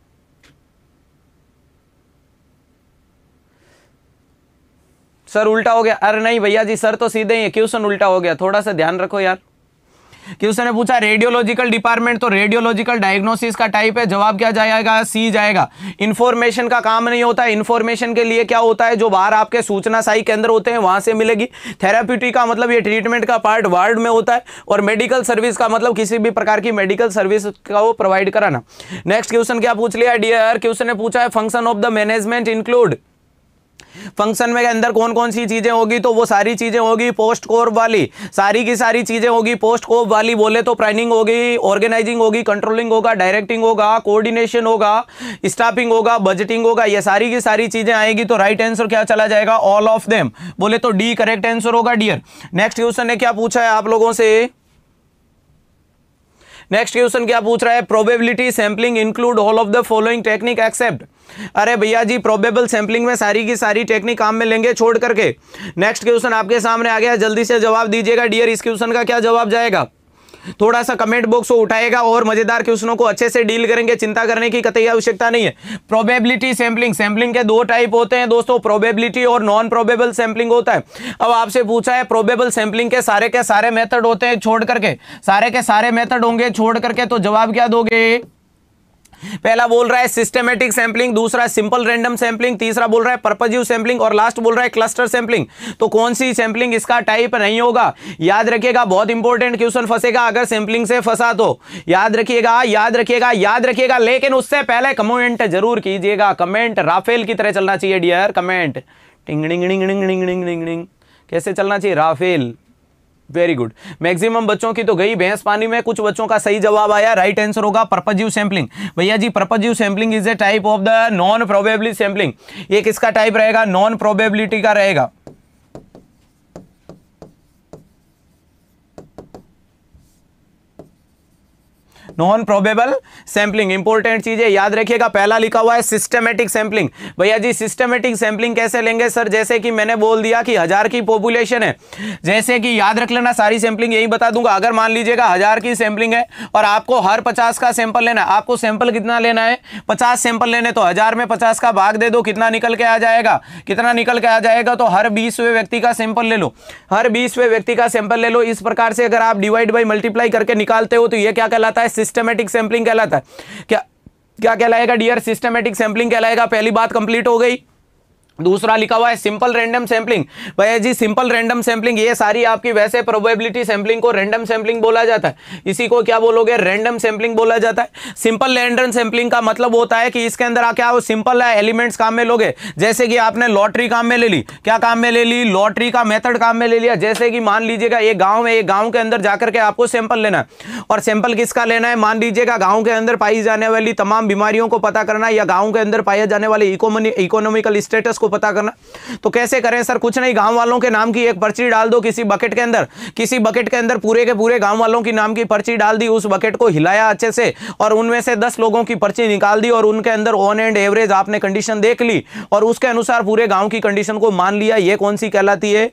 सर उल्टा हो गया। अरे नहीं भैया जी, सर तो सीधे ही है, क्वेश्चन उल्टा हो गया, थोड़ा सा ध्यान रखो यार। क्वेश्चन ने पूछा रेडियोलॉजिकल डिपार्टमेंट, तो रेडियोलॉजिकल डायग्नोसिस का टाइप है, जवाब क्या जाएगा, सी जाएगा। इंफॉर्मेशन का काम नहीं होता है, इंफॉर्मेशन के लिए क्या होता है, जो बाहर आपके सूचना साई केंद्र होते हैं वहां से मिलेगी। थेराप्यूटिक का मतलब ये ट्रीटमेंट का पार्ट वार्ड में होता है, और मेडिकल सर्विस का मतलब किसी भी प्रकार की मेडिकल सर्विस का वो प्रोवाइड कराना। नेक्स्ट क्वेश्चन क्या पूछ लिया डियर, क्वेश्चन ने पूछा है function of the management include. Function में के अंदर कौन कौन सी चीजें होगी, तो वो सारी चीजें होगी पोस्ट कोर वाली, सारी की सारी चीजें होगी पोस्ट कोर वाली। बोले तो प्लानिंग होगी, ऑर्गेनाइजिंग होगी, कंट्रोलिंग होगा, डायरेक्टिंग होगा, कोऑर्डिनेशन होगा, स्टाफिंग होगा, बजटिंग होगा, ये सारी की सारी चीजें आएगी। तो राइट आंसर क्या चला जाएगा, ऑल ऑफ देम। बोले तो डी करेक्ट आंसर होगा डियर। नेक्स्ट क्वेश्चन ने क्या पूछा है आप लोगों से, नेक्स्ट क्वेश्चन क्या पूछ रहा है, probability sampling include all of the following technique except. अरे भैया जी प्रोबेबल सैंपलिंग में सारी की सारी टेक्निक काम में लेंगे छोड़ करके। नेक्स्ट क्वेश्चन आपके सामने आ गया, जल्दी से जवाब दीजिएगा डियर। इस क्वेश्चन का क्या जवाब जाएगा, थोड़ा सा कमेंट बॉक्स को उठाएगा और मजेदार क्वेश्चनों को अच्छे से डील करेंगे, चिंता करने की कतई आवश्यकता नहीं है। प्रोबेबिलिटी सैंपलिंग, सैंपलिंग के दो टाइप होते हैं दोस्तों, प्रोबेबिलिटी और नॉन प्रोबेबल सैंपलिंग होता है। अब आपसे पूछा है प्रोबेबल सैंपलिंग के सारे मेथड होते हैं छोड़ करके, सारे के सारे मेथड होंगे छोड़ करके, तो जवाब क्या दोगे। पहला बोल रहा है सिस्टमैटिक सैंपलिंग, दूसरा सिंपल रैंडम सैंपलिंग, तीसरा बोल रहा है पर्पजिव सैंपलिंग और लास्ट बोल रहा है क्लस्टर सैंपलिंग। तो कौन सी सैंपलिंग इसका टाइप नहीं होगा, याद रखिएगा, बहुत इंपॉर्टेंट क्वेश्चन फंसेगा अगर सैंपलिंग से फंसा तो। याद रखिएगा याद रखिएगा याद रखिएगा, लेकिन उससे पहले कमेंट जरूर कीजिएगा, कमेंट राफेल की तरह चलना चाहिए डियर, कमेंट टिंग टिंग टिंग टिंग टिंग टिंग टिंग टिंग कैसे चलना चाहिए, राफेल। Very good. मैक्सिमम बच्चों की तो गई भैंस पानी में, कुछ बच्चों का सही जवाब आया, राइट आंसर होगा पर्पजिव सैंपलिंग। भैया जी purposive sampling is a type of the non probability sampling. ये किसका टाइप रहेगा, नॉन प्रोबेबिलिटी का रहेगा। नॉन प्रोबेबल सैंपलिंग, इंपॉर्टेंट चीजें याद रखिएगा। पहला लिखा हुआ है सिस्टमैटिक सैंपलिंग। भैया जी सिस्टमैटिक सैंपलिंग कैसे लेंगे सर, जैसे कि मैंने बोल दिया कि 1000 की पॉपुलेशन है, जैसे कि याद रख लेना सारी सैंपलिंग यही बता दूंगा। अगर मान लीजिएगा 1000 की सैंपलिंग है और आपको हर 50 का सैंपल लेना है, आपको सैंपल कितना लेना है, 50 सैंपल लेने, तो 1000 में 50 का भाग दे दो, कितना निकल के आ जाएगा, कितना निकल के आ जाएगा, तो हर 20वें व्यक्ति का सैंपल ले लो, हर 20वें व्यक्ति का सैंपल ले लो। इस प्रकार से अगर आप डिवाइड बाई मल्टीप्लाई करके निकालते हो तो ये क्या कहलाता है, सिस्टमैटिक सैंपलिंग कहलाता है। क्या क्या कहलाएगा डियर, सिस्टमैटिक सैंपलिंग कहलाएगा। पहली बात कंप्लीट हो गई। दूसरा लिखा हुआ है सिंपल रैंडम सैंपलिंग। भैया जी सिंपल रैंडम सैंपलिंग ये सारी आपकी, वैसे प्रोबेबिलिटी सैंपलिंग को रैंडम सैंपलिंग बोला जाता है, इसी को क्या बोलोगे, रैंडम सैंपलिंग बोला जाता है। सिंपल रैंडम सैंपलिंग का मतलब होता है कि इसके अंदर क्या हो, सिंपल है एलिमेंट्स काम में लोगे। जैसे कि आपने लॉटरी काम में ले ली, क्या काम में ले ली, लॉटरी का मेथड काम में ले लिया। जैसे कि मान लीजिएगा एक गाँव है, एक गाँव के अंदर जाकर के आपको सैंपल लेना है, और सैंपल किसका लेना है, मान लीजिएगा गाँव के अंदर पाई जाने वाली तमाम बीमारियों को पता करना, या गाँव के अंदर पाए जाने वाले इकोनॉमिकल स्टेटस को पता करना। तो कैसे करें सर, कुछ नहीं, गांव वालों के नाम की एक पर्ची डाल दो किसी बकेट के अंदर, किसी बकेट के अंदर पूरे के पूरे गांव वालों की नाम की पर्ची डाल दी, उस बकेट को हिलाया अच्छे से और उनमें से 10 लोगों की पर्ची निकाल दी और उनके अंदर ऑन एंड एवरेज आपने कंडीशन देख ली और उसके अनुसार पूरे गांव की कंडीशन को मान लिया। ये कौन सी कहलाती है,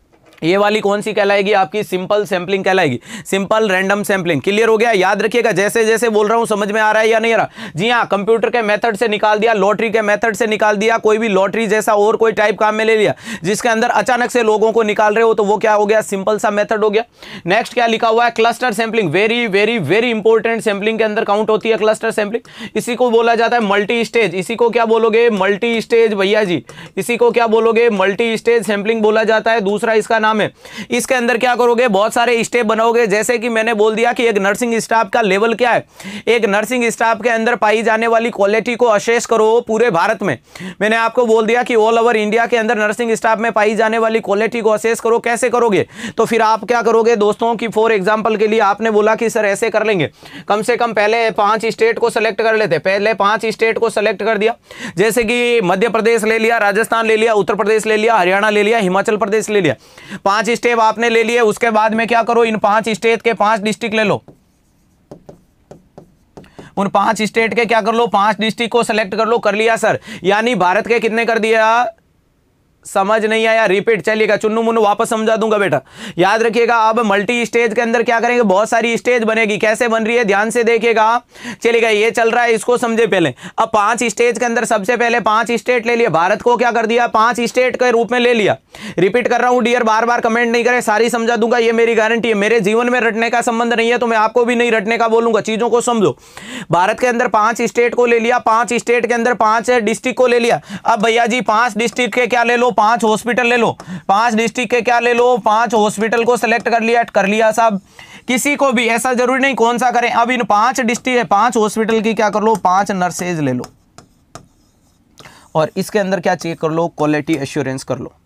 ये वाली कौन सी कहलाएगी, आपकी सिंपल सैंपलिंग कहलाएगी, सिंपल रैंडम सैंपलिंग। क्लियर हो गया, याद रखिएगा, जैसे जैसे बोल रहा हूं समझ में आ रहा है या नहीं आ रहा। जी हां, कंप्यूटर के मेथड से निकाल दिया, लॉटरी के मेथड से निकाल दिया, कोई भी लॉटरी जैसा और कोई टाइप काम में ले लिया जिसके अंदर अचानक से लोगों को निकाल रहे हो, तो वो क्या हो गया, सिंपल सा मेथड हो गया। नेक्स्ट क्या लिखा हुआ है, cluster sampling. Very very very important sampling के अंदर काउंट होती है क्लस्टर सैंपलिंग। इसी को बोला जाता है मल्टी स्टेज। इसी को क्या बोलोगे, मल्टी स्टेज। भैया जी इसी को क्या बोलोगे, मल्टी स्टेज सैंपलिंग बोला जाता है। दूसरा इसका नाम है, इसके अंदर क्या करोगे, बहुत सारे स्टेप बनाओगे। जैसे कि मैंने बोल दिया कि एक नर्सिंग स्टाफ का लेवल क्या है, एक नर्सिंग स्टाफ के अंदर पाई जाने वाली क्वालिटी को असेस करो पूरे भारत में। मैंने आपको बोल दिया कि ऑल ओवर इंडिया के अंदर नर्सिंग स्टाफ में पाई जाने वाली क्वालिटी को असेस करो। कैसे करोगे, तो फिर आप क्या करोगे दोस्तों की, फॉर एग्जांपल के लिए आपने बोला कि सर ऐसे कर लेंगे, कम से कम पहले 5 स्टेट को सेलेक्ट कर लेते। पहले 5 स्टेट को सेलेक्ट कर दिया, जैसे कि मध्य प्रदेश ले लिया, राजस्थान ले लिया, उत्तर प्रदेश ले लिया, हरियाणा ले लिया, हिमाचल प्रदेश ले लिया। 5 स्टेप आपने ले लिए। उसके बाद में क्या करो, इन 5 स्टेट के 5 डिस्ट्रिक्ट ले लो। उन 5 स्टेट के क्या कर लो, 5 डिस्ट्रिक्ट को सेलेक्ट कर लो। कर लिया सर, यानी भारत के कितने कर दिया, समझ नहीं आया, रिपीट चलिएगा, चुन्नू मुन्नू वापस समझा दूंगा बेटा। याद रखिएगा, अब मल्टी स्टेज के अंदर क्या करेंगे, बहुत सारी स्टेज बनेगी। कैसे बन रही है, ध्यान से देखिएगा। चलिएगा, ये चल रहा है, इसको समझे पहले। अब 5 स्टेज के अंदर सबसे पहले 5 स्टेट ले लिया, भारत को क्या कर दिया, 5 स्टेट के रूप में ले लिया। रिपीट कर रहा हूं डियर, बार बार कमेंट नहीं करें, सारी समझा दूंगा, ये मेरी गारंटी है। मेरे जीवन में रटने का संबंध नहीं है, तो मैं आपको भी नहीं रटने का बोलूंगा, चीजों को समझो। भारत के अंदर 5 स्टेट को ले लिया, 5 स्टेट के अंदर 5 डिस्ट्रिक्ट को ले लिया। अब भैया जी 5 डिस्ट्रिक्ट के क्या ले लो, 5 हॉस्पिटल ले लो। 5 डिस्ट्रिक्ट के क्या ले लो, 5 हॉस्पिटल को सेलेक्ट कर लिया साहब। किसी को भी ऐसा जरूरी नहीं कौन सा करें। अब इन 5 डिस्ट्रिक्ट 5 हॉस्पिटल की क्या कर लो, 5 नर्सेज ले लो। और इसके अंदर क्या चेक कर लो, क्वालिटी एश्योरेंस कर लो।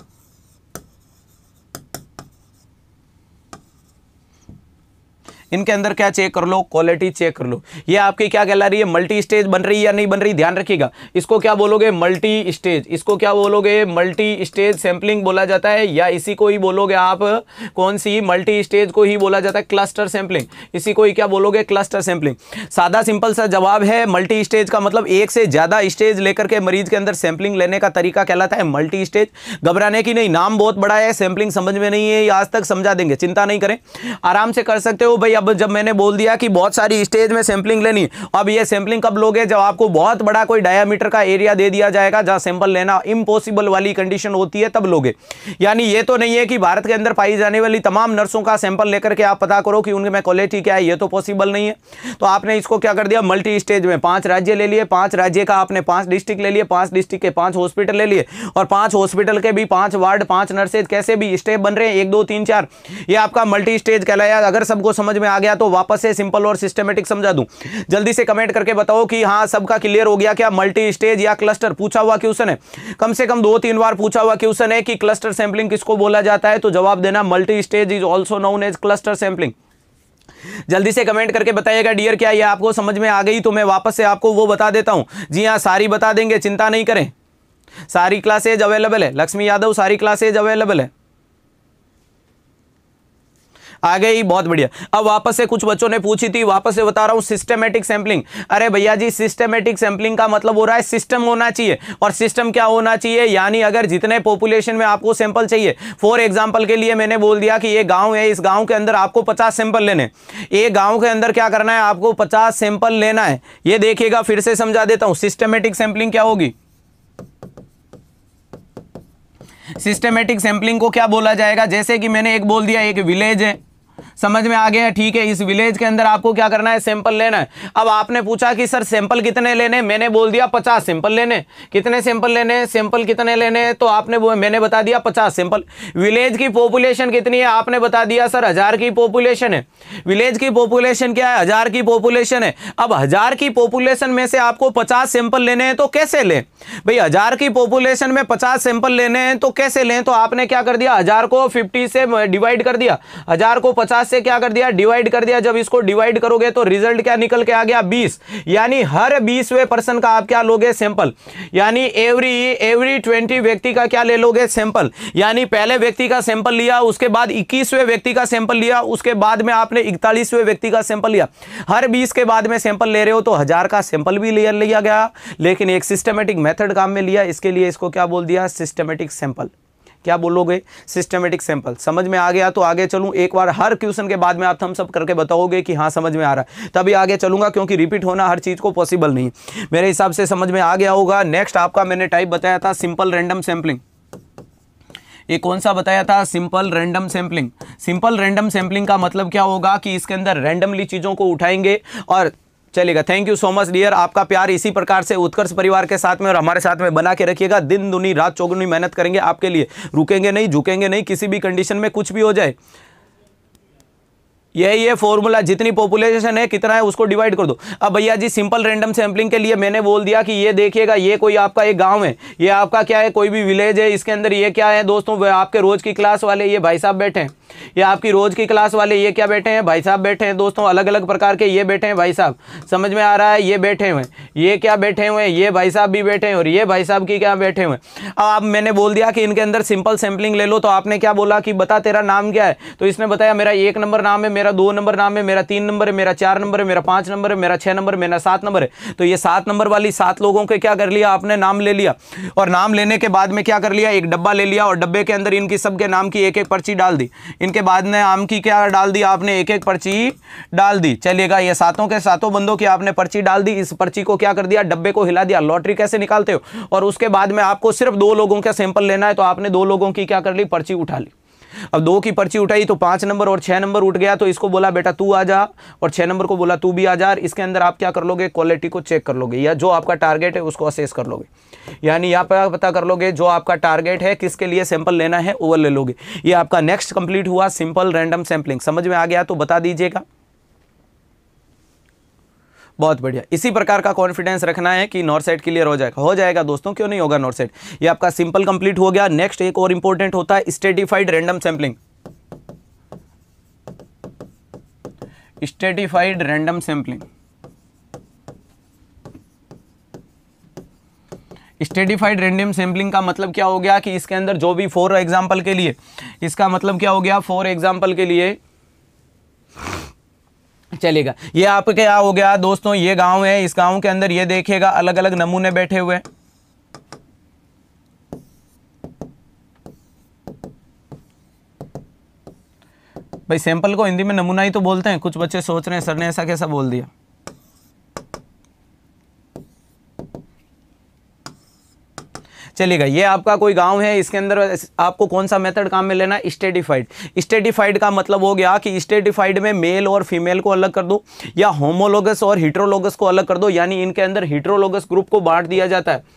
इनके अंदर क्या चेक कर लो, क्वालिटी चेक कर लो। ये आपकी क्या कहला रही है, मल्टी स्टेज बन रही है या नहीं बन रही, ध्यान रखिएगा। इसको क्या बोलोगे, मल्टी स्टेज। इसको क्या बोलोगे, मल्टी स्टेज सैंपलिंग बोला जाता है, या इसी को ही बोलोगे आप कौन सी, मल्टी स्टेज को ही बोला जाता है क्लस्टर सैंपलिंग। इसी को ही क्या बोलोगे, क्लस्टर सैंपलिंग। सादा सिंपल सा जवाब है, मल्टी स्टेज का मतलब एक से ज्यादा स्टेज लेकर के मरीज के अंदर सैंपलिंग लेने का तरीका कहलाता है मल्टी स्टेज। घबराने की नहीं, नाम बहुत बड़ा है, सैंपलिंग समझ में नहीं है, आज तक समझा देंगे, चिंता नहीं करें, आराम से कर सकते हो भाई। अब जब मैंने बोल दिया कि बहुत सारी स्टेज में सैंपलिंग लेनी, अब ये सैंपलिंग कब लोगे, जब आपको बहुत बड़ा कोई डायामीटर का एरिया दे दिया जाएगा जहां सैंपल लेना इम्पॉसिबल वाली कंडीशन होती है, तब लोगे। यानी ये तो नहीं है कि भारत के अंदर पाई जाने वाली तमाम नर्सों का सैंपल लेकर के आप पता करो कि उनमें क्वालिटी क्या है, ये तो पॉसिबल नहीं है। तो आपने इसको क्या कर दिया, मल्टी स्टेज में 5 राज्य ले लिए, 5 राज्य का आपने 5 डिस्ट्रिक्ट ले लिए, 5 डिस्ट्रिक्ट के 5 हॉस्पिटल ले लिए, और 5 हॉस्पिटल के भी 5 वार्ड, 5 नर्सेज, कैसे भी स्टेप बन रहे हैं 1 2 3 4, ये आपका मल्टी स्टेज कहलाया। अगर सबको समझ में आ गया तो वापस से सिंपल और सिस्टमेटिक समझा दूं। जल्दी से कमेंट करके बताओ कि हां सबका क्लियर हो गया क्या, मल्टी स्टेज या क्लस्टर। पूछा हुआ क्वेश्चन है, कम से कम 2-3 बार पूछा हुआ क्वेश्चन है कि क्लस्टर सैंपलिंग किसको बोला जाता है, तो जवाब देना multi stage is also known as cluster sampling. जल्दी से कमेंट करके बताइएगा डियर, क्या ये आपको समझ में आ गई, तो मैं वापस से आपको वो बता देता हूं। जी हां, सारी बता देंगे, चिंता नहीं करें, सारी क्लासेज अवेलेबल है। लक्ष्मी यादव, सारी क्लासेज अवेलेबल है, आ गई, बहुत बढ़िया। अब वापस से कुछ बच्चों ने पूछी थी, वापस से बता रहा हूं, सिस्टमेटिक सैंपलिंग। अरे भैया जी, सिस्टमेटिक सैंपलिंग का मतलब हो रहा है सिस्टम होना चाहिए। और सिस्टम क्या होना चाहिए, यानी अगर जितने पॉपुलेशन में आपको सैंपल चाहिए, फॉर एग्जांपल के लिए मैंने बोल दिया कि ये गांव है, इस गांव के अंदर आपको 50 सैंपल लेने, एक गांव के अंदर क्या करना है, आपको 50 सैंपल लेना है। ये देखिएगा, फिर से समझा देता हूं, सिस्टमेटिक सैंपलिंग क्या होगी। सिस्टमेटिक सैंपलिंग को क्या बोला जाएगा, जैसे कि मैंने एक बोल दिया, एक विलेज है, समझ में आ गया, ठीक है। इस विलेज के अंदर आपको क्या करना है, सैंपल लेना है। अब आपने पूछा कि सर सैंपल कितने लेने, मैंने बोल दिया 50 सैंपल लेने। कितने सैंपल लेने, सैंपल कितने लेने, तो आपने मैंने बता दिया 50 सैंपल। विलेज की पॉपुलेशन कितनी है, आपने बता दिया सर 1000 की पॉपुलेशन है। विलेज की पॉपुलेशन क्या है, 1000 की पॉपुलेशन है। अब 1000 की पॉपुलेशन में से आपको 50 सैंपल लेने हैं, तो कैसे लें भाई, 1000 की पॉपुलेशन में 50 सैंपल लेने हैं तो कैसे लें, तो आपने क्या कर दिया, 1000 को 50 से डिवाइड कर दिया, 1000 को 50 से क्या कर दिया, डिवाइड कर दिया। जब इसको डिवाइड करोगे तो रिजल्ट क्या निकल के आ गया, 20। यानी हर 20वें पर्सन का आप क्या लोगे, सैंपल। यानी एवरी 20 व्यक्ति का क्या ले लोगे, सैंपल। यानी पहले व्यक्ति का सैंपल लिया, उसके बाद 21वें व्यक्ति का सैंपल लिया, उसके बाद में आपने 41वें व्यक्ति का सैंपल लिया। हर 20 के बाद में सैंपल ले रहे हो तो 1000 का सैंपल भी लिया गया, लेकिन एक सिस्टमेटिक मेथड काम में लिया। इसके लिए इसको क्या बोल दिया, सिस्टमेटिक सैंपल। क्या बोलोगे, सिस्टमेटिक सैंपल। समझ में आ गया तो आगे चलूं, एक बार हर क्वेश्चन के बाद में आप थम्स अप करके बताओगे कि हाँ समझ में आ रहा है, तभी आगे चलूंगा, क्योंकि रिपीट होना हर चीज को पॉसिबल नहीं। मेरे हिसाब से समझ में आ गया होगा। नेक्स्ट आपका मैंने टाइप बताया था सिंपल रैंडम सैंपलिंग। ये कौन सा बताया था, simple random sampling. Simple random sampling का मतलब क्या होगा कि इसके अंदर रैंडमली चीजों को उठाएंगे और चलेगा। Thank you so much dear, आपका प्यार इसी प्रकार से उत्कर्ष परिवार के साथ में और हमारे साथ में बना के रखिएगा। दिन दुनी रात चौगुनी मेहनत करेंगे आपके लिए, रुकेंगे नहीं, झुकेंगे नहीं, किसी भी कंडीशन में कुछ भी हो जाए। ये फॉर्मूला, जितनी पॉपुलेशन है कितना है उसको डिवाइड कर दो। अब भैया जी सिंपल रैंडम सैंपलिंग के लिए मैंने बोल दिया कि ये देखिएगा, ये कोई आपका एक गांव है, ये आपका क्या है, कोई भी विलेज है। इसके अंदर ये क्या है दोस्तों, आपके रोज की क्लास वाले ये भाई साहब बैठे हैं, ये आपकी रोज की क्लास वाले ये क्या बैठे हैं, भाई साहब बैठे हैं दोस्तों, अलग अलग प्रकार के ये बैठे हैं भाई साहब, समझ में आ रहा है, ये बैठे हुए हैं, ये क्या बैठे हुए हैं, ये भाई साहब भी बैठे हैं, और ये भाई साहब की क्या बैठे हुए हैं। अब मैंने बोल दिया कि इनके अंदर सिंपल सैंपलिंग ले लो, तो आपने क्या बोला कि बता तेरा नाम क्या है, तो इसने बताया मेरा 1 नंबर नाम है, मेरा 2 नंबर नाम है, मेरा 3 नंबर है, मेरा 4 नंबर है, मेरा 5 नंबर है, मेरा 6 नंबर, मेरा 7 नंबर है। तो ये 7 नंबर वाली 7 लोगों के क्या कर लिया आपने, नाम ले लिया, और नाम लेने के बाद में क्या कर लिया, एक डब्बा ले लिया, और डब्बे के अंदर इनकी सबके नाम की एक एक पर्ची डाल दी। इनके बाद में नाम की क्या डाल दी आपने, एक एक पर्ची डाल दी। चलिएगा, ये सातों के सातों बंदों की आपने पर्ची डाल दी। इस पर्ची को क्या कर दिया, डब्बे को हिला दिया। लॉटरी कैसे निकालते हो, और उसके बाद में आपको सिर्फ 2 लोगों का सैंपल लेना है, तो आपने 2 लोगों की क्या कर ली, पर्ची उठा ली। अब 2 की पर्ची उठाई तो 5 नंबर और 6 नंबर उठ गया, तो इसको बोला बेटा तू आ जा, और 6 नंबर को बोला तू भी आ जा। इसके अंदर आप क्या कर लोगे, क्वालिटी को चेक कर लोगे, या जो आपका टारगेट है उसको असेस कर लोगे। यानी यहाँ पर पता कर लोगे जो आपका टारगेट है, किसके लिए सैंपल लेना है, वो ले लोगे। ये आपका नेक्स्ट कंप्लीट हुआ, सिंपल रैंडम सैंपलिंग। समझ में आ गया तो बता दीजिएगा। बहुत बढ़िया, इसी प्रकार का कॉन्फिडेंस रखना है कि नॉर्सेट क्लियर हो जाएगा दोस्तों, क्यों नहीं होगा नॉर्सेट। ये आपका सिंपल कंप्लीट हो गया। नेक्स्ट एक और इंपॉर्टेंट होता है stratified random sampling. Stratified random sampling, stratified random sampling का मतलब क्या हो गया कि इसके अंदर जो भी फॉर एग्जांपल के लिए, इसका मतलब क्या हो गया, फॉर एग्जांपल के लिए चलेगा, ये आपके क्या हो गया दोस्तों, ये गांव है, इस गांव के अंदर ये देखिएगा अलग अलग नमूने बैठे हुए, भाई सैंपल को हिंदी में नमूना ही तो बोलते हैं। कुछ बच्चे सोच रहे हैं सर ने ऐसा कैसा बोल दिया। चलिएगा, ये आपका कोई गांव है, इसके अंदर आपको कौन सा मेथड काम में लेना है, स्ट्रेटिफाइड। स्ट्रेटिफाइड का मतलब हो गया कि स्ट्रेटिफाइड में मेल और फीमेल को अलग कर दो, या होमोलोगस और हिट्रोलोगस को अलग कर दो, यानी इनके अंदर हिट्रोलोगस ग्रुप को बांट दिया जाता है।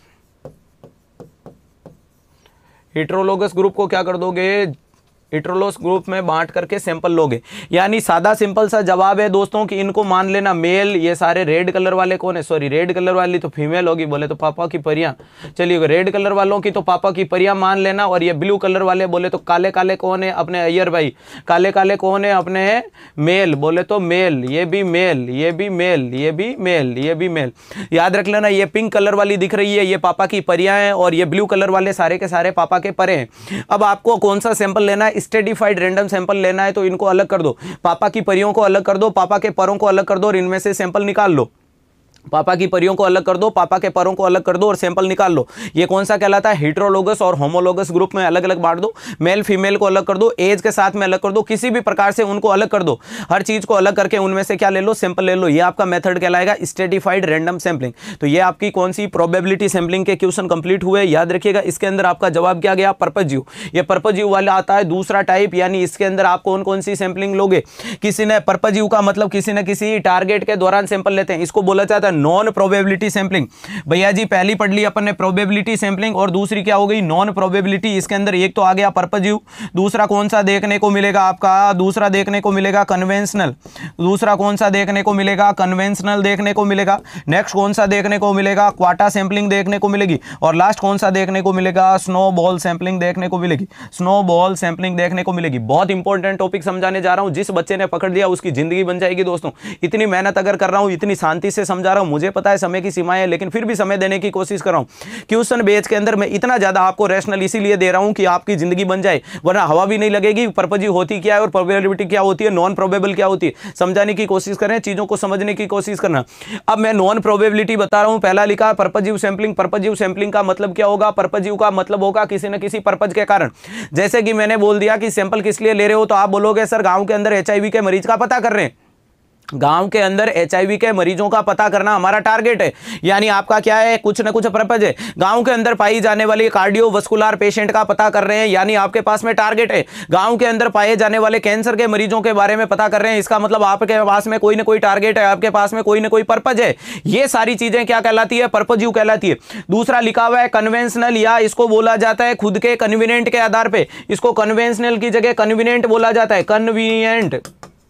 हिट्रोलोगस ग्रुप को क्या कर दोगे, हिट्रोलोगस ग्रुप में बांट करके सैंपल लोगे। यानी सादा सिंपल सा जवाब है दोस्तों कि इनको मान लेना मेल, ये सारे रेड कलर वाले कौन है, सॉरी रेड कलर वाली तो फीमेल होगी, बोले तो पापा की परियां। चलिए रेड कलर वालों की तो पापा की परियां मान लेना, और ये ब्लू कलर वाले बोले तो काले काले कौन है, अपने अय्यर भाई, काले काले कौन है, अपने मेल, बोले तो मेल, ये भी मेल, ये भी मेल, ये भी मेल, ये भी मेल। याद रख लेना, ये पिंक कलर वाली दिख रही है, ये पापा की परियां हैं, और ये ब्लू कलर वाले सारे के सारे पापा के परे हैं। अब आपको कौन सा सैंपल लेना है, स्ट्रेटिफाइड रैंडम सैंपल लेना है, तो इनको अलग कर दो, पापा की परियों को अलग कर दो, पापा के परों को अलग कर दो, और इनमें से सैंपल निकाल लो। पापा की परियों को अलग कर दो, पापा के परों को अलग कर दो, और सैंपल निकाल लो। ये कौन सा कहलाता है, हिट्रोलोगस और होमोलोगस ग्रुप में अलग अलग बांट दो। मेल फीमेल को अलग कर दो, एज के साथ में अलग कर दो, किसी भी प्रकार से उनको अलग कर दो, हर चीज को अलग करके उनमें से क्या ले लो, सैंपल ले लो। ये आपका मेथड कहलाएगा स्ट्रेटिफाइड रैंडम सैंपलिंग। तो ये आपकी कौन सी प्रोबेबिलिटी सैंपलिंग के क्वेश्चन कंप्लीट हुए। याद रखिएगा, इसके अंदर आपका जवाब क्या गया, परपजीव। ये परपजीव वाला आता है दूसरा टाइप, यानी इसके अंदर आप कौन कौन सी सैंपलिंग लोगे। किसी ने परपजीव का मतलब किसी न किसी टारगेट के दौरान सैंपल लेते हैं, इसको बोला जाता है नॉन प्रोबेबिलिटी सैंपलिंग। भैया जी पहली पढ़ ली अपन ने प्रोबेबिलिटी सैंपलिंग, और दूसरी क्या हो गई, नॉन प्रोबेबिलिटी। इसके अंदर एक तो आ गया परपजीव, दूसरा कौन सा देखने को मिलेगा आपका, दूसरा देखने को मिलेगा कन्वेंशनल। दूसरा कौन सा देखने को मिलेगा, कन्वेंशनल देखने को मिलेगा। नेक्स्ट कौन सा देखने को मिलेगा, क्वाटा सैंपलिंग देखने को मिलेगी। और लास्ट कौन सा देखने को मिलेगा, स्नो बॉल सैंपलिंग देखने को मिलेगी। स्नो बॉल सैंपलिंग देखने को मिलेगी। बहुत इंपॉर्टेंट टॉपिक समझाने जा रहा हूं, जिस बच्चे ने पकड़ लिया उसकी जिंदगी बन जाएगी दोस्तों। इतनी मेहनत अगर कर रहा हूं, इतनी शांति से समझा रहा हूं, मुझे पता है समय की सीमाएं है, लेकिन फिर भी समय देने की कोशिश कर रहा हूं। क्वेश्चन बेच के अंदर मैं इतना ज्यादा आपको रैशनल इसीलिए दे रहा हूं कि आपकी जिंदगी बन जाए, वरना हवा भी नहीं लगेगी। परपजीव होती क्या है और प्रोबेबिलिटी क्या होती है, नॉन प्रोबेबल क्या होती है, समझाने की कोशिश करें, चीजों को समझने की कोशिश करना। अब मैं नॉन प्रोबेबिलिटी बता रहा हूं। पहला लिखा परपजीव सैंपलिंग। परपजीव सैंपलिंग का मतलब क्या होगा, परपजीव का मतलब होगा किसी न किसी पर्पज के कारण। जैसे कि मैंने बोल दिया कि सैंपल किस लिए ले रहे हो, तो आप बोलोगे सर गांव के अंदर HIV के मरीज का पता कर रहे हैं। गांव के अंदर HIV के मरीजों का पता करना हमारा टारगेट है, यानी आपका क्या है, कुछ ना कुछ पर्पज है। गांव के अंदर पाई जाने वाली कार्डियोवास्कुलर पेशेंट का पता कर रहे हैं, यानी आपके पास में टारगेट है। गांव के अंदर पाए जाने वाले कैंसर के मरीजों के बारे में पता कर रहे हैं, इसका मतलब आपके पास में कोई ना कोई टारगेट है, आपके पास में कोई ना कोई पर्पज है। ये सारी चीजें क्या कहलाती है, पर्पजीव कहलाती है। दूसरा लिखा हुआ है कन्वेंशनल, या इसको बोला जाता है खुद के कन्वीनियंट के आधार पर। इसको कन्वेंशनल की जगह कन्वीनियंट बोला जाता है, कन्वीनियंट।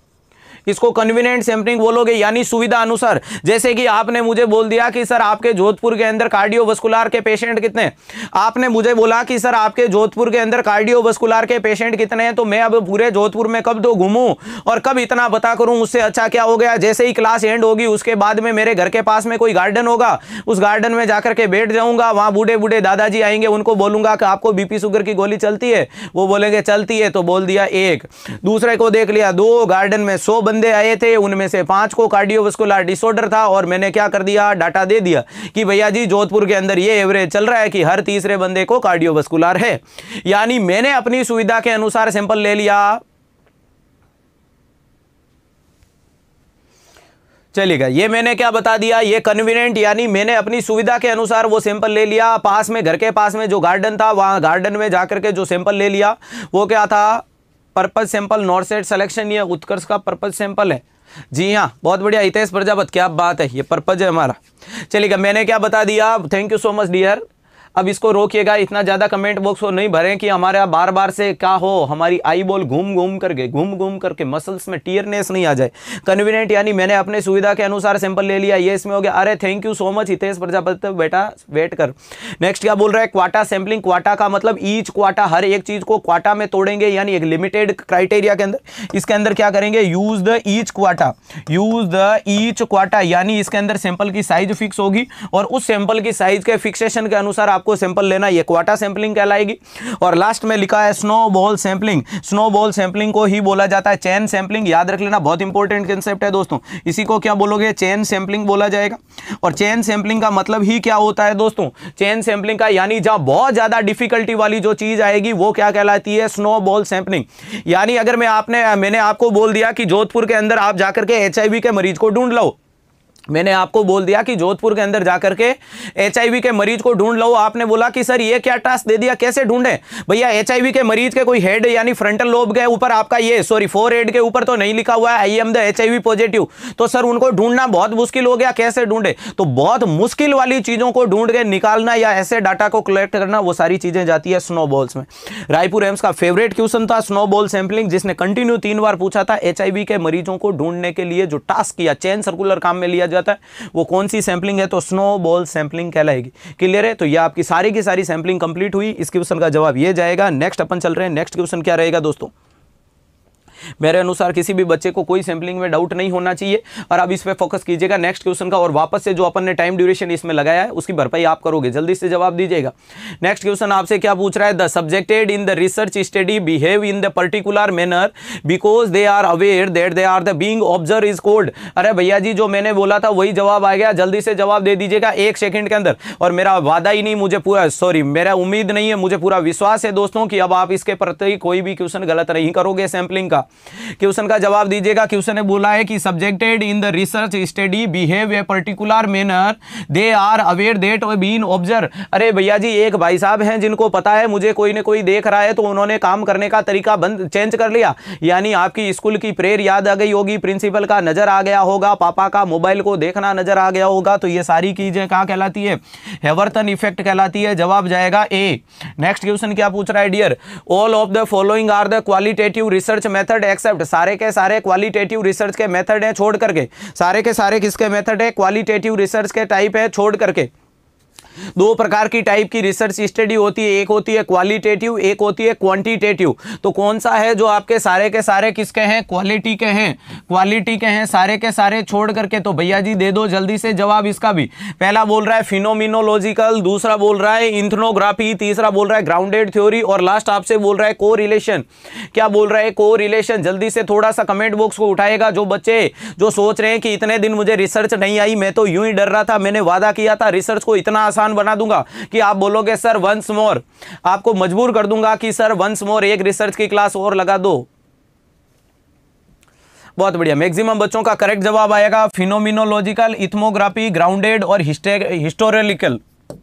इसको कन्वीनियंट सैंपलिंग बोलोगे, यानी सुविधा अनुसार। जैसे कि आपने मुझे बोल दिया कि सर आपके जोधपुर के अंदर कार्डियोवास्कुलर के पेशेंट कितने हैं, आपने मुझे बोला कि सर आपके जोधपुर के अंदर कार्डियोवास्कुलर के पेशेंट कितने हैं, तो मैं अब पूरे जोधपुर में कब तो घूमूं और कब इतना पता करूं। उससे अच्छा क्या हो गया, जैसे ही क्लास एंड होगी उसके बाद में मेरे घर के पास में कोई गार्डन होगा, उस गार्डन में जाकर के बैठ जाऊंगा। वहां बूढ़े बूढ़े दादाजी आएंगे, उनको बोलूंगा कि आपको BP शुगर की गोली चलती है, वो बोलेंगे चलती है, तो बोल दिया 1। दूसरे को देख लिया 2, गार्डन में 100 बंदे आए थे, उनमें से 5 को कार्डियोवास्कुलर डिसऑर्डर था, और मैंने क्या कर दिया, डाटा दे दिया कि भैया जी जोधपुर के अंदर ये एवरेज चल रहा है कि हर तीसरे बंदे को कार्डियोवास्कुलर है। यानी मैंने अपनी सुविधा के अनुसार सैंपल ले लिया। चलिएगा, ये मैंने क्या बता दिया, ये कन्वीनियंट, यानी मैंने अपनी सुविधा के अनुसार वो सैंपल ले लिया। पास में, घर के पास में जो गार्डन था, वहां गार्डन में जाकर के जो सैंपल ले लिया वो क्या था, पर्पज सैंपल। नॉर्सेट सिलेक्शन ये उत्कर्ष का पर्पज सैंपल है। जी हाँ, बहुत बढ़िया हितेश प्रजापत, क्या बात है, ये पर्पज है हमारा। चलिएगा, मैंने क्या बता दिया, thank you so much dear. अब इसको रोकिएगा, इतना ज़्यादा कमेंट बॉक्स को नहीं भरें कि हमारा बार बार से क्या हो, हमारी आई बॉल घूम घूम करके मसल्स में टियरनेस नहीं आ जाए। कन्वीनियंट यानी मैंने अपने सुविधा के अनुसार सैंपल ले लिया, ये इसमें हो गया। अरे thank you so much Hitesh Prajapati, बेटा वेट कर। नेक्स्ट क्या बोल रहा है, क्वाटा सैंपलिंग। क्वाटा का मतलब ईच क्वाटा, हर एक चीज को क्वाटा में तोड़ेंगे, यानी एक लिमिटेड क्राइटेरिया के अंदर। इसके अंदर क्या करेंगे, use the each quota, use the each quota, यानी इसके अंदर सैंपल की साइज फिक्स होगी और उस सैंपल की साइज के फिक्सेशन के अनुसार आपको सैंपल लेना, ये क्वाटा सैंपलिंग कहलाएगी। और लास्ट में लिखा है snowball sampling. Snowball sampling को ही बोला जाता है चेन सैंपलिंग, याद रख लेना, बहुत इंपॉर्टेंट कंसेप्ट है दोस्तों। इसी को क्या बोलोगे, चेन सैंपलिंग बोला जाएगा। और चेन सैंपलिंग का मतलब ही क्या होता है दोस्तों, चेन सैंपलिंग का यानी जहां बहुत ज्यादा डिफिकल्टी वाली जो चीज आएगी वो क्या कहलाती है, स्नो बॉल सैंपलिंग। यानी अगर मैंने आपको बोल दिया कि जोधपुर के अंदर आप जाकर के HIV के मरीज को ढूंढ लो, मैंने आपको बोल दिया कि जोधपुर के अंदर जाकर के HIV के मरीज को ढूंढ लो, आपने बोला कि सर ये क्या टास्क दे दिया, कैसे ढूंढे भैया। HIV के मरीज के कोई हेड यानी फ्रंटल लोब के ऊपर आपका ये फोरहेड के ऊपर तो नहीं लिखा हुआ है I am the HIV positive, तो सर उनको ढूंढना बहुत मुश्किल हो गया, कैसे ढूंढे। तो बहुत मुश्किल वाली चीजों को ढूंढ के निकालना या ऐसे डाटा को कलेक्ट करना, वो सारी चीजें जाती है स्नोबॉल्स में। रायपुर एम्स का फेवरेट क्वेश्चन था स्नोबॉल सैंपलिंग, जिसने कंटिन्यू 3 बार पूछा था। HIV के मरीजों को ढूंढने के लिए जो टास्क किया, चेन सर्कुलर काम में लिया जाता है, वो कौन सी सैंपलिंग है, तो स्नो बॉल सैंपलिंग कहलाएगी। क्लियर है, तो ये आपकी सारी की सारी सैंपलिंग कंप्लीट हुई। इस क्वेश्चन का जवाब ये जाएगा। नेक्स्ट अपन चल रहे हैं, नेक्स्ट क्वेश्चन क्या रहेगा दोस्तों। मेरे अनुसार किसी भी बच्चे को कोई सैंपलिंग में डाउट नहीं होना चाहिए, और अब इस पे फोकस कीजिएगा नेक्स्ट क्वेश्चन का, और वापस से जो अपन ने टाइम ड्यूरेशन इसमें लगाया है उसकी भरपाई आप करोगे, जल्दी से जवाब दीजिएगा। नेक्स्ट क्वेश्चन आपसे क्या पूछ रहा है, the subjected in the research study behave in the particular manner because they are aware that they are the being observe is called. अरे भैया जी, जो मैंने बोला था वही जवाब आ गया, जल्दी से जवाब दे दीजिएगा 1 सेकंड के अंदर। और मेरा वादा ही नहीं, मुझे पूरा मेरा उम्मीद नहीं है, मुझे पूरा विश्वास है दोस्तों कि अब आप इसके प्रति कोई भी क्वेश्चन गलत नहीं करोगे सैंपलिंग का। क्वेश्चन का जवाब दीजिएगा। क्वेश्चन ने बोला है कि subjected in the research study behave a particular manner they are aware that been observe. अरे भैया जी, एक भाई साहब हैं जिनको पता है मुझे कोई ना कोई देख रहा है, तो उन्होंने काम करने का तरीका चेंज कर लिया, यानी आपकी स्कूल की प्रेयर याद आ गई होगी, प्रिंसिपल का नजर आ गया होगा, पापा का मोबाइल को देखना नजर आ गया होगा, तो ये सारी चीजें क्या कहलाती है, हैवर्सन इफेक्ट कहलाती है। जवाब जाएगा ए। नेक्स्ट क्वेश्चन क्या पूछ रहा है, dear all of the following are the qualitative research method except. सारे के सारे क्वालिटेटिव रिसर्च के मेथड हैं छोड़ करके, सारे के सारे किसके मेथड है, क्वालिटेटिव रिसर्च के टाइप है छोड़ करके। 2 प्रकार की टाइप की रिसर्च स्टडी होती है, एक होती है क्वालिटेटिव, एक होती है क्वांटिटेटिव। तो कौन सा है जो आपके सारे के सारे किसके हैं, क्वालिटी के हैं, क्वालिटी के हैं सारे के सारे छोड़ करके। तो भैया जी दे दो जल्दी से जवाब इसका भी। पहला बोल रहा है फिनोमिनोलॉजिकल, दूसरा बोल रहा है इथनोग्राफी, तीसरा बोल रहा है ग्राउंडेड थ्योरी, और लास्ट आपसे बोल रहा है को रिलेशन। क्या बोल रहा है, को रिलेशन। जल्दी से थोड़ा सा कमेंट बॉक्स को उठाएगा जो बच्चे जो सोच रहे हैं कि इतने दिन मुझे रिसर्च नहीं आई, मैं तो यूं ही डर रहा था, मैंने वादा किया था रिसर्च को इतना आसान बना दूंगा कि आप बोलोगे सर वंस मोर, आपको मजबूर कर दूंगा कि सर वंस मोर एक रिसर्च की क्लास और लगा दो। बहुत बढ़िया, मैक्सिमम बच्चों का करेक्ट जवाब आएगा फिनोमिनोलॉजिकल, इथमोग्राफी, ग्राउंडेड और हिस्टोरिकल।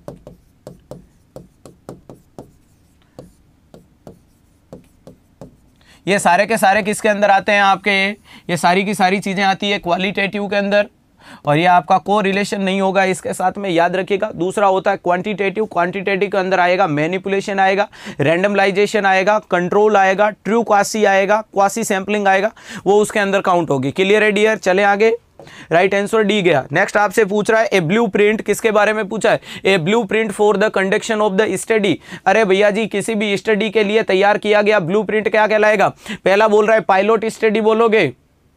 ये सारे के सारे किसके अंदर आते हैं आपके, ये सारी की सारी चीजें आती है क्वालिटेटिव के अंदर, और ये आपका को रिलेशन नहीं होगा इसके साथ में, याद रखिएगा। दूसरा होता है क्वांटिटेटिव, क्वांटिटेटिव के अंदर आएगा मैनिपुलेशन आएगा, रैंडमलाइजेशन आएगा, कंट्रोल आएगा, ट्रू क्वासी आएगा, क्वासी सैंपलिंग आएगा, वो उसके अंदर काउंट होगी। क्लियर है डियर, चले आगे। राइट आंसर डी गया। नेक्स्ट आपसे पूछ रहा है ए ब्लू प्रिंट, किसके बारे में पूछा है, a blueprint for the conduction of the study. अरे भैया जी, किसी भी स्टडी के लिए तैयार किया गया ब्लू प्रिंट क्या कहलाएगा। पहला बोल रहा है पायलट स्टडी बोलोगे,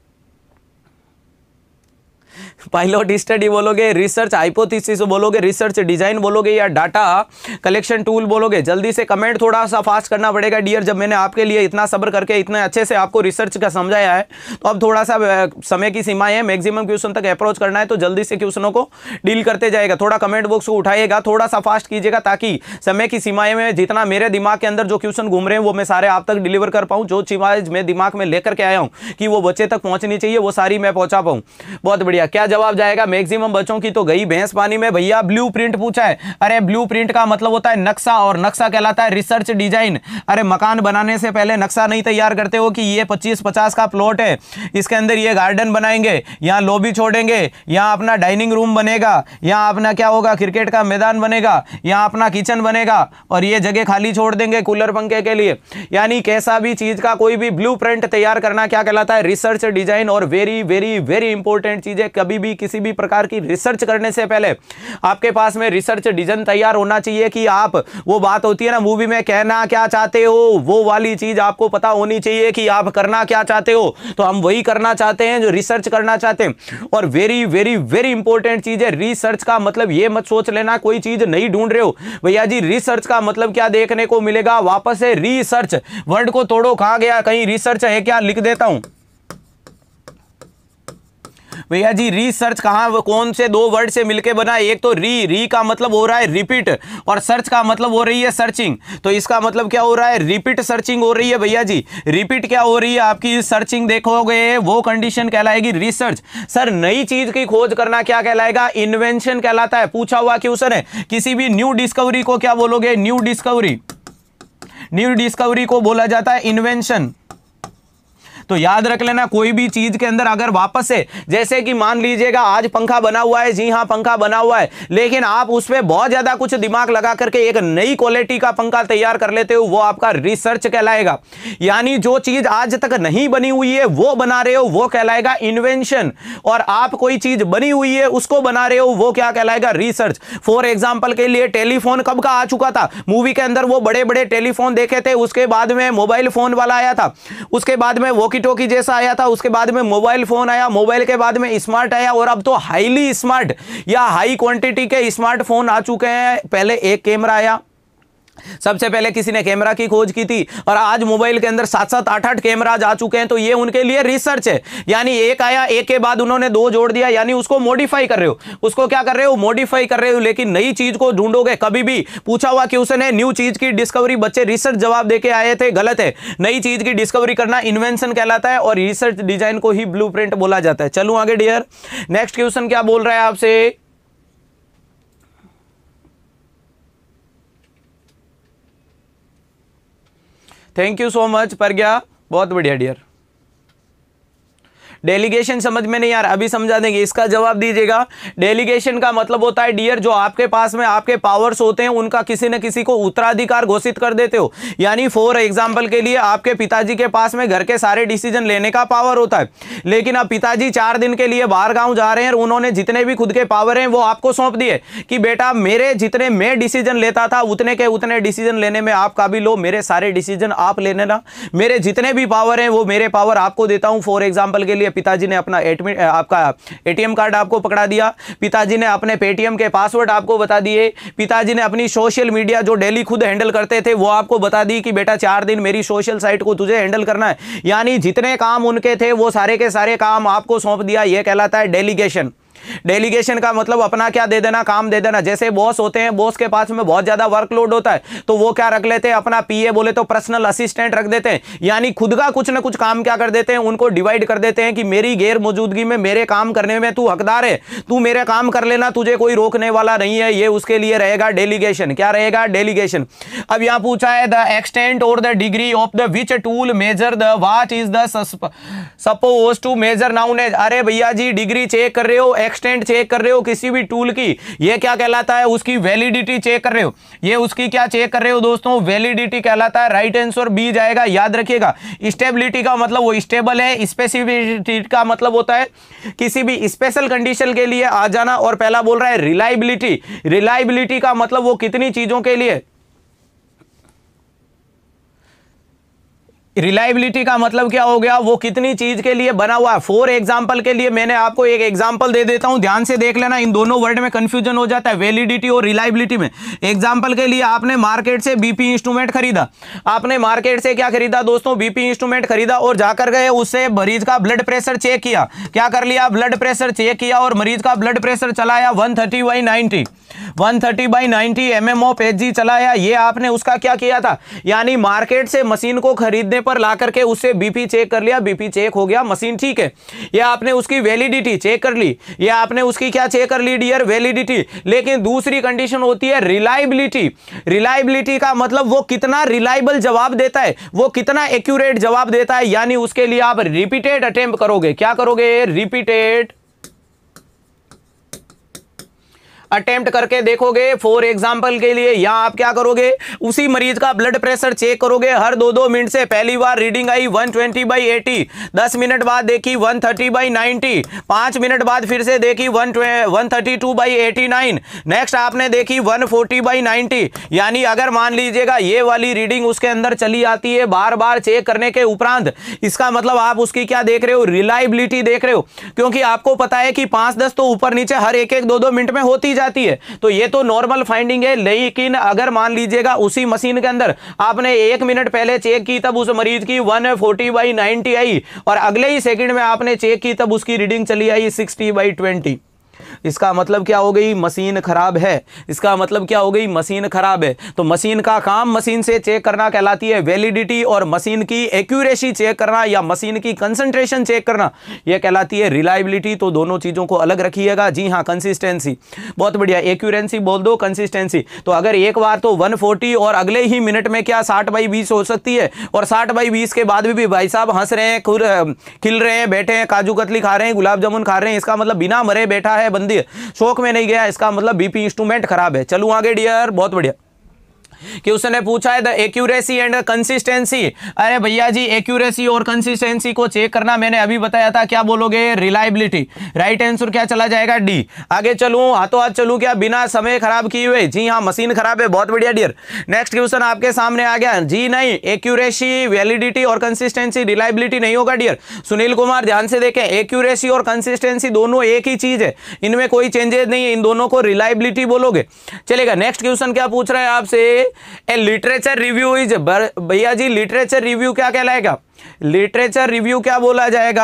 पायलट स्टडी बोलोगे, रिसर्च हाइपोथेसिस बोलोगे, रिसर्च डिजाइन बोलोगे, या डाटा कलेक्शन टूल बोलोगे। जल्दी से कमेंट थोड़ा सा फास्ट करना पड़ेगा डियर, जब मैंने आपके लिए इतना सब्र करके इतने अच्छे से आपको रिसर्च का समझाया है, तो अब थोड़ा सा समय की सीमाएं है, मैक्सिमम क्वेश्चन तक अप्रोच करना है, तो जल्दी से क्वेश्चनों को डील करते जाएगा। थोड़ा कमेंट बॉक्स को उठाइएगा, थोड़ा सा फास्ट कीजिएगा, ताकि समय की सीमाएं में जितना मेरे दिमाग के अंदर जो क्वेश्चन घूम रहे हैं वो मैं सारे आप तक डिलीवर कर पाऊँ। जो चीज़ें मैं दिमाग में लेकर के आया हूँ कि वो बच्चे तक पहुँचनी चाहिए, वो सारी मैं पहुँचा पाऊँ। बहुत बढ़िया, क्या जवाब जाएगा मैक्सिमम बच्चों की तो गई भैंस पानी में। भैया ब्लूप्रिंट पूछा है। अरे ब्लूप्रिंट का मतलब होता है नक्शा, और नक्शा कहलाता है रिसर्च डिजाइन। अरे मकान बनाने से पहले नक्शा नहीं तैयार करते हो कि ये 25-50 का प्लॉट है, इसके अंदर ये गार्डन बनाएंगे, यहाँ लॉबी छोड़ेंगे, यहाँ अपना डाइनिंग रूम बनेगा, यहाँ अपना क्या होगा क्रिकेट का मैदान बनेगा, यहाँ अपना किचन बनेगा, और ये जगह खाली छोड़ देंगे कूलर पंखे के लिए। यानी कैसा भी चीज का कोई भी ब्लूप्रिंट तैयार करना क्या कहलाता है, रिसर्च डिजाइन। और वेरी वेरी वेरी इंपॉर्टेंट चीज है, कभी भी किसी भी प्रकार की रिसर्च करने से पहले आपके पास में रिसर्च डिजाइन तैयार होना चाहिए कि आप, वो बात होती है ना मूवी में, कहना क्या चाहते हो, वो वाली चीज आपको पता होनी चाहिए कि आप करना क्या चाहते हो। तो हम वही करना चाहते हैं जो रिसर्च करना चाहते हैं। और वेरी वेरी वेरी इंपॉर्टेंट चीज है रिसर्च का मतलब ये मत सोच लेना कोई चीज नहीं ढूंढ रहे हो। भैया जी रिसर्च का मतलब क्या देखने को मिलेगा, वापस से रिसर्च वर्ड को तोड़ो, कहां गया, कहीं रिसर्च है क्या, लिख देता हूं। भैया जी रिसर्च कहां, कौन से दो वर्ड से मिलके बना, एक तो री का मतलब हो रहा है रिपीट, और सर्च का मतलब हो रही है सर्चिंग। तो इसका मतलब क्या हो रहा है, रिपीट सर्चिंग हो रही है। भैया जी रिपीट क्या हो रही है आपकी, सर्चिंग देखोगे वो कंडीशन कहलाएगी रिसर्च। सर नई चीज की खोज करना क्या कहलाएगा, इन्वेंशन कहलाता है। पूछा हुआ क्वेश्चन है, किसी भी न्यू डिस्कवरी को क्या बोलोगे, न्यू डिस्कवरी। न्यू डिस्कवरी को बोला जाता है इन्वेंशन। तो याद रख लेना कोई भी चीज के अंदर अगर वापस से, जैसे कि मान लीजिएगा आज पंखा बना हुआ है, जी हाँ पंखा बना हुआ है, लेकिन आप उस पर बहुत ज्यादा कुछ दिमाग लगा करके एक नई क्वालिटी का पंखा तैयार कर लेते हो, वो आपका रिसर्च कहलाएगा। यानी जो चीज आज तक नहीं बनी हुई है वो बना रहे हो, वो कहलाएगा इन्वेंशन। और आप कोई चीज बनी हुई है उसको बना रहे हो, वो क्या कहलाएगा, रिसर्च। फॉर एग्जाम्पल के लिए टेलीफोन कब का आ चुका था, मूवी के अंदर वो बड़े बड़े टेलीफोन देखे थे, उसके बाद में मोबाइल फोन वाला आया था, उसके बाद में वॉकी टॉकी जैसा आया था, उसके बाद में मोबाइल फोन आया, मोबाइल के बाद में स्मार्ट आया, और अब तो हाईली स्मार्ट या हाई क्वांटिटी के स्मार्टफोन आ चुके हैं। पहले एक कैमरा आया, सबसे पहले किसी ने कैमरा की खोज की थी, और आज मोबाइल के अंदर 7-7 8-8 कैमरा आ चुके हैं। तो ये उनके लिए रिसर्च है। यानी एक आया, एक के बाद उन्होंने दो जोड़ दिया, यानी उसको मॉडिफाई कर रहे हो, उसको क्या कर रहे हो, मॉडिफाई कर रहे हो। लेकिन नई चीज को ढूंढोगे कभी भी, पूछा हुआ क्वेश्चन है न्यू चीज की डिस्कवरी, बच्चे रिसर्च जवाब देके आए थे, गलत है। नई चीज की डिस्कवरी करना इन्वेंशन कहलाता है, और रिसर्च डिजाइन को ही ब्लूप्रिंट बोला जाता है। चलूं आगे डियर, नेक्स्ट क्वेश्चन क्या बोल रहा है आपसे, thank you so much Pragya, बहुत बढ़िया डियर। डेलीगेशन समझ में नहीं आ रहा, अभी समझा देंगे, इसका जवाब दीजिएगा। डेलीगेशन का मतलब होता है डियर, जो आपके पास में आपके पावर्स होते हैं उनका किसी न किसी को उत्तराधिकार घोषित कर देते हो। यानी फॉर एग्जांपल के लिए आपके पिताजी के पास में घर के सारे डिसीजन लेने का पावर होता है, लेकिन अब पिताजी 4 दिन के लिए बाहर गांव जा रहे हैं, और उन्होंने जितने भी खुद के पावर हैं वो आपको सौंप दिए कि बेटा मेरे जितने मैं डिसीजन लेता था उतने के उतने डिसीजन लेने में आप काबिल हो, मेरे सारे डिसीजन आप ले लेना, मेरे जितने भी पावर हैं वो मेरे पावर आपको देता हूं। फॉर एग्जांपल के लिए पिताजी ने अपना आपका एटीएम कार्ड आपको पकड़ा दिया, पिताजी ने अपने पेटीएम के पासवर्ड आपको बता दिए, पिताजी ने अपनी सोशल मीडिया जो डेली खुद हैंडल करते थे वो आपको बता दी कि बेटा 4 दिन मेरी सोशल साइट को तुझे हैंडल करना है। यानी जितने काम उनके थे वो सारे के सारे काम आपको सौंप दिया, यह कहलाता है डेलीगेशन। डेलीगेशन का मतलब अपना क्या दे देना, काम दे देना। जैसे बॉस होते हैं, बॉस के पास में बहुत ज्यादा वर्कलोड होता है तो वो क्या रख लेते हैं, अपना पीए बोले तो पर्सनल असिस्टेंट रख देते हैं। यानी खुद का कुछ ना कुछ काम क्या कर देते हैं, उनको डिवाइड कर देते हैं कि मेरी गैर मौजूदगी में मेरे काम करने में तू हकदार है, तू मेरे काम कर लेना, तुझे कोई रोकने वाला नहीं है। ये उसके लिए रहेगा डेलीगेशन। क्या रहेगा, डेलीगेशन। अब यहां पूछा है द एक्सटेंट और the degree of the which tool measure the what is the suppose to measure known. अरे भैया जी डिग्री चेक कर रहे हो, एक्सटेंट चेक कर रहे हो किसी भी टूल की, ये क्या कहलाता है, उसकी वैलिडिटी चेक कर रहे हो। ये उसकी क्या चेक कर रहे हो दोस्तों, वैलिडिटी कहलाता है। राइट आंसर बी जाएगा, याद रखिएगा। स्टेबिलिटी का मतलब वो स्टेबल है, स्पेसिफिसिटी का मतलब होता है किसी भी स्पेशल कंडीशन के लिए आ जाना, और पहला बोल रहा है रिलायबिलिटी। रिलायबिलिटी का मतलब वो कितनी चीजों के लिए, रिलायबिलिटी का मतलब क्या हो गया, वो कितनी चीज के लिए बना हुआ है। फॉर एग्जांपल के लिए मैंने आपको एक एग्जांपल दे देता हूं, ध्यान से देख लेना, इन दोनों वर्ड में कंफ्यूजन हो जाता है वैलिडिटी और रिलायबिलिटी में। एग्जांपल के लिए आपने मार्केट से बीपी इंस्ट्रूमेंट खरीदा, आपने मार्केट से क्या खरीदा दोस्तों, बीपी इंस्ट्रूमेंट खरीदा, और जाकर गए उससे मरीज का ब्लड प्रेशर चेक किया। क्या कर लिया, ब्लड प्रेशर चेक किया, और मरीज का ब्लड प्रेशर चलाया 130/90 130/90 mm of Hg चलाया। ये आपने उसका क्या किया था, यानी मार्केट से मशीन को खरीदने पर ला करके उससे बीपी चेक कर लिया, बीपी चेक हो गया, मशीन ठीक है। या आपने उसकी वैलिडिटी चेक कर ली, या आपने उसकी क्या चेक कर ली डियर, वैलिडिटी। लेकिन दूसरी कंडीशन होती है रिलायबिलिटी। रिलायबिलिटी का मतलब वो कितना रिलायबल जवाब देता है, वो कितना एक्यूरेट जवाब देता है, यानी उसके लिए आप रिपीटेड अटेम्प्ट करोगे। क्या करोगे? रिपीटेड अटेम्प्ट करके देखोगे। फॉर एग्जांपल के लिए यहां आप क्या करोगे, उसी मरीज का ब्लड प्रेशर चेक करोगे हर 2-2 मिनट से। पहली बार रीडिंग आई 120/80, 10 मिनट बाद देखी 130/90, 5 मिनट बाद फिर से देखी 132/89, नेक्स्ट आपने देखी 140/90। यानी अगर मान लीजिएगा ये वाली रीडिंग उसके अंदर चली आती है बार बार चेक करने के उपरांत, इसका मतलब आप उसकी क्या देख रहे हो, रिलायबिलिटी देख रहे हो। क्योंकि आपको पता है कि 5-10 तो ऊपर नीचे हर 1-1, 2-2 मिनट में होती जाती है, तो ये तो नॉर्मल फाइंडिंग है। लेकिन अगर मान लीजिएगा उसी मशीन के अंदर आपने 1 मिनट पहले चेक की तब उस मरीज की 140/90 आई, और अगले ही सेकंड में आपने चेक की तब उसकी रीडिंग चली आई 60/20, इसका मतलब क्या हो गई, मशीन खराब है। इसका मतलब क्या हो गई, मशीन खराब है। तो मशीन का काम मशीन से चेक करना कहलाती है वैलिडिटी, और मशीन की एक्यूरेसी चेक करना या मशीन की कंसंट्रेशन चेक करना यह कहलाती है रिलायबिलिटी। तो दोनों चीजों को अलग रखिएगा। जी हाँ, कंसिस्टेंसी, बहुत बढ़िया, एक्यूरेंसी बोल दो, कंसिस्टेंसी। तो अगर एक बार तो 140 और अगले ही मिनट में क्या 60/20 हो सकती है, और 60/20 के बाद भी भाई साहब हंस रहे हैं, खिल रहे हैं, बैठे हैं, काजू कतली खा रहे हैं, गुलाब जामुन खा रहे हैं, इसका मतलब बिना मरे बैठा है बंदी, शौक में नहीं गया, इसका मतलब बीपी इंस्ट्रूमेंट खराब है। चलूं आगे डियर, बहुत बढ़िया। कि उसने पूछा है द एक्यूरेसी एंड कंसिस्टेंसी। अरे भैया जी, एक्यूरेसी और कंसिस्टेंसी को चेक करना मैंने अभी बताया था, क्या बोलोगे, रिलायबिलिटी। राइट आंसर क्या चला जाएगा, डी। आगे चलूं, हाथों हाथ चलूं क्या, बिना समय खराब किए हुए। जी हाँ, मशीन खराब है, बहुत बढ़िया डियर। नेक्स्ट क्वेश्चन आपके सामने आ गया। जी नहीं, एक्यूरेसी, वैलिडिटी और कंसिस्टेंसी, रिलायबिलिटी नहीं होगा डियर। सुनील कुमार ध्यान से देखें, एक्यूरेसी और कंसिस्टेंसी दोनों एक ही चीज है, इनमें कोई चेंजेस नहीं है, इन दोनों को रिलायबिलिटी बोलोगे। चलेगा। नेक्स्ट क्वेश्चन क्या पूछ रहा है आपसे, ए लिटरेचर रिव्यू इज, भैया जी लिटरेचर रिव्यू क्या कहलाएगा, लिटरेचर रिव्यू क्या बोला जाएगा,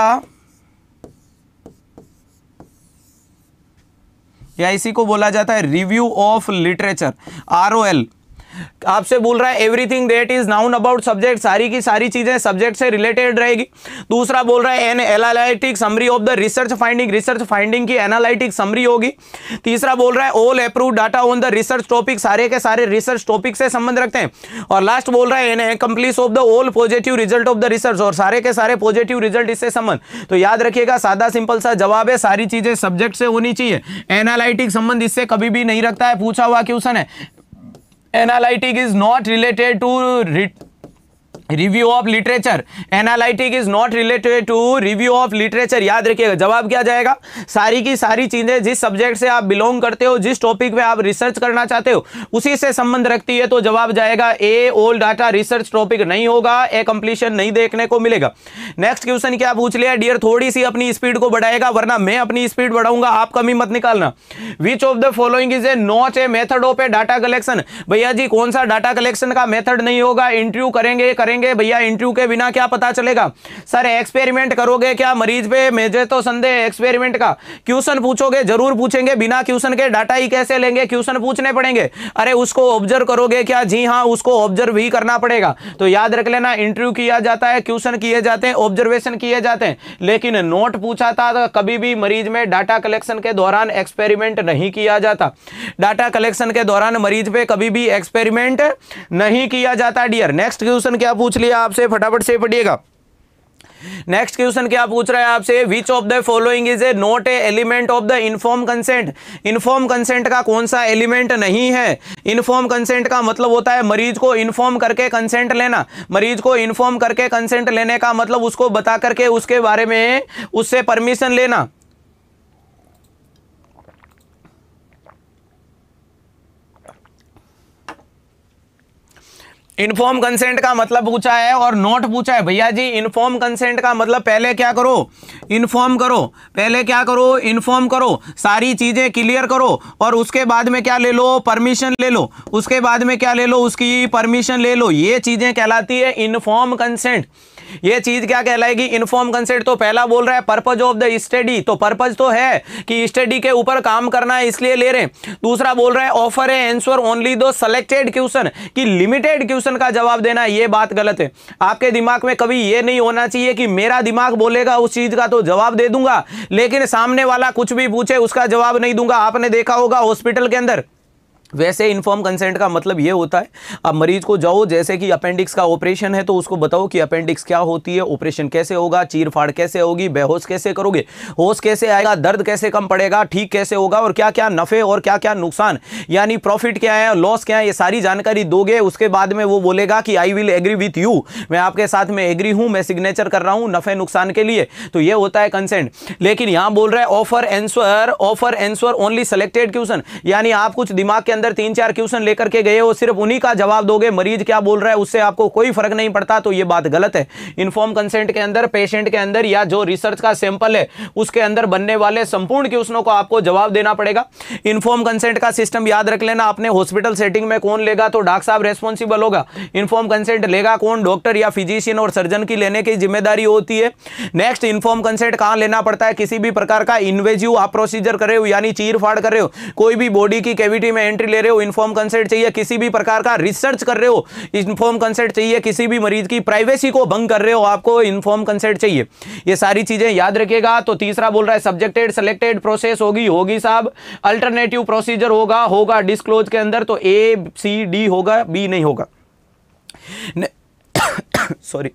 या इसी को बोला जाता है रिव्यू ऑफ लिटरेचर, ROL। आपसे बोल रहा है everything that is known about subject, सारी की सारी चीजें सब्जेक्ट से रिलेटेड रहेगी। दूसरा बोल रहा है an analytic summary of the research finding, research finding की एनालिटिक समरी होगी। तीसरा बोल रहा है all approved data on the research topic, सारे के सारे रिसर्च टॉपिक से संबंध रखते हैं। और लास्ट बोल रहा है an explanation of the all positive result of the research, और सारे के सारे पॉजिटिव रिजल्ट इससे संबंध। तो याद रखिएगा, सादा सिंपल सा जवाब है, सारी चीजें सब्जेक्ट से होनी चाहिए, एनालिटिक संबंध इससे कभी भी नहीं रखता है। पूछा हुआ क्वेश्चन है, analytic is not related to review of literature, analytic is not related to review of literature. याद रखिएगा, जवाब क्या जाएगा, सारी की सारी चीजें जिस सब्जेक्ट से आप बिलोंग करते हो, जिस टॉपिक पे आप रिसर्च करना चाहते हो, उसी से संबंध रखती है। तो जवाब जाएगा A, all data research topic नहीं होगा, ए कंप्लीशन नहीं देखने को मिलेगा। नेक्स्ट क्वेश्चन क्या पूछ लिया डियर, थोड़ी सी अपनी स्पीड को बढ़ाएगा, वरना मैं अपनी स्पीड बढ़ाऊंगा, आप कमी मत निकालना। Which of the following is a not a method of a data collection, भैया जी कौन सा डाटा कलेक्शन का मेथड नहीं होगा, इंटरव्यू करेंगे भैया, इंटरव्यू के बिना क्या पता चलेगा। सर एक्सपेरिमेंट करोगे क्या मरीज पे, मुझे तो संदेह एक्सपेरिमेंट का। क्वेश्चन पूछोगे, जरूर पूछेंगे, बिना क्वेश्चन के डाटा ही कैसे लेंगे, क्वेश्चन पूछने पड़ेंगे। अरे उसको ऑब्जर्व करोगे क्या, जी हाँ उसको ऑब्जर्व भी करना पड़ेगा। तो याद रख लेना, इंटरव्यू किया जाता है, क्वेश्चन किए जाते हैं, ऑब्जर्वेशन किए जाते हैं, लेकिन नोट पूछा था तो कभी भी मरीज में डाटा कलेक्शन के दौरान एक्सपेरिमेंट नहीं किया जाता। डाटा कलेक्शन के दौरान मरीज पे कभी भी एक्सपेरिमेंट नहीं किया जाता डियर। नेक्स्ट क्वेश्चन क्या पूछ लिया आपसे, फटाफट से पढ़िएगा। नेक्स्ट क्वेश्चन क्या पूछ रहा है आपसे, which of the following is a not a element of the inform consent, inform consent का कौन सा एलिमेंट नहीं है। इन्फॉर्म कंसेंट का मतलब होता है मरीज को इन्फॉर्म करके कंसेंट लेना, मरीज को इन्फॉर्म करके कंसेंट लेने का मतलब उसको बता करके उसके बारे में उससे परमिशन लेना। इन्फॉर्म कंसेंट का मतलब पूछा है और नोट पूछा है। भैया जी इन्फॉर्म कंसेंट का मतलब पहले क्या करो, इन्फॉर्म करो, पहले क्या करो, इन्फॉर्म करो, सारी चीजें क्लियर करो, और उसके बाद में क्या ले लो, परमिशन ले लो, उसके बाद में क्या ले लो, उसकी परमिशन ले लो। ये चीजें कहलाती है इन्फॉर्म कंसेंट। ये चीज क्या कहलाएगी, इन्फॉर्म कंसेंट। तो पहला बोल रहा है पर्पज ऑफ द स्टडी, तो पर्पज तो है कि स्टडी के ऊपर काम करना है इसलिए ले रहे हैं। दूसरा बोल रहा है ऑफर है answer only to selected question, कि लिमिटेड क्वेश्चन का जवाब देना, ये बात गलत है। आपके दिमाग में कभी ये नहीं होना चाहिए कि मेरा दिमाग बोलेगा उस चीज का तो जवाब दे दूंगा, लेकिन सामने वाला कुछ भी पूछे उसका जवाब नहीं दूंगा। आपने देखा होगा हॉस्पिटल के अंदर वैसे इन्फॉर्म कंसेंट का मतलब ये होता है, अब मरीज को जाओ, जैसे कि अपेंडिक्स का ऑपरेशन है तो उसको बताओ कि अपेंडिक्स क्या होती है, ऑपरेशन कैसे होगा, चीर फाड़ कैसे होगी, बेहोश कैसे करोगे, होश कैसे आएगा, दर्द कैसे कम पड़ेगा, ठीक कैसे होगा, और क्या क्या नफे और क्या क्या नुकसान, यानी प्रॉफिट क्या है, लॉस क्या है, ये सारी जानकारी दोगे। उसके बाद में वो बोलेगा कि I will agree with you, मैं आपके साथ में एग्री हूं, मैं सिग्नेचर कर रहा हूं नफे नुकसान के लिए। तो ये होता है कंसेंट। लेकिन यहां बोल रहा है offer answer only selected question, यानी आप कुछ दिमाग के अंदर 3-4 क्वेश्चन लेकर के गए हो, सिर्फ उन्हीं का जवाब दोगे, मरीज क्या बोल रहा है उससे आपको कोई फर्क नहीं पड़ता, तो ये बात गलत है। इन्फॉर्म कंसेंट के अंदर पेशेंट के अंदर या जो रिसर्च का सैंपल है उसके अंदर बनने वाले संपूर्ण क्वेश्चनों को आपको जवाब देना पड़ेगा। इन्फॉर्म कंसेंट का सिस्टम याद रख लेना, अपने हॉस्पिटल सेटिंग में कौन लेगा, तो डॉक्टर साहब रेस्पॉन्सिबल होगा। इन्फॉर्म कंसेंट लेगा कौन, डॉक्टर या फिजिशियन और सर्जन की लेने की जिम्मेदारी होती है। नेक्स्ट, इन्फॉर्म कंसेंट कहां लेना पड़ता है, किसी भी प्रकार का इन्वेजिव आप प्रोसीजर कर रहे हो, यानी चीर फाड़ कर रहे हो, कोई भी बॉडी की कैविटी में एंट्री ले रहे हो, इन्फॉर्म कंसेंट चाहिए। किसी भी प्रकार का रिसर्च कर रहे हो, इन्फॉर्म कंसेंट चाहिए। किसी भी मरीज की प्राइवेसी को भंग कर रहे हो, आपको इन्फॉर्म कंसेंट चाहिए। ये सारी चीजें याद रखिएगा। तो तीसरा बोल रहा है सब्जेक्टेड सेलेक्टेड प्रोसेस होगी साहब, अल्टरनेटिव प्रोसीजर होगा डिस्क्लोज के अंदर, तो ACD होगा, B नहीं होगा। सॉरी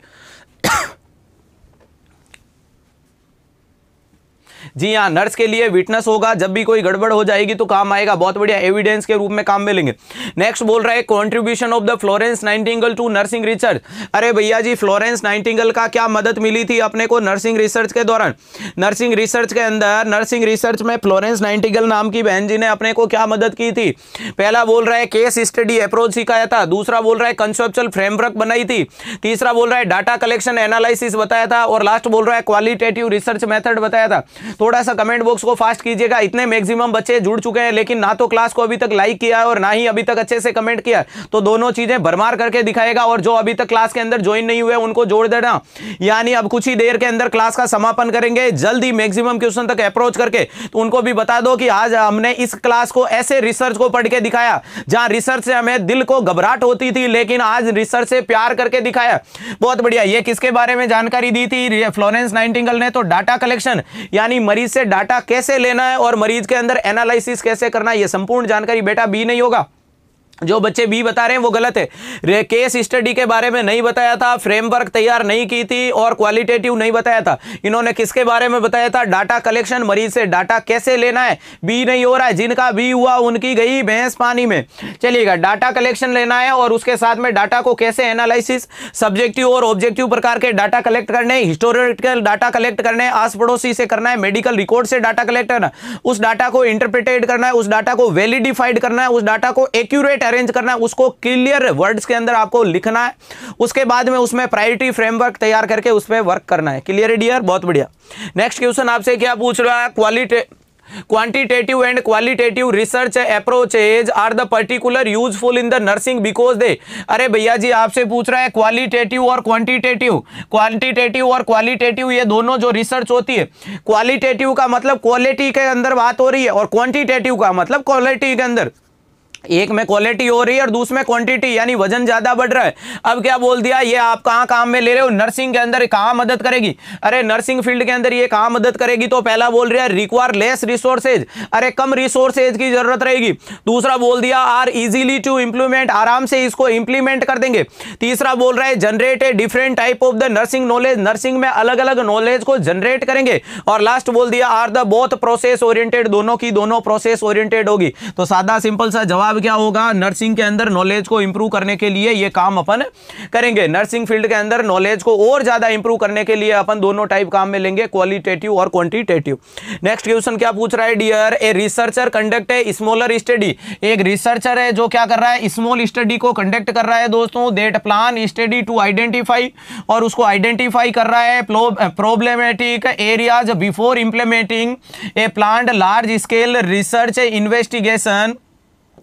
जी हाँ, नर्स के लिए विटनेस होगा, जब भी कोई गड़बड़ हो जाएगी तो काम आएगा, बहुत बढ़िया एविडेंस के रूप में काम में लेंगे। नेक्स्ट बोल रहा है contribution of the Florence Nightingale to nursing research. अरे भैया जी, फ्लोरेंस नाइटिंगेल का क्या मदद मिली थी अपने को नर्सिंग रिसर्च के दौरान। नर्सिंग रिसर्च के अंदर, नर्सिंग रिसर्च में फ्लोरेंस नाइटिंगेल नाम की बहन जी ने अपने को क्या मदद की थी। पहला बोल रहा है केस स्टडी अप्रोच सिखाया था, दूसरा बोल रहा है कंसेप्चुअल फ्रेमवर्क बनाई थी, तीसरा बोल रहा है डाटा कलेक्शन एनालिसिस बताया था, और लास्ट बोल रहा है क्वालिटेटिव रिसर्च मेथड बताया था। थोड़ा सा कमेंट बॉक्स को फास्ट कीजिएगा, इतने मैक्सिमम बच्चे जुड़ चुके हैं लेकिन ना तो क्लास को अभी तक लाइक किया है और ना ही अभी तक अच्छे से कमेंट किया, तो दोनों चीजें भरमार करके दिखाएगा। और जो अभी तक क्लास के अंदर ज्वाइन नहीं हुए उनको जोड़ देना, यानी अब कुछ ही देर के अंदर क्लास का समापन करेंगे, जल्दी मैक्सिमम क्वेश्चन तक अप्रोच करके। तो उनको भी बता दो कि आज हमने इस क्लास को ऐसे रिसर्च को पढ़ के दिखाया जहां रिसर्च से हमें दिल को घबराहट होती थी, लेकिन आज रिसर्च से प्यार करके दिखाया। बहुत बढ़िया। ये किसके बारे में जानकारी दी थी फ्लोरेंस नाइटिंगेल ने, तो डाटा कलेक्शन, यानी मरीज से डाटा कैसे लेना है और मरीज के अंदर एनालिसिस कैसे करना है, ये संपूर्ण जानकारी बेटा B नहीं होगा। जो बच्चे B बता रहे हैं वो गलत है। केस स्टडी के बारे में नहीं बताया था, फ्रेमवर्क तैयार नहीं की थी और क्वालिटेटिव नहीं बताया था। इन्होंने किसके बारे में बताया था, डाटा कलेक्शन, मरीज से डाटा कैसे लेना है। B नहीं हो रहा है, जिनका B हुआ उनकी गई भैंस पानी में। चलिएगा, डाटा कलेक्शन लेना है और उसके साथ में डाटा को कैसे एनालिसिस, सब्जेक्टिव और ऑब्जेक्टिव प्रकार के डाटा कलेक्ट करने, हिस्टोरिकल डाटा कलेक्ट करने, आस पड़ोसी से करना है, मेडिकल रिकॉर्ड से डाटा कलेक्ट करना, उस डाटा को इंटरप्रिटेट करना है, उस डाटा को वैलिडिफाइड करना है, उस डाटा को एक्यूरेट अरेंज करना है, उसको क्लियर वर्ड्स के अंदर आपको लिखना है, उसके बाद में उसमें प्रायोरिटी फ्रेमवर्क तैयार करके उस पर वर्क करना है। क्लियर है डियर, बहुत बढ़िया। नेक्स्ट क्वेश्चन आपसे क्या पूछ रहा है, quantitative and qualitative research approaches are the particular useful in the nursing because they. अरे भैया जी, आपसे पूछ रहा है क्वालिटेटिव और क्वांटिटेटिव, क्वांटिटेटिव और क्वालिटेटिव ये दोनों जो रिसर्च होती है, क्वालिटेटिव का मतलब क्वालिटी के अंदर बात हो रही है और क्वांटिटेटिव का मतलब क्वालिटी के अंदर। एक में क्वालिटी हो रही है और दूसरे में क्वांटिटी, यानी वजन ज्यादा बढ़ रहा है। अब क्या बोल दिया, ये आप कहां काम में ले रहे हो, नर्सिंग के अंदर कहां मदद करेगी। अरे नर्सिंग फील्ड के अंदर ये कहां मदद करेगी, तो पहला बोल रहा है रिक्वायर लेस रिसोर्सेज, अरे कम रिसोर्सेज की जरूरत रहेगी। दूसरा बोल दिया आर इजीली टू इंप्लीमेंट, आराम से इसको इंप्लीमेंट कर देंगे। तीसरा बोल रहा है generate a different type of the nursing knowledge, nursing में अलग अलग नॉलेज को जनरेट करेंगे। और लास्ट बोल दिया are the both process oriented, दोनों की दोनों प्रोसेस ओरिएंटेड होगी। तो सादा सिंपल सा जवाब क्या होगा, नर्सिंग के अंदर नॉलेज को इंप्रूव करने के लिए ये काम अपन करेंगे। नर्सिंग फील्ड के अंदर नॉलेज को और ज्यादा इंप्रूव करने के लिए अपन दोनों टाइप काम में लेंगे, क्वालिटेटिव और क्वांटिटेटिव। नेक्स्ट क्वेश्चन क्या पूछ रहा है dear, a researcher conduct a smaller study, एक रिसर्चर है जो क्या कर रहा है, स्मॉल स्टडी को कंडक्ट कर रहा है दोस्तों, that plan study to identify, और उसको आइडेंटिफाई कर रहा है problematic areas before implementing a planned large scale research investigation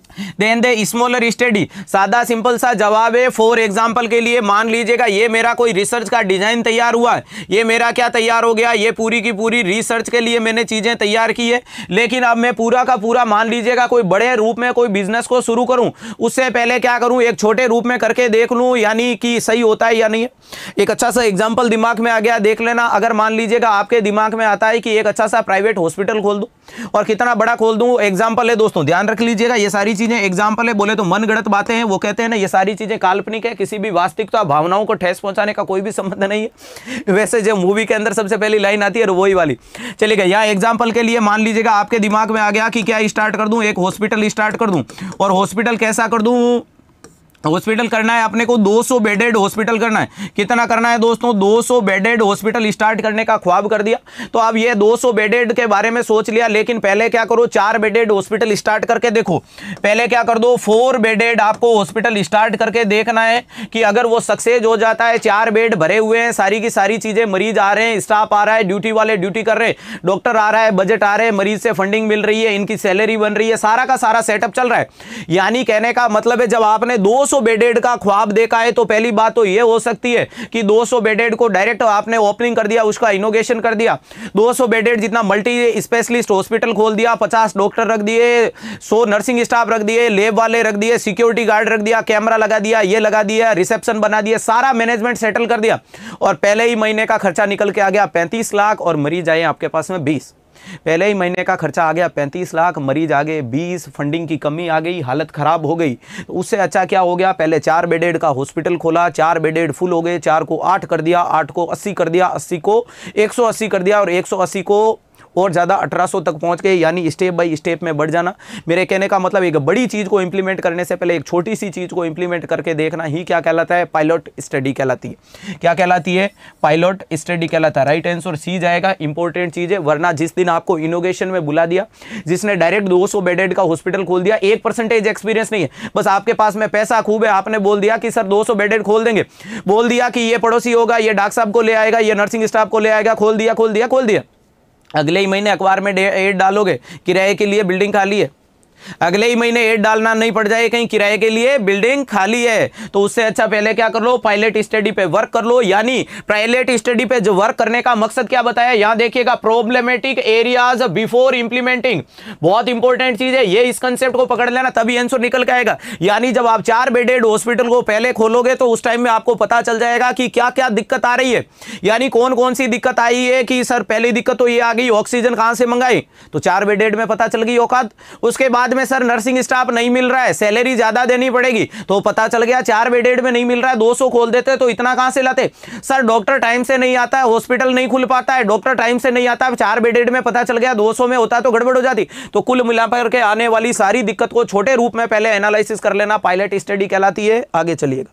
then they smaller study, सादा सिंपल सा जवाब है। फॉर एग्जांपल के लिए मान लीजिएगा ये मेरा कोई रिसर्च का डिजाइन तैयार हुआ है, ये मेरा क्या तैयार हो गया, ये पूरी की पूरी रिसर्च के लिए मैंने चीजें तैयार की है। लेकिन अब मैं पूरा का पूरा मान लीजिएगा कोई बड़े रूप में कोई बिजनेस को शुरू करूं, उससे पहले क्या करूं, एक छोटे रूप में करके देख लूं यानी कि सही होता है या नहीं है। एक अच्छा सा एग्जाम्पल दिमाग में आ गया, देख लेना। अगर मान लीजिएगा आपके दिमाग में आता है कि एक अच्छा सा प्राइवेट हॉस्पिटल खोल दूं, और कितना बड़ा खोल दूं, एग्जाम्पल है दोस्तों, ध्यान रख लीजिएगा, ये सारी चीजें एग्जाम्पल है, बोले तो मनगढ़ंत बातें हैं। वो कहते हैं ना ये सारी चीजें काल्पनिक है, किसी भी वास्तविकता भावनाओं को ठेस पहुंचाने का कोई भी संबंध नहीं है। वैसे जो मूवी के अंदर सबसे पहली लाइन आती है वही वाली। चलिएगा यहाँ एग्जाम्पल के लिए मान लीजिएगा आपके दिमाग में आ गया कि क्या स्टार्ट कर दूं, एक हॉस्पिटल स्टार्ट कर दूं। और हॉस्पिटल कैसा कर दूं, हॉस्पिटल करना है अपने को 200 बेडेड हॉस्पिटल करना है। कितना करना है दोस्तों, 200 बेडेड हॉस्पिटल स्टार्ट करने का ख्वाब कर दिया। तो अब ये 200 बेडेड के बारे में सोच लिया, लेकिन पहले क्या करो, 4 बेडेड हॉस्पिटल स्टार्ट करके देखो। पहले क्या कर दो, 4 बेडेड आपको हॉस्पिटल स्टार्ट करके देखना है कि अगर वो सक्सेस हो जाता है, 4 बेड भरे हुए हैं, सारी की सारी चीजें, मरीज आ रहे हैं, स्टाफ आ रहा है, ड्यूटी वाले ड्यूटी कर रहे हैं, डॉक्टर आ रहा है, बजट आ रहे हैं, मरीज से फंडिंग मिल रही है, इनकी सैलरी बन रही है, सारा का सारा सेटअप चल रहा है। यानी कहने का मतलब है जब आपने 200 बेडेड का ख्वाब देखा है तो पहली बात तो यह हो सकती है कि 200 बेडेड को डायरेक्ट आपने ओपनिंग कर दिया, उसका इनोगेशन कर दिया। 200 बेडेड जितना मल्टी स्पेशलिस्ट हॉस्पिटल खोल दिया, 50 डॉक्टर रख दिए, 100 नर्सिंग स्टाफ रख दिए, लैब वाले रख दिए, सिक्योरिटी गार्ड रख दिया, कैमरा लगा दिया, ये लगा दिया, रिसेप्शन बना दिया, सारा मैनेजमेंट सेटल कर दिया। और पहले ही महीने का खर्चा निकल के आ गया 35 लाख और मरीज आए आपके पास में 20। पहले ही महीने का खर्चा आ गया 35 लाख, मरीज आ गए 20, फंडिंग की कमी आ गई, हालत खराब हो गई। तो उससे अच्छा क्या हो गया, पहले 4 बेडेड का हॉस्पिटल खोला, 4 बेडेड फुल हो गए, 4 को 8 कर दिया, 8 को 80 कर दिया, 80 को 180 कर दिया, और 180 को और ज़्यादा 1800 तक पहुंच गए। यानी स्टेप बाय स्टेप में बढ़ जाना। मेरे कहने का मतलब एक बड़ी चीज़ को इंप्लीमेंट करने से पहले एक छोटी सी चीज़ को इंप्लीमेंट करके देखना ही क्या कहलाता है, पायलट स्टडी कहलाती है। क्या कहलाती है, पायलट स्टडी कहलाता है। राइट आंसर सी जाएगा, इंपॉर्टेंट चीज़ है। वरना जिस दिन आपको इनोगेशन में बुला दिया, जिसने डायरेक्ट 200 बेडेड का हॉस्पिटल खोल दिया, 1% एक्सपीरियंस नहीं है, बस आपके पास में पैसा खूब है, आपने बोल दिया कि सर 200 बेडेड खोल देंगे, बोल दिया कि ये पड़ोसी होगा, ये डॉक्टर साहब को ले आएगा, ये नर्सिंग स्टाफ को ले आएगा, खोल दिया खोल दिया खोल दिया। अगले ही महीने अखबार में ऐड डालोगे किराए के लिए बिल्डिंग खाली है, अगले ही महीने ऐड डालना नहीं पड़ जाए कहीं किराए के लिए बिल्डिंग खाली है। तो उससे अच्छा पहले क्या कर लो, पायलट स्टडी पे वर्क कर लो। यानी पायलट स्टडी पे जो वर्क करने का मकसद क्या बताया, यहां देखिएगा, प्रॉब्लमेटिक एरियाज बिफोर इंप्लीमेंटिंग, बहुत इंपॉर्टेंट चीज है ये। इस कंसेप्ट को पकड़ लेना तभी आंसर निकल के आएगा। यानी जब आप 4 बेडेड हॉस्पिटल को पहले खोलोगे तो उस टाइम में आपको पता चल जाएगा कि क्या क्या दिक्कत आ रही है, यानी कौन कौन सी दिक्कत आई है। कि सर पहली दिक्कत तो ये आ गई, ऑक्सीजन कहां से मंगाई, तो 4 बेडेड में पता चल गई औकात। उसके बाद में सर नर्सिंग स्टाफ नहीं मिल रहा है, सैलरी ज्यादा देनी पड़ेगी, तो पता चल गया 4 बेडेड में नहीं मिल रहा है, 200 खोल देते तो इतना कहां से लाते। सर डॉक्टर टाइम से नहीं आता है, हॉस्पिटल नहीं खुल पाता है, डॉक्टर टाइम से नहीं आता है, 4 बेडेड में पता चल गया, 200 में होता तो गड़बड़ हो जाती। तो कुल मिलाकर के आने वाली सारी दिक्कत को छोटे रूप में पहले एनालिसिस कर लेना, पायलट स्टडी कहलाती है। आगे चलिएगा,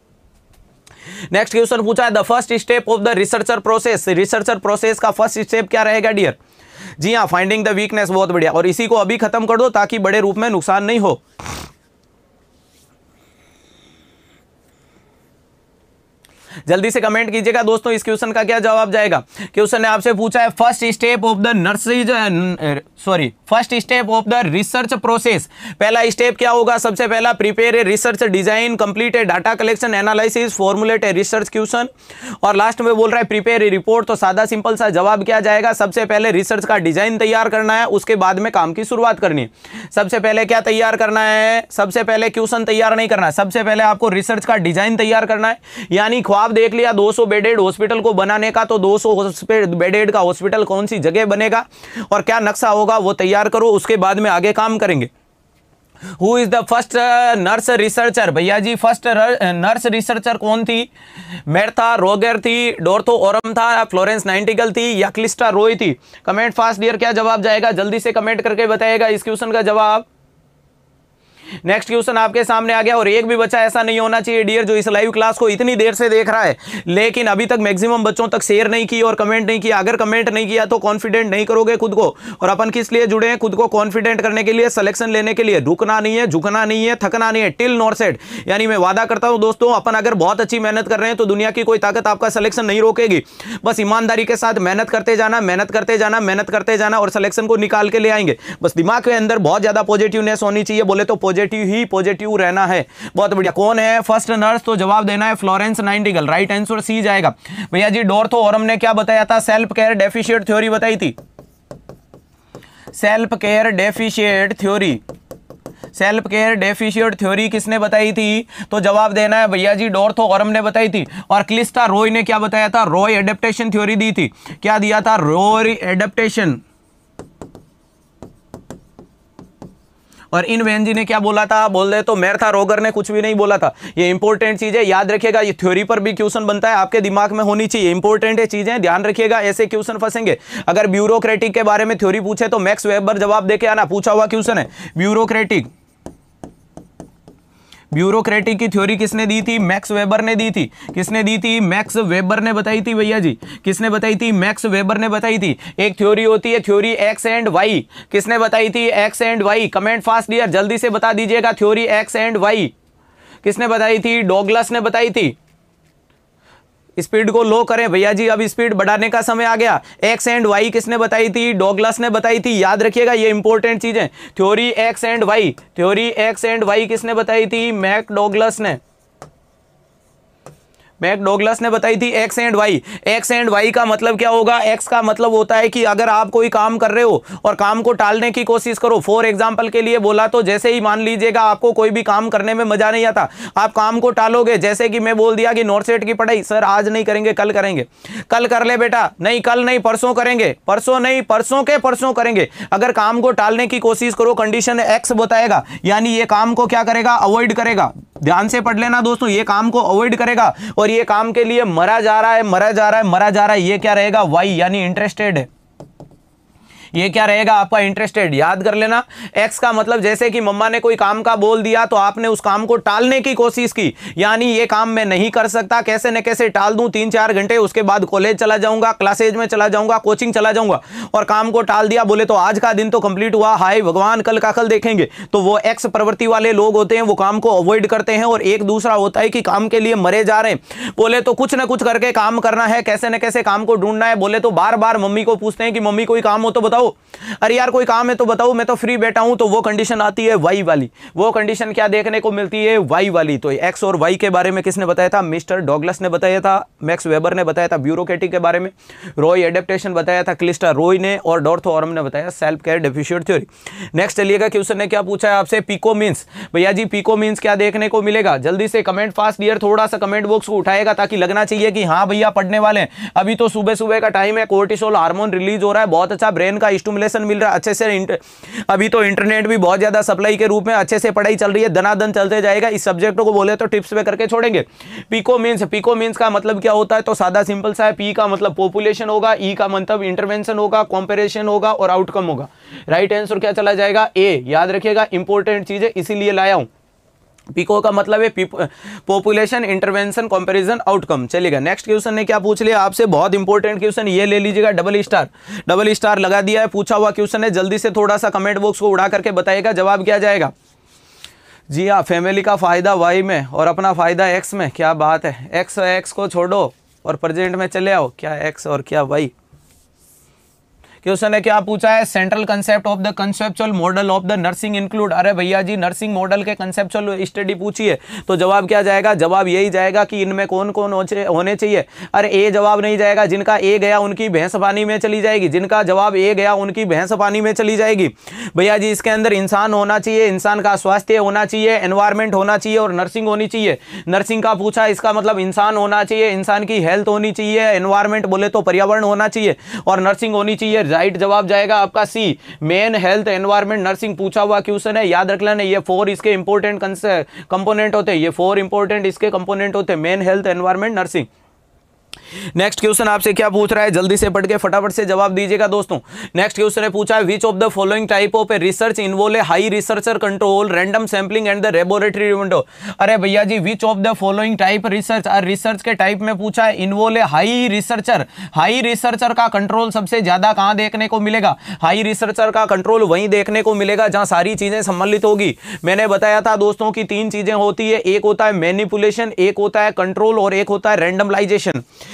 नेक्स्ट क्वेश्चन पूछा है, the first step of the researcher process. Researcher process का फर्स्ट स्टेप क्या रहेगा डियर? जी हाँ, फाइंडिंग द वीकनेस। बहुत बढ़िया, और इसी को अभी खत्म कर दो ताकि बड़े रूप में नुकसान नहीं हो। जल्दी से कमेंट कीजिएगा दोस्तों, इस क्वेश्चन का क्या जवाब जाएगा। क्वेश्चन ने आपसे पूछा है first step of the first step of the research process. पहला स्टेप क्या होगा, सबसे पहला prepare a research design, complete a data collection analysis, formulate a research question, और लास्ट में बोल रहा है प्रिपेयर ए रिपोर्ट। तो सादा सिंपल सा जवाब क्या जाएगा, सबसे पहले रिसर्च का डिजाइन तैयार करना है, उसके बाद में काम की शुरुआत करनी है। सबसे पहले क्या तैयार करना है, सबसे पहले क्वेश्चन तैयार नहीं करना है, सबसे पहले आपको रिसर्च का डिजाइन तैयार करना है। यानी ख्वाब देख लिया 200 बेडेड हॉस्पिटल को बनाने का, तो 200 बेडेड का हॉस्पिटल कौन सी जगह बनेगा और क्या नक्शा होगा वो तैयार करो, उसके बाद में आगे काम करेंगे। Who is the first nurse researcher? भैया जी फर्स्ट नर्स रिसर्चर कौन थी? मेर्था रोगर थी, डोर्थो ओरम था, फ्लोरेंस नाइटिंगेल थी, या क्लिस्टा रॉय थी? कमेंट फास्ट डियर, क्या जवाब जाएगा, जल्दी से कमेंट करके बताइएगा इस क्वेश्चन का जवाब। नेक्स्ट क्वेश्चन आपके सामने आ गया, और एक भी बच्चा ऐसा नहीं होना चाहिए डियर जो इस लाइव क्लास को इतनी देर से देख रहा है लेकिन अभी तक मैक्सिमम बच्चों तक शेयर नहीं की और कमेंट नहीं किया। अगर कमेंट नहीं किया तो कॉन्फिडेंट नहीं करोगे खुद को, और अपन किस लिए जुड़े हैं, खुद को कॉन्फिडेंट करने के लिए, सिलेक्शन लेने के लिए। रुकना नहीं है, झुकना नहीं है, थकना नहीं है, टिल नॉट सेट। यानी मैं वादा करता हूं दोस्तों, अपन अगर बहुत अच्छी मेहनत कर रहे हैं तो दुनिया की कोई ताकत आपका सिलेक्शन नहीं रोकेगी। बस ईमानदारी के साथ मेहनत करते जाना, मेहनत करते जाना, मेहनत करते जाना, और सिलेक्शन को निकाल के ले आएंगे। बस दिमाग के अंदर बहुत ज्यादा पॉजिटिवनेस होनी चाहिए। बोले तो पॉजिटिव ही पॉजिटिव रहना है। बहुत बढ़िया। कौन है फर्स्ट नर्स? तो जवाब देना है Florence Nightingale. Right answer C जाएगा। भैया जी डॉर्थो ऑरम ने क्या बताया था? सेल्फ केयर डेफिशिएंट थ्योरी बताई थी। Self care deficient theory, self care deficient theory किसने बताई थी? तो जवाब देना है भैया जी डॉर्थो ऑरम ने बताई थी। और क्लिस्टा रॉय ने क्या बताया था? रॉय एडेप्टेशन थ्योरी दी थी। क्या दिया था? Roy adaptation. और इन वेन जी ने क्या बोला था? बोल दे तो मेरथा रोगर ने कुछ भी नहीं बोला था। ये इंपॉर्टेंट चीज है, याद रखिएगा। ये थ्योरी पर भी क्वेश्चन बनता है, आपके दिमाग में होनी चाहिए। इंपॉर्टेंट है चीजें, ध्यान रखिएगा, ऐसे क्वेश्चन फंसेंगे। अगर ब्यूरोक्रेटिक के बारे में थ्योरी पूछे तो मैक्स वेबर जवाब देके आना, पूछा हुआ क्वेश्चन है। ब्यूरोक्रेटिक, ब्यूरोक्रेटिक की थ्योरी किसने दी थी? मैक्स वेबर ने दी थी। किसने दी थी? मैक्स वेबर ने बताई थी भैया जी। किसने बताई थी? मैक्स वेबर ने बताई थी। एक थ्योरी होती है थ्योरी एक्स एंड वाई। किसने बताई थी? X and Y. Comment fast dear, जल्दी से बता दीजिएगा। थ्योरी एक्स एंड वाई किसने बताई थी? डॉगलस ने बताई थी। स्पीड को लो करें भैया जी, अब स्पीड बढ़ाने का समय आ गया। एक्स एंड वाई किसने बताई थी? डॉगलस ने बताई थी। याद रखिएगा, ये इंपॉर्टेंट चीज है। Theory X and Y, theory X and Y किसने बताई थी? मैकडॉगलस ने। मैकडॉगलस ने बताई थी X and Y. X and Y का मतलब क्या होगा? एक्स का मतलब होता है कि अगर आप कोई काम कर रहे हो और काम को टालने की कोशिश करो। फॉर एग्जांपल के लिए बोला तो जैसे ही मान लीजिएगा आपको कोई भी काम करने में मजा नहीं आता, आप काम को टालोगे। जैसे कि मैं बोल दिया कि नॉर्थ सेट की पढ़ाई सर आज नहीं करेंगे, कल करेंगे। कल कर ले बेटा, नहीं कल नहीं परसों करेंगे, परसों नहीं परसों के परसों करेंगे। अगर काम को टालने की कोशिश करो, कंडीशन एक्स बताएगा, यानी ये काम को क्या करेगा? अवॉइड करेगा। ध्यान से पढ़ लेना दोस्तों, ये काम को अवॉइड करेगा और ये काम के लिए मरा जा रहा है, मरा जा रहा है, मरा जा रहा है। ये क्या रहेगा? वाई, यानी इंटरेस्टेड है। ये क्या रहेगा आपका? इंटरेस्टेड। याद कर लेना। एक्स का मतलब जैसे कि मम्मा ने कोई काम का बोल दिया तो आपने उस काम को टालने की कोशिश की, यानी ये काम मैं नहीं कर सकता, कैसे न कैसे टाल दूं 3-4 घंटे, उसके बाद कॉलेज चला जाऊंगा, क्लासेज में चला जाऊंगा, कोचिंग चला जाऊंगा, और काम को टाल दिया। बोले तो आज का दिन तो कंप्लीट हुआ, हाय भगवान कल का कल देखेंगे। तो वो एक्स प्रवृत्ति वाले लोग होते हैं, वो काम को अवॉइड करते हैं। और एक दूसरा होता है कि काम के लिए मरे जा रहे हैं। बोले तो कुछ ना कुछ करके काम करना है, कैसे न कैसे काम को ढूंढना है। बोले तो बार बार मम्मी को पूछते हैं कि मम्मी कोई काम हो तो बताओ, अरे यार कोई काम है तो बताओ, मैं तो फ्री बैठा हूं। तो वो कंडीशन आती है वाई वाली। वो कंडीशन क्या देखने को मिलती है? वाई वाली। तो एक्स और वाई के बारे में किसने बताया था? मिस्टर डॉगलस ने बताया था, मैक्स वेबर ने बताया था ब्यूरोक्रेटिक के बारे में, रॉय एडेप्टेशन बताया था क्लिस्टा रॉय ने, और डॉर्थो ऑरम ने बताया self care deficient theory. Next चलिएगा, क्वेश्चन ने क्या पूछा है आपसे? PICO means. भैया जी पिको मींस क्या देखने को मिलेगा? जल्दी से कमेंट फास्ट डियर, थोड़ा सा कमेंट बॉक्स को उठाएगा ताकि लगना चाहिए कि हाँ भैया पढ़ने वाले हैं। अभी तो सुबह सुबह का टाइम है, कोर्टिसोल हार्मोन रिलीज हो रहा है, बहुत अच्छा ब्रेन का स्टिमुलेशन मिल रहा है अच्छे से। अभी तो इंटरनेट भी बहुत ज्यादा सप्लाई के रूप में अच्छे से पढ़ाई चल रही है, दनादन चलते जाएगा। इस सब्जेक्ट को बोले तो टिप्स पे करके छोड़ेंगे। पिको मींस, पिको मींस का मतलब क्या होता है? तो सादा सिंपल सा है। पी का मतलब पॉपुलेशन होगा, ई का मतलब इंटरवेंशन होगा, कंपैरिजन होगा और आउटकम होगा। राइट आंसर क्या चला जाएगा? ए। याद रखिएगा, इंपॉर्टेंट चीज है इसीलिए लाया हूं। पिको का मतलब है पॉपुलेशन, इंटरवेंशन, कंपैरिजन, आउटकम। चलिएगा नेक्स्ट क्वेश्चन ने क्या पूछ लिया आपसे? बहुत इंपॉर्टेंट क्वेश्चन, ये ले लीजिएगा, डबल स्टार लगा दिया है, पूछा हुआ क्वेश्चन है। जल्दी से थोड़ा सा कमेंट बॉक्स को उड़ा करके बताइएगा जवाब क्या जाएगा। जी हाँ, फैमिली का फायदा वाई में और अपना फायदा एक्स में। क्या बात है, एक्स को छोड़ो और प्रेजेंट में चले आओ। क्या एक्स और क्या वाई? क्वेश्चन ने क्या पूछा है? Central concept of the conceptual model of the nursing include. अरे भैया जी नर्सिंग मॉडल के कंसेप्चुअल स्टडी पूछी है, तो जवाब क्या जाएगा? जवाब यही जाएगा कि इनमें कौन कौन होने चाहिए। अरे ए जवाब नहीं जाएगा, जिनका ए गया उनकी भैंस पानी में चली जाएगी। जिनका जवाब ए गया उनकी भैंस पानी में चली जाएगी। भैया जी इसके अंदर इंसान होना चाहिए, इंसान का स्वास्थ्य होना चाहिए, एनवायरमेंट होना चाहिए और नर्सिंग होनी चाहिए। नर्सिंग का पूछा, इसका मतलब इंसान होना चाहिए, इंसान की हेल्थ होनी चाहिए, एनवायरमेंट बोले तो पर्यावरण होना चाहिए और नर्सिंग होनी चाहिए। राइट जवाब जाएगा आपका C, men health environment nursing. पूछा हुआ क्वेश्चन है, याद रख लेना। ये 4 इसके इंपॉर्टेंट कंपोनेंट होते हैं, ये 4 इंपॉर्टेंट इसके कंपोनेंट होते हैं, men health environment nursing. Next question आपसे क्या पूछ रहा है? जल्दी से पढ़ के फटाफट से जवाब दीजिएगा दोस्तों। नेक्स्ट क्वेश्चन ने पूछा है which of the following type of a research involve a high researcher control, random sampling and the laboratory window. अरे भैया जी which of the following type research, research के टाइप में पूछा है, involve a high researcher. High researcher का control सबसे ज्यादा कहां देखने को मिलेगा? हाई रिसर्चर का कंट्रोल वहीं देखने को मिलेगा जहां सारी चीजें सम्मिलित होगी। मैंने बताया था दोस्तों की 3 चीजें होती है, एक होता है मैनिपुलेशन, एक होता है कंट्रोल और एक होता है रैंडमलाइजेशन।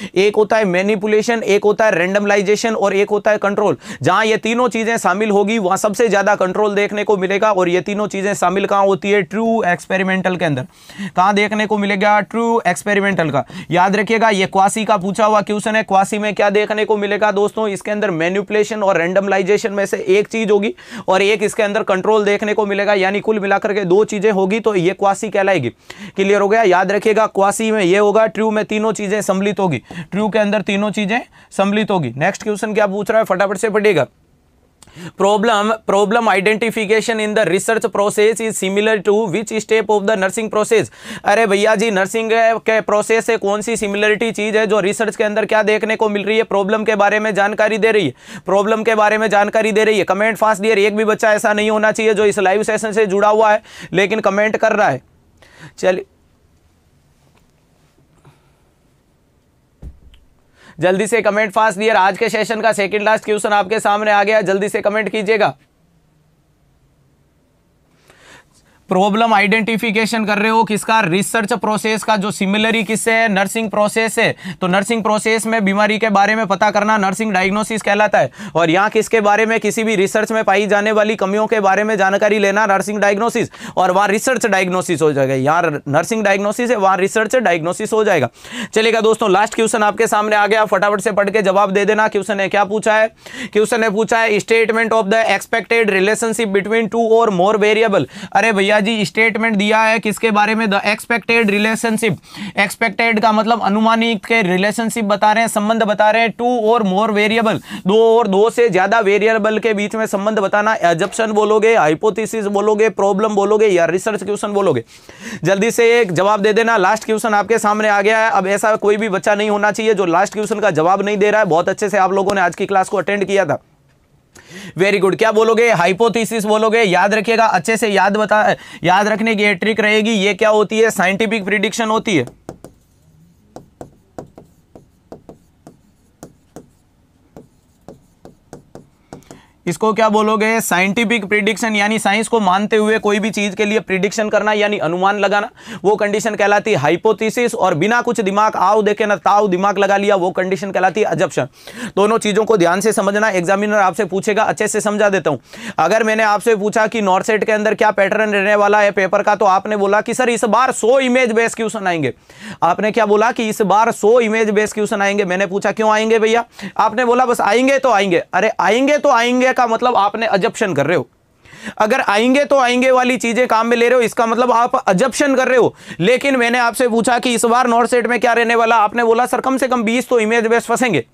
एक होता है मैनिपुलेशन, एक होता है रैंडमलाइजेशन और एक होता है कंट्रोल। जहां ये तीनों चीजें शामिल होगी वहां सबसे ज्यादा कंट्रोल देखने को मिलेगा। और ये तीनों चीजें शामिल कहां होती है? ट्रू एक्सपेरिमेंटल के अंदर। कहां देखने को मिलेगा? ट्रू एक्सपेरिमेंटल का। याद रखिएगा ये क्वासी का पूछा हुआ क्वेश्चन है। क्वासी में क्या देखने को मिलेगा दोस्तों? इसके अंदर मैनिपुलेशन और रैंडमलाइजेशन में से एक चीज होगी और एक इसके अंदर कंट्रोल देखने को मिलेगा, यानी कुल मिलाकर के दो चीजें होगी तो ये क्वासी कहलाएगी। क्लियर हो गया? याद रखिएगा क्वासी में ये होगा, ट्रू में तीनों चीजें सम्मिलित होगी। ट्रू के अंदर तीनों चीजें सम्मिलित होगी। नेक्स्ट क्वेश्चन क्या पूछ रहा है? फटाफट से पढ़िएगा। Problem identification in the research process is similar to which step of the nursing process. अरे भैया जी, नर्सिंग के प्रोसेस से कौन सी सिमिलरिटी चीज है जो रिसर्च के अंदर क्या देखने को मिल रही है? प्रॉब्लम के बारे में जानकारी दे रही है। प्रॉब्लम के बारे में जानकारी दे रही है। Comment fast dear. एक भी बच्चा ऐसा नहीं होना चाहिए जो इस लाइव सेशन से जुड़ा हुआ है लेकिन कमेंट कर रहा है। चलिए जल्दी से कमेंट फास्ट डियर। आज के सेशन का सेकंड लास्ट क्वेश्चन आपके सामने आ गया, जल्दी से कमेंट कीजिएगा। प्रॉब्लम आइडेंटिफिकेशन कर रहे हो किसका? रिसर्च प्रोसेस का। जो सिमिलरी किससे है? नर्सिंग प्रोसेस है। तो नर्सिंग प्रोसेस में बीमारी के बारे में पता करना नर्सिंग डायग्नोसिस कहलाता है। और यहाँ किसके बारे में? किसी भी रिसर्च में पाई जाने वाली कमियों के बारे में जानकारी लेना नर्सिंग डायग्नोसिस। और वहाँ रिसर्च डायग्नोसिस हो जाएगा। यहाँ नर्सिंग डायग्नोसिस है, वहाँ रिसर्च डायग्नोसिस हो जाएगा। चलेगा दोस्तों, लास्ट क्वेश्चन आपके सामने आ गया, फटाफट से पढ़ के जवाब दे देना। क्वेश्चन ने क्या पूछा है? क्वेश्चन ने पूछा है statement of the expected relationship between two or more variable. अरे भैया जी, स्टेटमेंट दिया है किसके बारे में? The expected relationship. एक्सपेक्टेड का मतलब अनुमानित के रिलेशनशिप बता रहे हैं, संबंध बता रहे हैं। टू और मोर वेरिएबल, दो और दो से ज्यादा वेरिएबल के बीच में संबंध बताना। अजम्पशन बोलोगे, हाइपोथेसिस बोलोगे, प्रॉब्लम बोलोगे या रिसर्च क्वेश्चन बोलोगे? जल्दी से एक जवाब दे देना। लास्ट क्वेश्चन आपके सामने आ गया है। अब ऐसा कोई भी बच्चा नहीं होना चाहिए जो लास्ट क्वेश्चन का जवाब नहीं दे रहा है। बहुत अच्छे से आप लोगों ने आज की क्लास को अटेंड किया था। Very good. क्या बोलोगे? हाइपोथेसिस बोलोगे। याद रखिएगा, अच्छे से याद रखने की ट्रिक रहेगी। ये क्या होती है? साइंटिफिक प्रिडिक्शन होती है। इसको क्या बोलोगे? साइंटिफिक प्रिडिक्शन, यानी साइंस को मानते हुए कोई भी चीज के लिए प्रिडिक्शन करना यानी अनुमान लगाना, वो कंडीशन कहलाती है हाइपोथेसिस। और बिना कुछ दिमाग आओ देखे ना ताऊ दिमाग लगा लिया, वो कंडीशन कहलाती है अजम्पशन। दोनों चीजों को ध्यान से समझना। एग्जामिनर आपसे पूछेगा, अच्छे से समझा देता हूं। अगर मैंने आपसे पूछा कि नॉर्सेट के अंदर क्या पैटर्न रहने वाला है पेपर का, तो आपने बोला कि सर इस बार 100 इमेज बेस्ड क्वेश्चन आएंगे। आपने क्या बोला? कि इस बार 100 इमेज बेस्ड क्वेश्चन आएंगे। मैंने पूछा क्यों आएंगे भैया? आपने बोला बस आएंगे तो आएंगे। अरे आएंगे तो आएंगे का मतलब आपने अजम्पशन कर रहे हो। अगर आएंगे तो आएंगे वाली चीजें काम में ले रहे हो, इसका मतलब आप अजम्पशन कर रहे हो। लेकिन मैंने आपसे पूछा कि इस बार नॉर्सेट में क्या रहने वाला, आपने बोला सर कम से कम 20 तो इमेज बेस्ड फंसेंगे।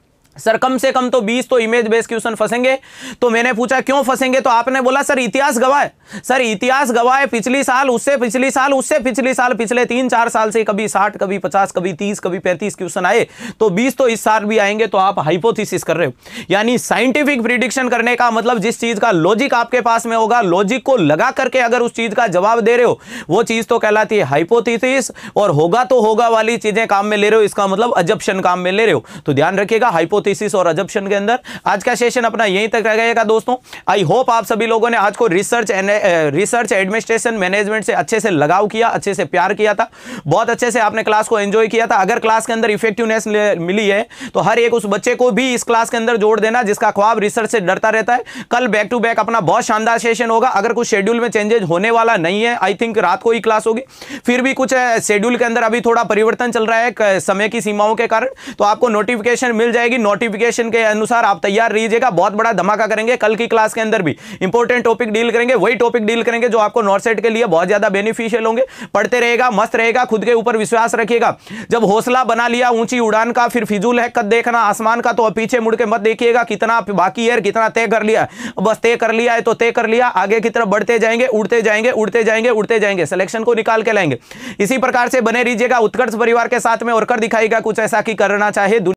सर कम से कम तो 20 तो इमेज बेस्ड क्वेश्चन फंसेंगे। तो मैंने पूछा क्यों फंसेंगे, तो आपने बोला सर इतिहास गवाह है। सर इतिहास गवाह है, पिछली साल, उससे पिछली साल, उससे पिछली साल, पिछले 3-4 साल से कभी 60, कभी 50, कभी 30, कभी 35 क्वेश्चन आए, तो 20 तो इस साल भी आएंगे। तो आप हाइपोथेसिस कर रहे हो। यानी साइंटिफिक प्रिडिक्शन करने का मतलब जिस चीज का लॉजिक आपके पास में होगा, लॉजिक को लगा करके अगर उस चीज का जवाब दे रहे हो, वो चीज तो कहलाती है हाइपोथेसिस। और होगा तो होगा वाली चीजें काम में ले रहे हो, इसका मतलब अजम्पशन काम में ले रहे हो। तो ध्यान रखिएगा, हाइपोथेसिस और अजम्पशन के अंदर। आज का सेशन अपना यहीं तक रह गएगा दोस्तों। आई होप आप सभी लोगों ने आज को रिसर्च एडमिनिस्ट्रेशन मैनेजमेंट से अच्छे से लगाव किया, अच्छे से प्यार किया था, बहुत अच्छे से आपने क्लास को एंजॉय किया था। अगर क्लास के अंदर इफेक्टिवनेस मिली है तो हर एक उस बच्चे को भी इस क्लास के अंदर जोड़ देना जिसका ख्वाब रिसर्च से डरता रहता है। कल बैक टू बैक अपना बहुत शानदार सेशन होगा। अगर कुछ शेड्यूल में चेंजेस होने वाला नहीं है, आई थिंक रात को ही क्लास होगी, फिर भी कुछ शेड्यूल के अंदर अभी थोड़ा परिवर्तन चल रहा है समय की सीमाओं के कारण, तो आपको नोटिफिकेशन मिल जाएगी। नोटिफिकेशन के अनुसार आप तैयार रहिएगा। बहुत बड़ा धमाका करेंगे कल की क्लास के अंदर भी। इंपॉर्टेंट टॉपिक डील करेंगे, वही टॉपिक डील करेंगे जो आपको नॉर्सेट के लिए बहुत ज्यादा बेनिफिशियल होंगे। पढ़ते रहेगा, मस्त रहेगा, खुद के ऊपर विश्वास रखिएगा। जब हौसला बना लिया ऊंची उड़ान का, फिर फिजूल है कद देखना आसमान का, तो पीछे मुड़ के मत देखिएगा कितना बाकी है, कितना तय कर लिया। बस तय कर लिया है तो तय कर लिया, आगे की तरफ बढ़ते जाएंगे, उड़ते जाएंगे, उड़ते जाएंगे, उड़ते जाएंगे, सिलेक्शन को निकाल के लाएंगे। इसी प्रकार से बने रहिएगा उत्कर्ष परिवार के साथ में और कर दिखाएगा कुछ ऐसा कि करना चाहे।